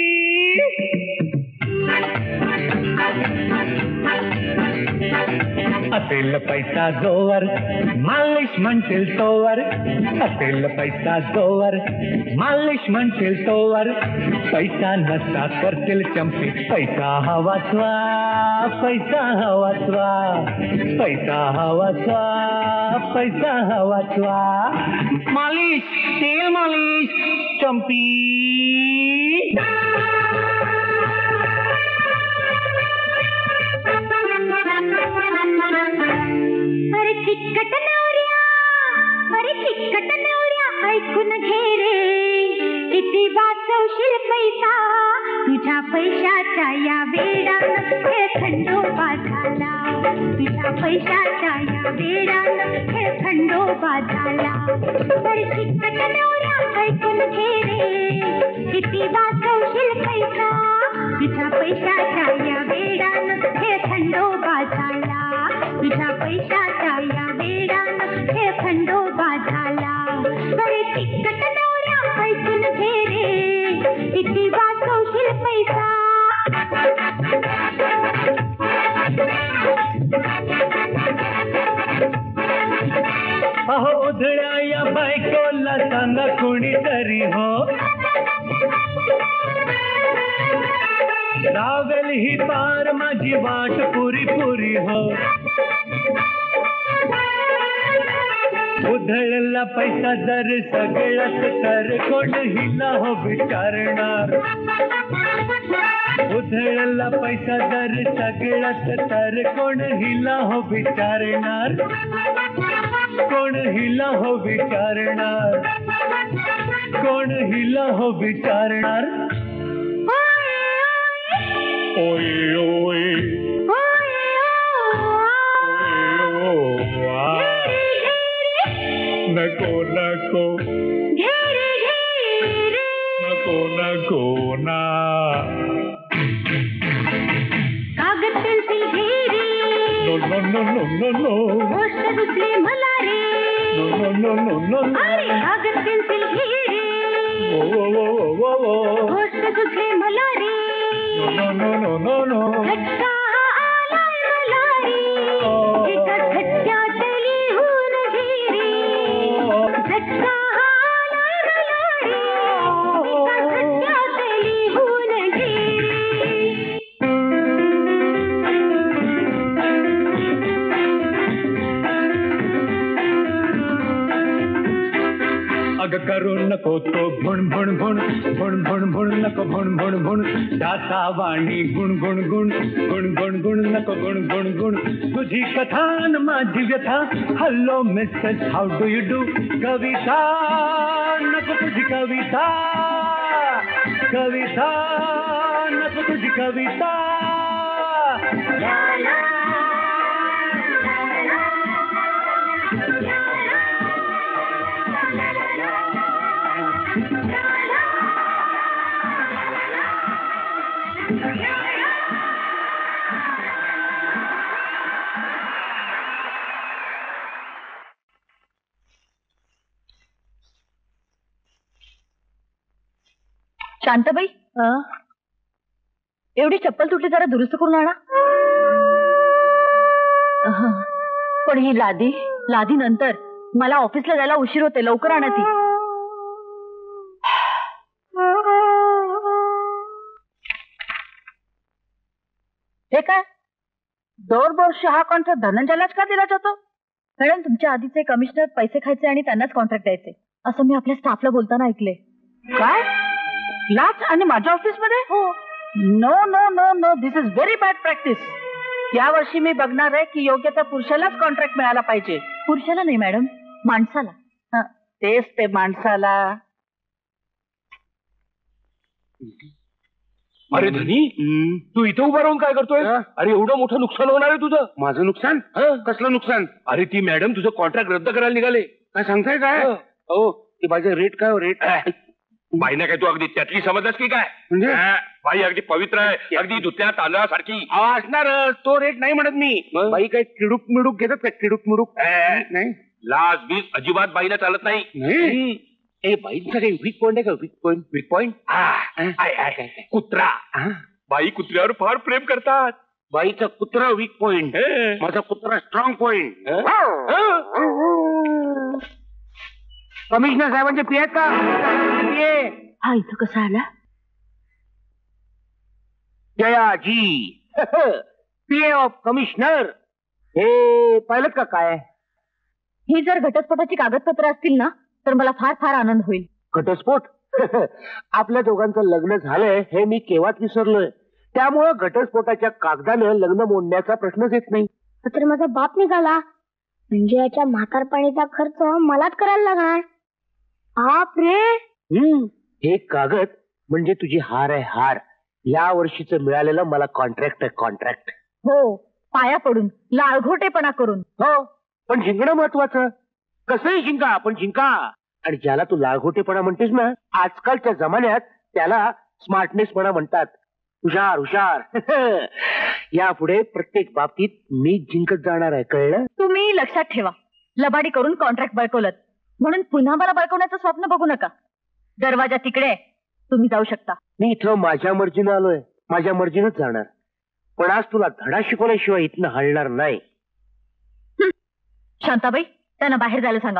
असेल पैसा जोवर मालिश म्हणतील तोवर, असेल पैसा जोवर मालिश म्हणतील तोवर. पैसा नसता करतील चंपी, पैसा हवाचवा, पैसा हवाचवा, पैसा हवाचवा, पैसा हवाचवा. मालिश तेल मालिश चंपी. अरे चिकट नवऱ्या, अरे चिकट नवऱ्या, ऐकून घे रे किती वाट पैशाच्या या वेडानं हे खंडोबा झाला, तुझ्या पैशाच्या या वेडानं हे खंडोबा झाला. तर चिकट नवऱ्या ऐकून घे रे, किती वाचवशील पैसा, तुझ्या पैशाच्या या वेडानं हे खंडोबा झाला, तुझ्या पैशाच्या या वेडानं हे खंडोबा झाला. तर चिकट नवऱ्या ऐकून घे रे, किती वाचवशील पैसा. अहो उधळ्या या बायकोला सांगा कोणीतरी हो, रावेल ही पार माझी वाट पुरी पुरी हो. उधळला पैसा जर सगळ्यात तर कोण हिला हो विचारणार. उधळला पैसा जर सगळ्यात तर कोण हिला हो विचारणार, कोण हिला हो विचारणार, कोण हिला हो विचारणार. ओय ओय नको नको नको नको ना. कागद पेन्सिल घे रे, no no no no no no, गोष्ट दुसरी मला रे. No no no no no, अरे कागद पेन्सिल घे रे, वो वो वो वो वो, गोष्ट दुसरी मला रे. No no no no no. झटका आलाय मला रे, एका झटक्यात लिहून घे रे. झटका आलाय मला रे, एका झटक्यात लिहून घे रे. अग करू नको तो भुण भुण भुण भुण भुण भुण नको भुण भुण भुण. दासा वाणी गुण गुण गुण गुण गुण गुण नको गुण गुण गुण. तुझी कथा न माझी व्यथा, hello Mrs how do you do. कविता नको तुझी कविता, कविता नको तुझी कविता. शांताबाई, एवढी चप्पल तुटली, जरा दुरुस्त करून आणा. अहं. पण ही लादी लादी नंतर मला ऑफिसला जायला उशीर होते, लवकर आणा ती. हे काय, दर वर्षी हा कॉन्ट्रॅक्ट धनंजयलाच का दिला जातो? मॅडम, तुमच्या आधीचे कमिशनर पैसे खायचे आणि त्यांनाच कॉन्ट्रॅक्ट द्यायचे असं मी आपल्या स्टाफला बोलताना ऐकले. काय, लाच आणि माझ्या ऑफिसमध्ये? हो. No no no no, this is very bad practice. या वर्षी मी बघणार आहे की योग्य त्या पुरुषालाच कॉन्ट्रॅक्ट मिळाला पाहिजे. पुरुषाला नाही मॅडम, माणसाला. हा, तेच ते माणसाला. अरे धनी, तू इथे उभा राहून काय करतोय? अरे एवढं मोठं नुकसान होणार आहे तुझं. माझं नुकसान? कसलं नुकसान? अरे ती मॅडम तुझं कॉन्ट्रॅक्ट रद्द करायला निघाले. काय सांगताय काय? हो, ती बाई रेट काय हो रेट? बाईना काय तू अगदी त्यातली समजलास की काय? म्हणजे बाई अगदी पवित्र आहे, अगदी धुतल्या तांदळासारखी. असणार, तो रेट नाही म्हणत मी. बाई काय किडूक मिडूक घेतात का? किडूक मिडूक नाही. लाज बीज अजिबात बाईला चालत नाही. नाही. ए बाईंचा काही वीक पॉइंट आहे का? Weak point? वीक पॉइंट कुत्रा. बाई कुत्र्यावर फार प्रेम करतात. बाईचा कुत्रा वीक पॉइंट, माझा कुत्रा स्ट्रॉंग पॉइंट. कमिशनर साहेबांचे पी आहेत का? हा इथं कसा आला? Jayaji PA of commissioner. हे पाहिलं का काय? ही जर घटस्फोटाची कागदपत्र असतील ना तर मला फार फार आनंद होईल. घटस्फोट? आपल्या दोघांचं लग्न झालंय हे मी केव्हाच विसरलोय. त्यामुळं घटस्फोटाच्या कागदानं लग्न मोडण्याचा प्रश्नच येत नाही. तर माझा बाप निघाला म्हणजे याच्या म्हातारपणीचा खर्च मलाच करायला लागणार. बाप रे. हम्म हे कागद म्हणजे तुझी हार आहे हार. या वर्षीचं मिळालेलं मला कॉन्ट्रॅक्ट आहे, कॉन्ट्रॅक्ट. हो, पाया पडून लाळघोटेपणा करून. हो, पण जिंकणं महत्वाचं. कसंही जिंका, पण जिंका. आणि ज्याला तू लाळघोटेपणा म्हणतेस ना, आजकालच्या जमान्यात त्याला स्मार्टनेसपणा म्हणतात. हुशार हुशार. यापुढे प्रत्येक बाबतीत मी जिंकत जाणार आहे, कळलं? तुम्ही लक्षात ठेवा, लबाडी करून कॉन्ट्रॅक्ट बळकवलं म्हणून पुन्हा मला बळकवण्याचं स्वप्न बघू नका. दरवाजा तिकडे आहे, तुम्ही जाऊ शकता. मी इथं माझ्या मर्जीनं आलोय, माझ्या मर्जीनच जाणार. पण आज तुला धडा शिकवल्याशिवाय इथनं हलणार नाही. शांताबाई, त्यांना बाहेर जायला सांगा.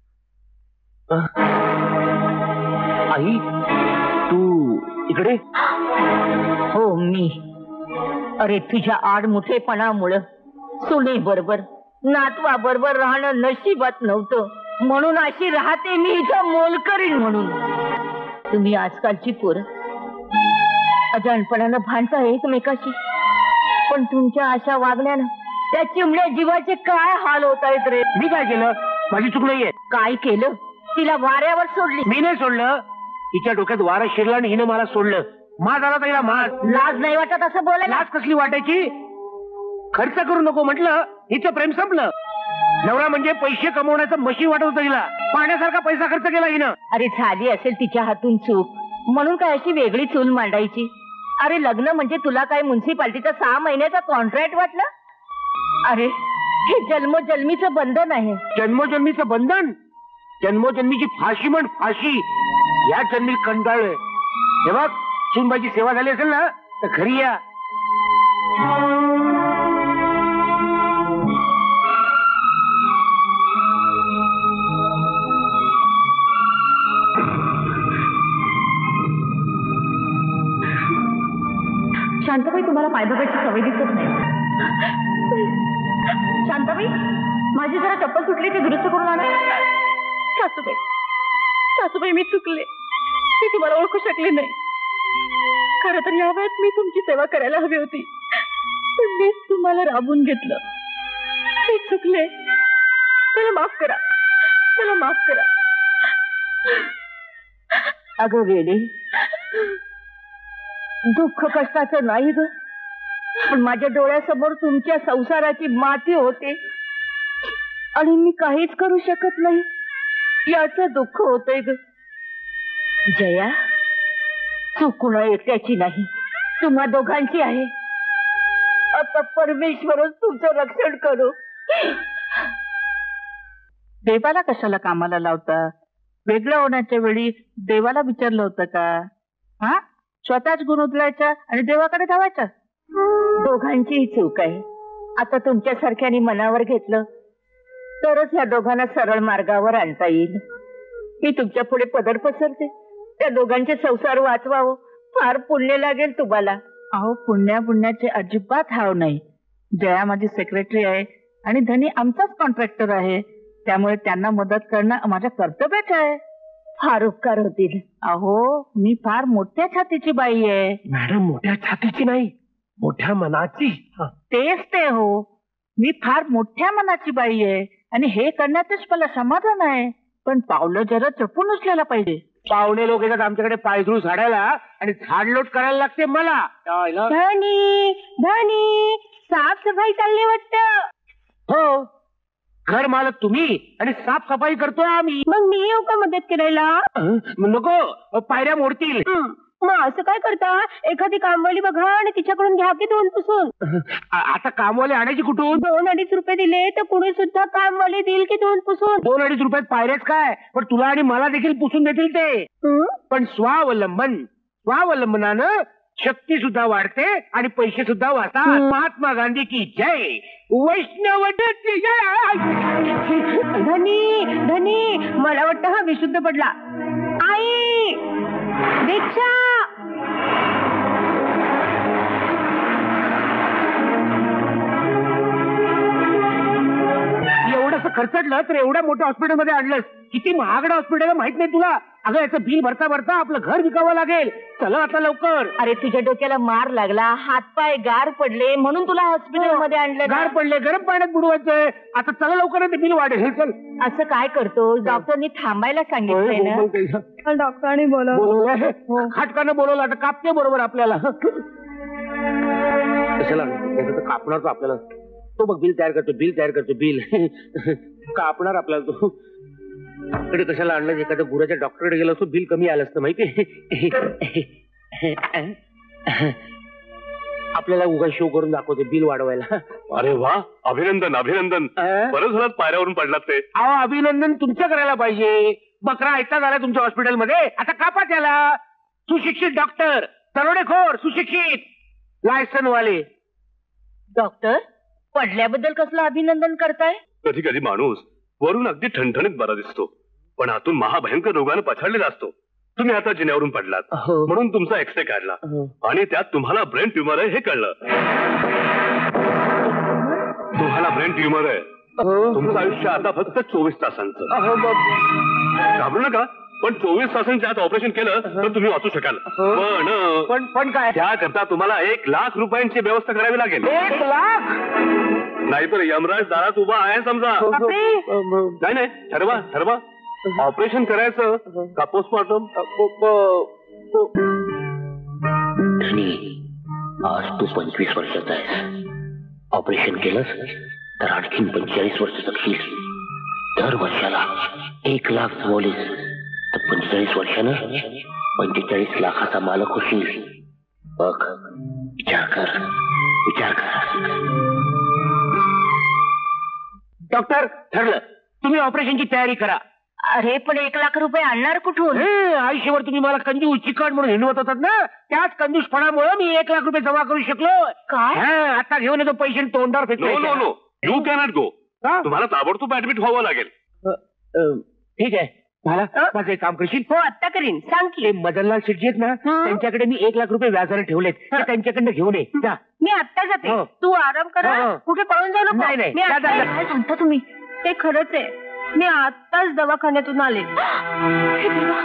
आई, तू इकडे? हो, मी. अरे, तुझ्या आडमुठेपणामुळं सुने बरोबर नातवा बरोबर राहणं नशिबात नव्हतं, म्हणून अशी राहते मी इथं मोलकरीण म्हणून. तुम्ही आजकालची पोरं अजाणपणानं भांडता एकमेकाशी, पण तुमच्या अशा वागण्यानं त्या चिमण्या जीवाचे काय हाल होत आहेत रे. मी काय केलं? माझी चूक नाहीये. काय केलं? तिला वाऱ्यावर सोडली. मी नाही सोडलं. तिच्या डोक्यात वारा शिरला आणि हिनं मला सोडलं. माज आला तिला, माज. लाज नाही वाटत असं बोलायला? लाज कसली वाटायची? खर्च करू नको म्हटलं, हिचं प्रेम संपलं. नवरा म्हणजे पैसे कमवण्याचं मशीन वाटत होतं हिला. पाण्यासारखा पैसा खर्च केला हिनं. अरे, झाली असेल तिच्या हातून चूक, म्हणून काय अशी वेगळी चूल मांडायची? अरे, लग्न म्हणजे तुला काय म्युन्सिपाल्टीचा सहा महिन्याचा कॉन्ट्रॅक्ट वाटलं? अरे, हे जन्मोजन्मीचं बंधन आहे. जन्मोजन्मीचं बंधन? जन्मोजन्मीची फाशी म्हण, फाशी. या जन्मी कंटाळलोय. हे बघ, सुनबाईची सेवा झाली असेल ना, तर घरी या. शांताबाई, तुम्हाला पायदबाची सवय दिसत नाही. शांताबाई, माझी जरा चप्पल सुटली, ती दुरुस्त करून आणा. सासूबाई, सासूबाई, मी चुकले. मी तुम्हाला ओळखू शकले नाही. खरं तर या वेळेत मी तुमची सेवा करायला हवी होती, पण मीच तुम्हाला राबून घेतलं. मी चुकले. मला माफ करा, मला माफ करा. अगं वेडे, दुःख कष्टाचं नाही ग, पण माझ्या डोळ्यासमोर तुमच्या संसाराची माती होते आणि मी काहीच करू शकत नाही, याचं दुःख होतंय ग. जया, चूक कुणा एकट्याची नाही, तुम्हा दोघांची आहे. आता परमेश्वरच तुमचं रक्षण करू. देवाला कशाला कामाला लावता? वेगळं होण्याच्या वेळी देवाला विचारलं होतं का? हा, स्वतःच गुण उचलायचा आणि देवाकडे धावायचा. दोघांचीही चूक आहे. आता तुमच्या सारख्याने मनावर घेतलं तरच या दोघांना सरळ मार्गावर आणता येईल. मी तुमच्या पुढे पदर पसरते, त्या दोघांचे संसार वाचवावं. फार पुण्य लागेल तुम्हाला. अहो, पुण्या पुण्याचे अजिबात हाव नाही. जया माझी सेक्रेटरी आहे आणि धनी आमचाच कॉन्ट्रॅक्टर आहे, त्यामुळे त्यांना मदत करणं माझं कर्तव्यच आहे. फार उपकार होतील. अहो, मी फार मोठ्या छातीची बाई आहे. मॅडम, मोठ्या छातीची नाही, मोठ्या मनाची. तेच ते हो, मी फार मोठ्या मनाची बाई आहे आणि हे करण्यातच मला समाधान आहे. पण पावलं जरा जपून उचलायला पाहिजे. पाहुणे लोक येतात आमच्याकडे पायधूळ झाडायला आणि झाडलोट करायला लागते मला. धनी, धनी, साफसफाई चालली वाटतं. हो, घर मालक तुम्ही आणि साफसफाई करतोय आम्ही. मग मी येऊ का मदत करायला? नको, पायऱ्या मोडतील. मग असं काय करता? एखादी कामवाली बघा आणि तिच्याकडून घ्या की दोन पुसून. आता कामवाले आणायची कुठून? दोन अडीच रुपये दिले तर कुणी सुद्धा कामवाली देईल की दोन पुसून. दोन अडीच रुपयात पायऱ्याच काय, पण तुला आणि मला देखील पुसून देतील ते. पण स्वावलंबन, स्वावलंबनानं शक्ती सुद्धा वाढते आणि पैसे सुद्धा वाचतात. महात्मा गांधी की जय. वैष्णव की जय. धनी, धनी, मला वाटतं हा विशुद्ध पडला. आई, दीक्षा. एवढंसं खर्चटलं तर एवढ्या मोठ्या हॉस्पिटलमध्ये आणलंस. किती महागडं हॉस्पिटल माहित नाही तुला? अगं याचं बिल भरता भरता आपलं घर विकावं लागेल. चला आता लवकर. अरे तुझ्या डोक्याला मार लागला, हातपाय गार पडले म्हणून तुला हॉस्पिटल मध्ये आणलं ना. गार पडले, गरम पाण्यात बुडवायचंय. आता चला लवकर, ते बिल वाढेल. चल. असं काय करतो, डॉक्टरनी थांबायला सांगितलंय ना. डॉक्टरांनी बोलवलं. खाटकानं बोलवलं, आता कापते बरोबर आपल्याला. कशाला त्याचं तर कापणार तो आपल्याला. तो बघ बिल तयार करतो, बिल तयार करतो, बिल कापणार आपल्याला तो. कडे कशाला आणलं, एखाद्या गुराच्या डॉक्टरकडे गेलो असतो बिल कमी आलं असतं माहिती. आपल्याला उगा शो करून दाखवते बिल वाढवायला. अरे वा, अभिनंदन अभिनंदन. बरं झालं पायऱ्यावरून पडलात ते. अहो अभिनंदन तुमचं करायला पाहिजे. बकरा ऐकता झाला तुमच्या हॉस्पिटलमध्ये, आता कापा त्याला. सुशिक्षित डॉक्टर, दरोडेखोर सुशिक्षित, लायसन वाले डॉक्टर. पडल्याबद्दल कसलं अभिनंदन करताय? कधी कधी माणूस वरून अगदी ठणठणीत बरा दिसतो, पण आतून महाभयंकर रोगानं पछाडलेला असतो. तुम्ही आता जिन्यावरून पडलात म्हणून तुमचा एक्सरे काढला आणि त्यात तुम्हाला ब्रेन ट्युमर आहे हे कळलं. तुम्हाला ब्रेन ट्युमर आहे. तुमचं आयुष्य आता फक्त चोवीस तासांचं. घाबरू नका, पण चोवीस तासांच्या आत ऑपरेशन केलं तर तुम्ही वाचू शकाल. पण पण पण काय, त्याकरता तुम्हाला एक लाख रुपयांची व्यवस्था करावी लागेल. एक लाख नाहीतर यमराज दारात उभा आहे समजा. नाही नाही, ठरवा ठरवा. ऑपरेशन करायचं का पोस्टमॉर्टम? आज तू पंचवीस वर्षाचा आहे. ऑपरेशन केलंस तर आणखीन पंचेचाळीस वर्ष जगशील. दर वर्षाला एक लाख जमवलीस तर पंचेचाळीस वर्षानं पंचेचाळीस लाखाचा मालक होशील. बघ, विचार कर, विचार कर. डॉक्टर ठरलं, तुम्ही ऑपरेशनची तयारी करा. अरे पण एक लाख रुपये आणणार कुठून? आयुष्यभर तुम्ही मला कंजूस चिकट म्हणून हिंडवत होतात ना, त्याच कंजूसपणामुळे मी एक लाख रुपये जमा करू शकलो. काय? आता घेऊन येतो पैसे तोंडावर नो नो फेकतो. No, you cannot go. तुम्हाला ताबडतोब ऍडमिट व्हावं लागेल. ठीक आहे, मला माझं एक काम करशील? हो आत्ता करीन, सांग की. ते मदनलाल शेट्टी आहेत ना, त्यांच्याकडे मी एक लाख रुपये व्याजाने ठेवलेत, ते त्यांच्याकडनं घेऊन ये. जा. मी आत्ता जाते. हो. तू आराम कर. हो. कुठे पळून जाऊ नको. नाही, नाही. मी जा, आत्ता- जा, जा. काय सांगता तुम्ही? ते खरंच आहे, मी आत्ताच दवाखान्यातून आले. हे देवा.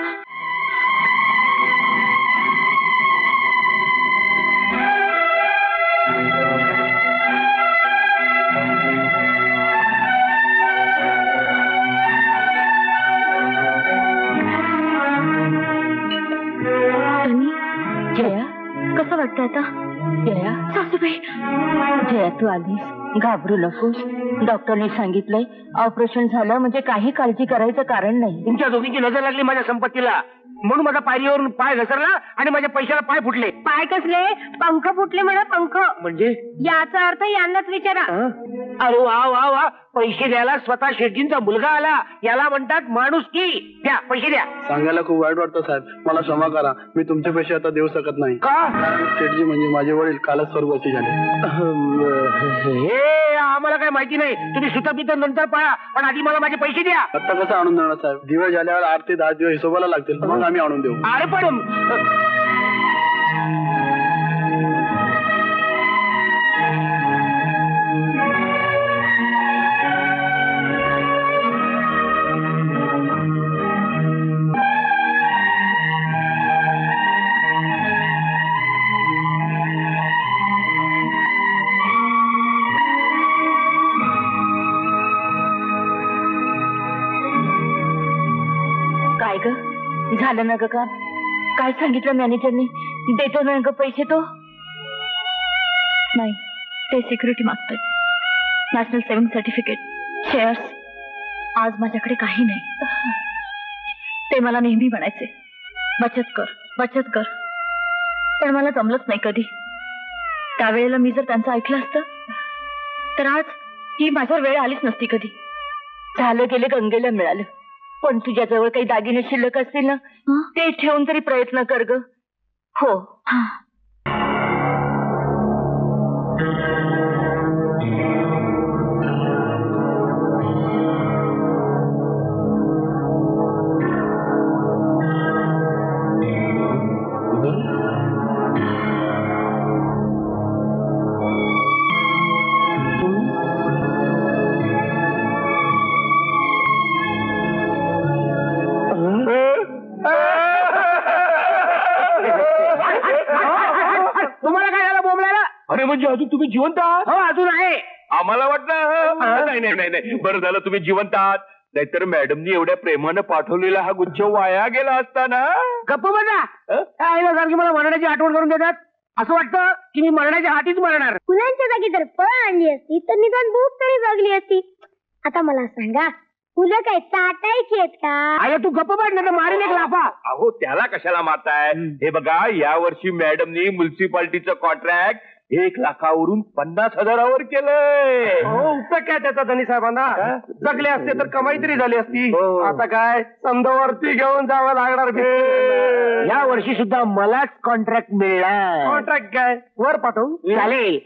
जया, कसं वाटतं आता? जया, सासूबाई, जया तू आलीस. घाबरू नकोस. डॉक्टरने सांगितलंय ऑपरेशन झालं म्हणजे काही काळजी करायचं कारण नाही. तुमच्या दोघींची नजर लागली माझ्या संपत्तीला, म्हणून माझा पायरीवरून पाय घसरला आणि माझ्या पैशाला पाय फुटले. पाय कसले? पंख फुटले म्हणा, पंख. म्हणजे याचा अर्थ यांनाच विचारा. अरे वा वा वा, पैसे द्यायला स्वतः शेट्टींचा मुलगा आला, याला म्हणतात माणूस की. द्या पैसे द्या. सांगायला खूप वाईट वाटतं साहेब, मला क्षमा करा. मी तुमचे पैसे आता देऊ शकत नाही. का? शेठजी म्हणजे माझे वडील कालच स्वर्गवासी झाले. हे आम्हाला काय माहिती नाही. तुम्ही सुतपित नंतर पळा, पण आधी मला माझे पैसे द्या. आता कसं आणून देणार साहेब? दिवस झाल्यावर आठ ते दहा दिवस हिशोबाला लागतील, मग आम्ही आणून देऊ. अरे पण काय ग झालं ना ग काम? काय सांगितलं मॅनेजरने? देतो ना ग पैसे तो? नाही, ते सिक्युरिटी मागतात. National saving certificate, shares. आज माझ्याकडे काही नाही. ते मला नेहमी म्हणायचे, बचत कर बचत कर, पण मला जमलंच नाही कधी. त्यावेळेला मी जर त्यांचं ऐकलं असतं तर आज ही माझ्यावर वेळ आलीच नसती कधी. झालं गेले गंगेला मिळालं, पण तुझ्या जवळ काही दागिने शिल्लक असतील ना, ते ठेवून तरी प्रयत्न कर ग. हो. अरे म्हणजे अजून तुम्ही जिवंत आहात? हो अजून आहे. आम्हाला वाटलं नाही नाही नाही नाही बरं झालं तुम्ही जिवंत आहात, नाहीतर मॅडमनी एवढ्या प्रेमानं पाठवलेला हा गुच्छ वाया गेला असता ना. गप्प बघा आईला सारखी मला मरणाची आठवण करून देतात. असं वाटतं की मी मरणाच्या हातीच मरणार. फुलांच्या जागी जर फळ आणली असती तर निदान भूक तरी भागली असती. आता मला सांगा, फुलं काय चाटायची आहेत का? आय तू गप्प बघ ना, मारीन एक लाफा. अहो त्याला कशाला मारताय? हे बघा, या वर्षी मॅडमनी म्युन्सिपाल्टीचं कॉन्ट्रॅक्ट एक लाखावरून पन्नास हजारावर केलंय. उपयोग काय त्याचा धनी साहेबांना? जगले असते तर कमाई तरी झाली असती. आता काय समजावरती घेऊन जावं लागणार. या वर्षी सुद्धा मलाच कॉन्ट्रॅक्ट मिळणार. कॉन्ट्रॅक्ट काय वर पाठवू चालेल.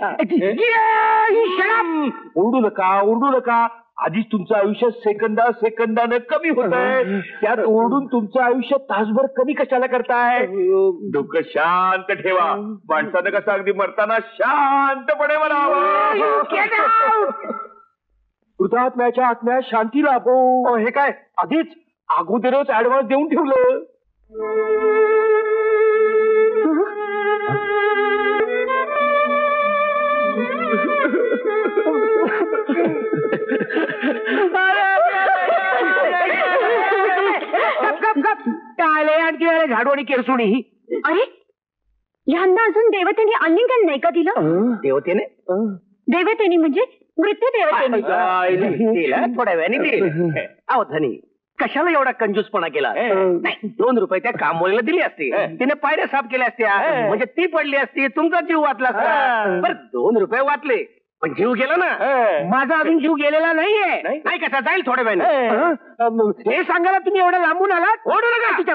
ओरडू नका ओरडू नका, आधीच तुमचं आयुष्य सेकंदा सेकंदानं कमी होत आहे, त्यात ओरडून तुमचं आयुष्य तासभर कमी कशाला करताय? डोकं शांत ठेवा. माणसानं कसं अगदी मरताना शांतपणे म्हणावं. वृद्धात्म्याच्या आत्म्यात शांती लाभो. हे काय आधीच अगोदरच ऍडव्हान्स देऊन ठेवलं. झाडू आणि केरसुणी. अरे ह्यांना अजून देवतेने आलिंगन नाही का दिलं? देवतेने देवतेने म्हणजे मृत्यू देवतेने. थोड्या वेळाने दिले. अहो धनी, कशाला एवढा कंजूसपणा केला? नाही, दोन रुपये त्या कामवालीला दिली असती, तिने पायऱ्या साफ केल्या असत्या, म्हणजे ती पडली असती, तुमचा जीव वाचला असता. बरं दोन रुपये वाचले पण जीव गेला ना. माझा अजून जीव गेलेला नाहीये. नाही कसा जाईल थोड्या वेळाने. हे सांगायला तुम्ही एवढं लांबून आलात? ओढू नका.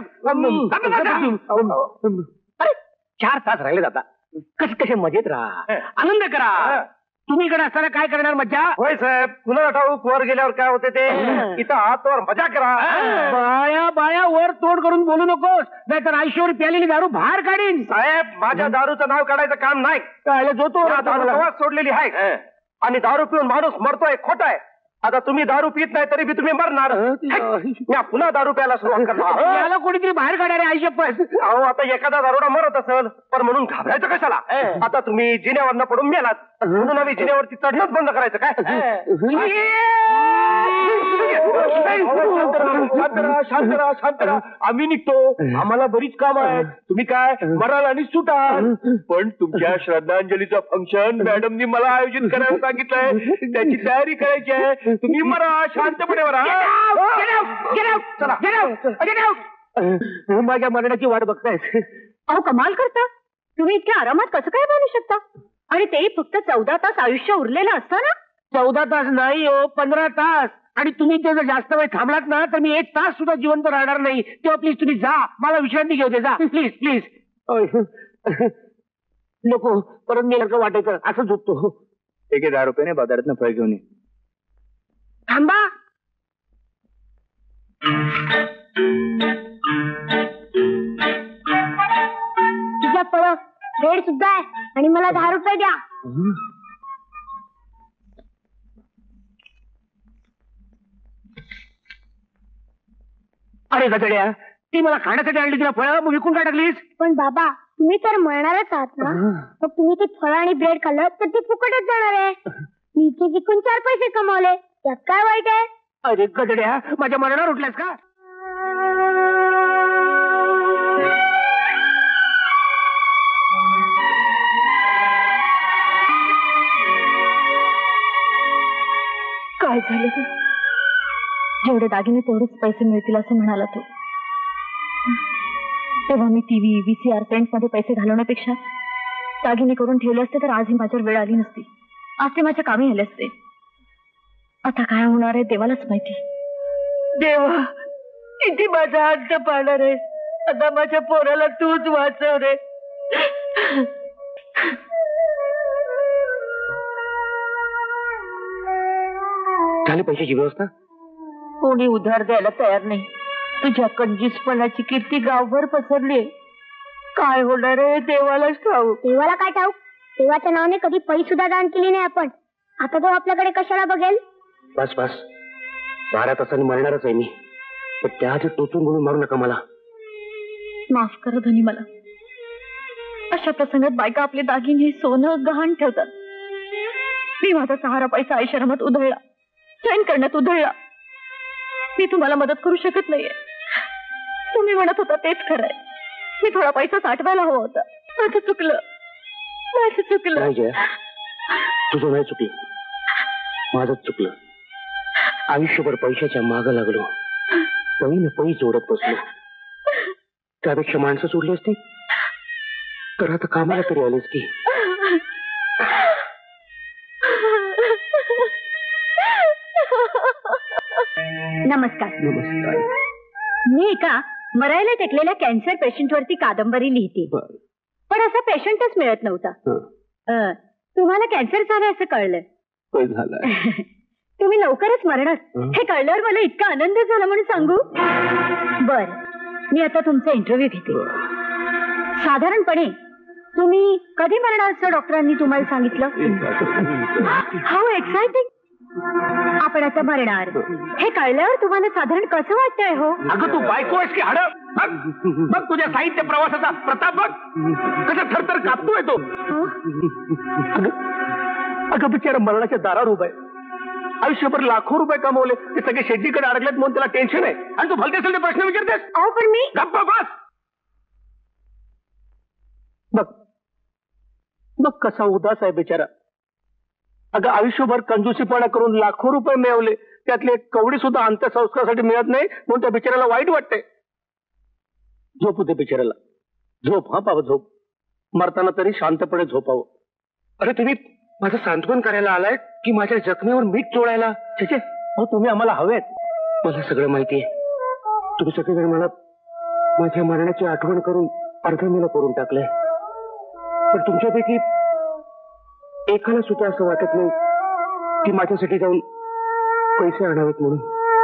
अरे चार तास राहिले जाता, कसे कसे मजेत राहा, आनंद करा. तुम्ही इकडे असताना काय करणार मज्जा? होय साहेब, पुन्हा ठाऊक वर गेल्यावर काय होते ते. इथं हातवर मजा करा. बाया बाया वर तोड करून बोलू नकोस, नाहीतर आयुष्यावर प्यालेली दारू बाहेर काढीन. साहेब माझ्या दारूचं नाव काढायचं काम नाही. काय जो तो दारू सोडलेली आहे आणि दारू पिऊन माणूस मरतोय, खोट आहे. आता तुम्ही दारू पित नाही तरी बी तुम्ही मरणार. मी पुन्हा दारू प्यायला सुरुवात करणार. याला कोणीतरी बाहेर काढणारे आयुष्यपत. अहो आता एखादा दारुडा मरत असेल पण म्हणून घाबरायचं कशाला? आता तुम्ही जिन्यावरनं पडून मेलात म्हणून आम्ही जिन्यावरती चढणंच बंद करायचं काय? शांत राहा शांत राहा शांत राहा. आम्ही निघतो, आम्हाला बरीच काम आहेत. तुम्ही काय मराल आणि सुटाल. पण तुमच्या श्रद्धांजलीचं फंक्शन मॅडमनी मला आयोजित करायला सांगितलंय, त्याची तयारी करायची आहे. तुम्ही मरा, शांतपणे मरा. माझ्या मरणाची वाट बघतायत. अहो कमाल करता, तुम्ही इतक्या आरामात कसं काय बोलू शकता? आणि ते फक्त चौदा तास आयुष्य उरलेलं असतं ना. चौदा तास नाही हो, पंधरा तास. आणि तुम्ही ते जर जास्त वेळ थांबलात ना तर मी एक तास सुद्धा जिवंत राहणार नाही. तेव्हा प्लीज तुम्ही जा, मला विश्रांती घेऊ दे. जा प्लीज प्लीज. नको परत मी सारखं वाटायचं असं झोपतो. एक दहा रुपयाने बाजारात फळ घेऊन ये. थांबा. तुझ्या पळ भेड सुद्धा आहे आणि मला दहा रुपये द्या. अरे गजड्या, ती मला खाण्यासाठी आणली, तिला फळं मग विकून काय टाकलीस? पण बाबा तुम्ही तर मरणारच आहात ना, मग तुम्ही ती फळं आणि ब्रेड खाल्लं तर ती फुकटच जाणार आहे. मी ते विकून चार पैसे कमावले, त्यात काय वाईट आहे? अरे गजड्या, माझ्या मरणावर उठल्यास का? काय झालं ग? जेवढे दागिने तेवढेच पैसे मिळतील असं म्हणाला तो. तेव्हा मी टीव्ही व्हीसीआर सेंट मध्ये पैसे घालवण्यापेक्षा दागिने करून ठेवले असते तर आज ही माझ्यावर वेळ आली नसती. आज ते माझ्या कामी आले असते. आता काय होणार आहे देवालाच माहिती. देवा, किती माझा अंत पाहणार आहे. आता माझ्या पोराला तूच वाचव रे. झाली पैशाची व्यवस्था? कोणी उधार द्यायला तयार नाही. तुझ्या कंजूसपणाची कीर्ती गावभर पसरली. काय होणार आहे देवालाच ठाऊक. देवाला काय ठाऊक? देवाच्या नावाने कधी पैसे सुद्धा दान केली नाही आपण. आता तो आपल्याकडे कशाला बघेल? बस बस, बारा तासांनी मरणारच आहे मी, पण त्याआधी टोचून बोलून मारू नका मला. माफ करा धनी मला. अशा प्रसंगात बायका आपले दागिने सोनं गहाण ठेवतात. मी माझा सहारा पैसा आश्रमात उधळला, चैन करण्यात उधळला. मी तुम्हाला मदत करू शकत नाहीये. तुम्ही म्हणत होता तेच खरंय. मी थोडा पैसा साठवायला हवा होता. माझं चुकलं, माझं चुकलं. नाही जया, तुझं नाही चुकलं, माझंच चुकलं. आयुष्यभर पैशाच्या मागं लागलो, पै न पै जोडत बसलो. त्यापेक्षा माणसं सोडली असती तर आता कामाला तरी आलीस की. नमस्कार. नमस्कार. मी एका मरायला टेकलेल्या कॅन्सर पेशंट वरती कादंबरी लिहिते, पण असा पेशंटच मिळत नव्हता. अ, तुम्हाला कॅन्सर झालं असं कळलं. झालं. तुम्ही लवकरच मरणार हे कळल्यावर मला इतका आनंद झाला म्हणून सांगू. बर, मी आता तुमचा इंटरव्ह्यू घेते. साधारणपणे तुम्ही कधी मरणार असं डॉक्टरांनी तुम्हाला सांगितलं? How exciting. आपण आता मरणार हे कळल्यावर तुम्हाला साधारण कसं वाटतंय हो? अगं तू बायको आहेस की हाड? बघ तुझ्या साहित्य प्रवासाचा प्रताप बघ, कसं थरथर कापतोय तो. अगं बिचारा मरणाच्या दारावर उभा आहे. आयुष्यभर लाखो रुपये कमवले, ते सगळे शेतीकडे अडकलेत म्हणून त्याला टेन्शन आहे, आणि तू भलते असेल ते प्रश्न विचारतेस. अहो पण मी गप्प बस. बघ बघ कसा उदास आहे बिचारा. अगं आयुष्यभर कंजूसीपणा करून लाखो रुपये मिळवले, त्यातले एक कवडी सुद्धा अंत्यसंस्कारासाठी मिळत नाही म्हणून त्या बिचाराला वाईट वाटतंय. झोपू दे बिचाराला. झोप, हा पाव झोप. मरताना तरी शांतपणे झोपावं. अरे तुम्ही माझं सांत्वन करायला आलाय की माझ्या जखमेवर मीठ चोळायला? छे, हो तुम्ही आम्हाला हवेत. मला सगळं माहितीये. तुम्ही सगळेजण मला माझ्या मरणाची आठवण करून अर्धमेला करून टाकलंय, पण तुमच्यापैकी एकाला सुद्धा असं वाटत नाही की माझ्यासाठी जाऊन पैसे आणावेत म्हणून.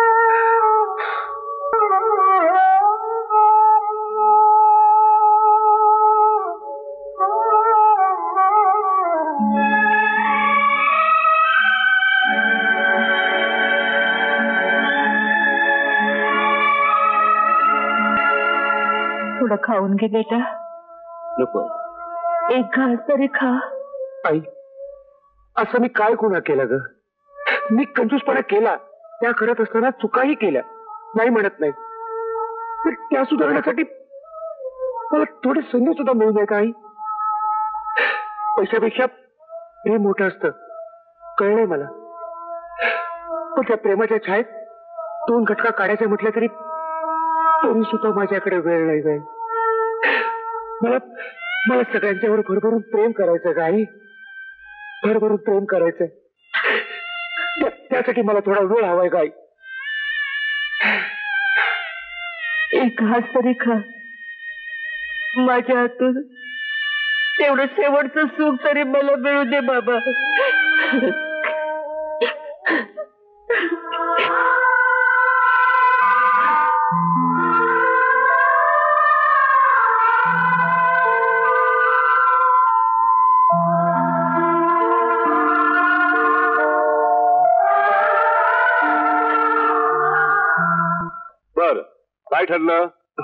थोडं खाऊन घे बेटा. नको एक घास तरी खा. आई, असं मी काय गुन्हा केला ग? मी कंजूसपणा केला, त्या करत असताना चुकाही केल्या, नाही म्हणत नाही, तर त्या सुधारण्यासाठी मला थोडी संधी सुद्धा मिळू नये का आई? पैशापेक्षा प्रेम मोठं असतं, कळलंय मला. पण त्या प्रेमाच्या छायेत दोन घटका काढायचे म्हटलं तरी तरी सुद्धा माझ्याकडे वेळ नाही जाईल. मला मला सगळ्यांच्यावर भरभरून प्रेम करायचं का आई? भरभरून प्रेम करायचंय, त्यासाठी मला थोडा वेळ हवाय का आई? एक घास तरी खा. माझ्या हातून तेवढं शेवटचं सुख तरी मला मिळू दे बाबा. बर, काय ठरलं?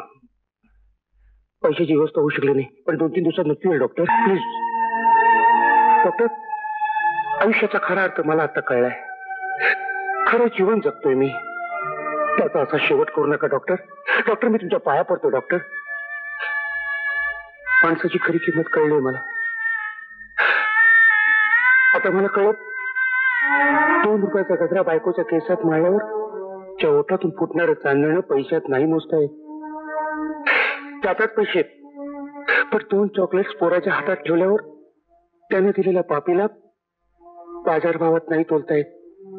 पैशाची व्यवस्था होऊ शकली नाही, पण दोन तीन दिवसात नक्की होईल डॉक्टर. प्लीज डॉक्टर, आयुष्याचा खरा अर्थ मला आता कळलाय. खरं जीवन जगतोय मी, त्याचा असा शेवट करू नका डॉक्टर. डॉक्टर मी तुमच्या पाया पडतो डॉक्टर. माणसाची खरी किंमत कळली मला आता. मला कळत दोन रुपयाचा गजरा बायकोच्या केसात मारल्यावर च्या ओठातून फुटणारं चांदणं पैशात नाही मोजता येत. त्याच्यात पैसे, पण दोन चॉकलेट्स पोराच्या हातात ठेवल्यावर त्याने दिलेल्या पापीला बाजारभावात नाही तोलता येत.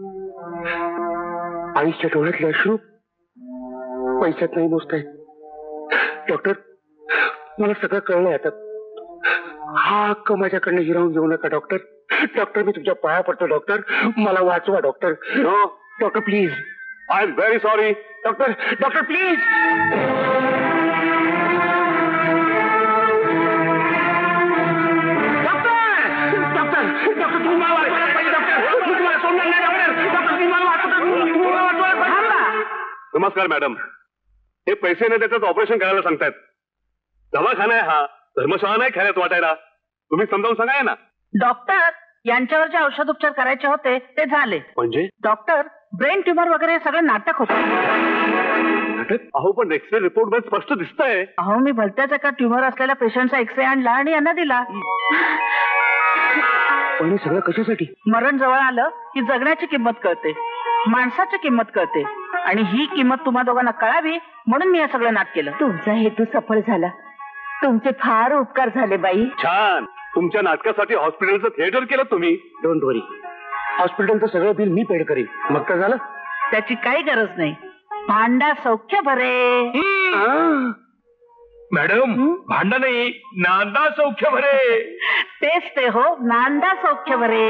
आईच्या डोळ्यातले अश्रू पैशात नाही मोजता येत. डॉक्टर, मला सगळं कळलंय आता. हा हक्क माझ्याकडनं हिरावून घेऊ नका डॉक्टर. डॉक्टर मी तुमच्या पाया पडतो डॉक्टर. मला वाचवा doctor. Doctor please. I am very sorry. Doctor doctor please. नमस्कार मॅडम, हे पैसे न देताच ऑपरेशन करायला सांगतायत. दवाखाना आहे हा, धर्मशाळा नाही खेळण्यात वाटायला. तुम्ही समजावून सांगाय ना. डॉक्टर यांच्यावर जे औषधोपचार करायचे होते ते झाले. म्हणजे डॉक्टर ब्रेन ट्युमर वगैरे सगळं नाटक होतं. नाटक? अहो पण एक्सरे रिपोर्ट मध्ये स्पष्ट दिसतंय. अहो मी भलत्याच एका ट्युमर असलेल्या पेशंटचा एक्सरे आणला आणि यांना दिला. पण हे सगळं कशासाठी? मरण जवळ आलं की जगण्याची किंमत कळते, माणसाची किंमत कळते आणि ही किंमत तुम्हा दोघांना कळावी म्हणून मी हे सगळं नाटक केलं. तुमचा हेतू सफळ झाला. तुमचे फार उपकार झाले बाई. छान. तुमच्या नाटकासाठी हॉस्पिटलचं थिएटर केलं तुम्ही. डोंट वरी, हॉस्पिटलचं सगळं बिल मी पेड करीन. मग काय झालं? त्याची काही गरज नाही. भांडा सौख्य भरे. मॅडम भांडण नाही, नांदा सौख्य भरे. तेच ते हो, नांदा सौख्य भरे.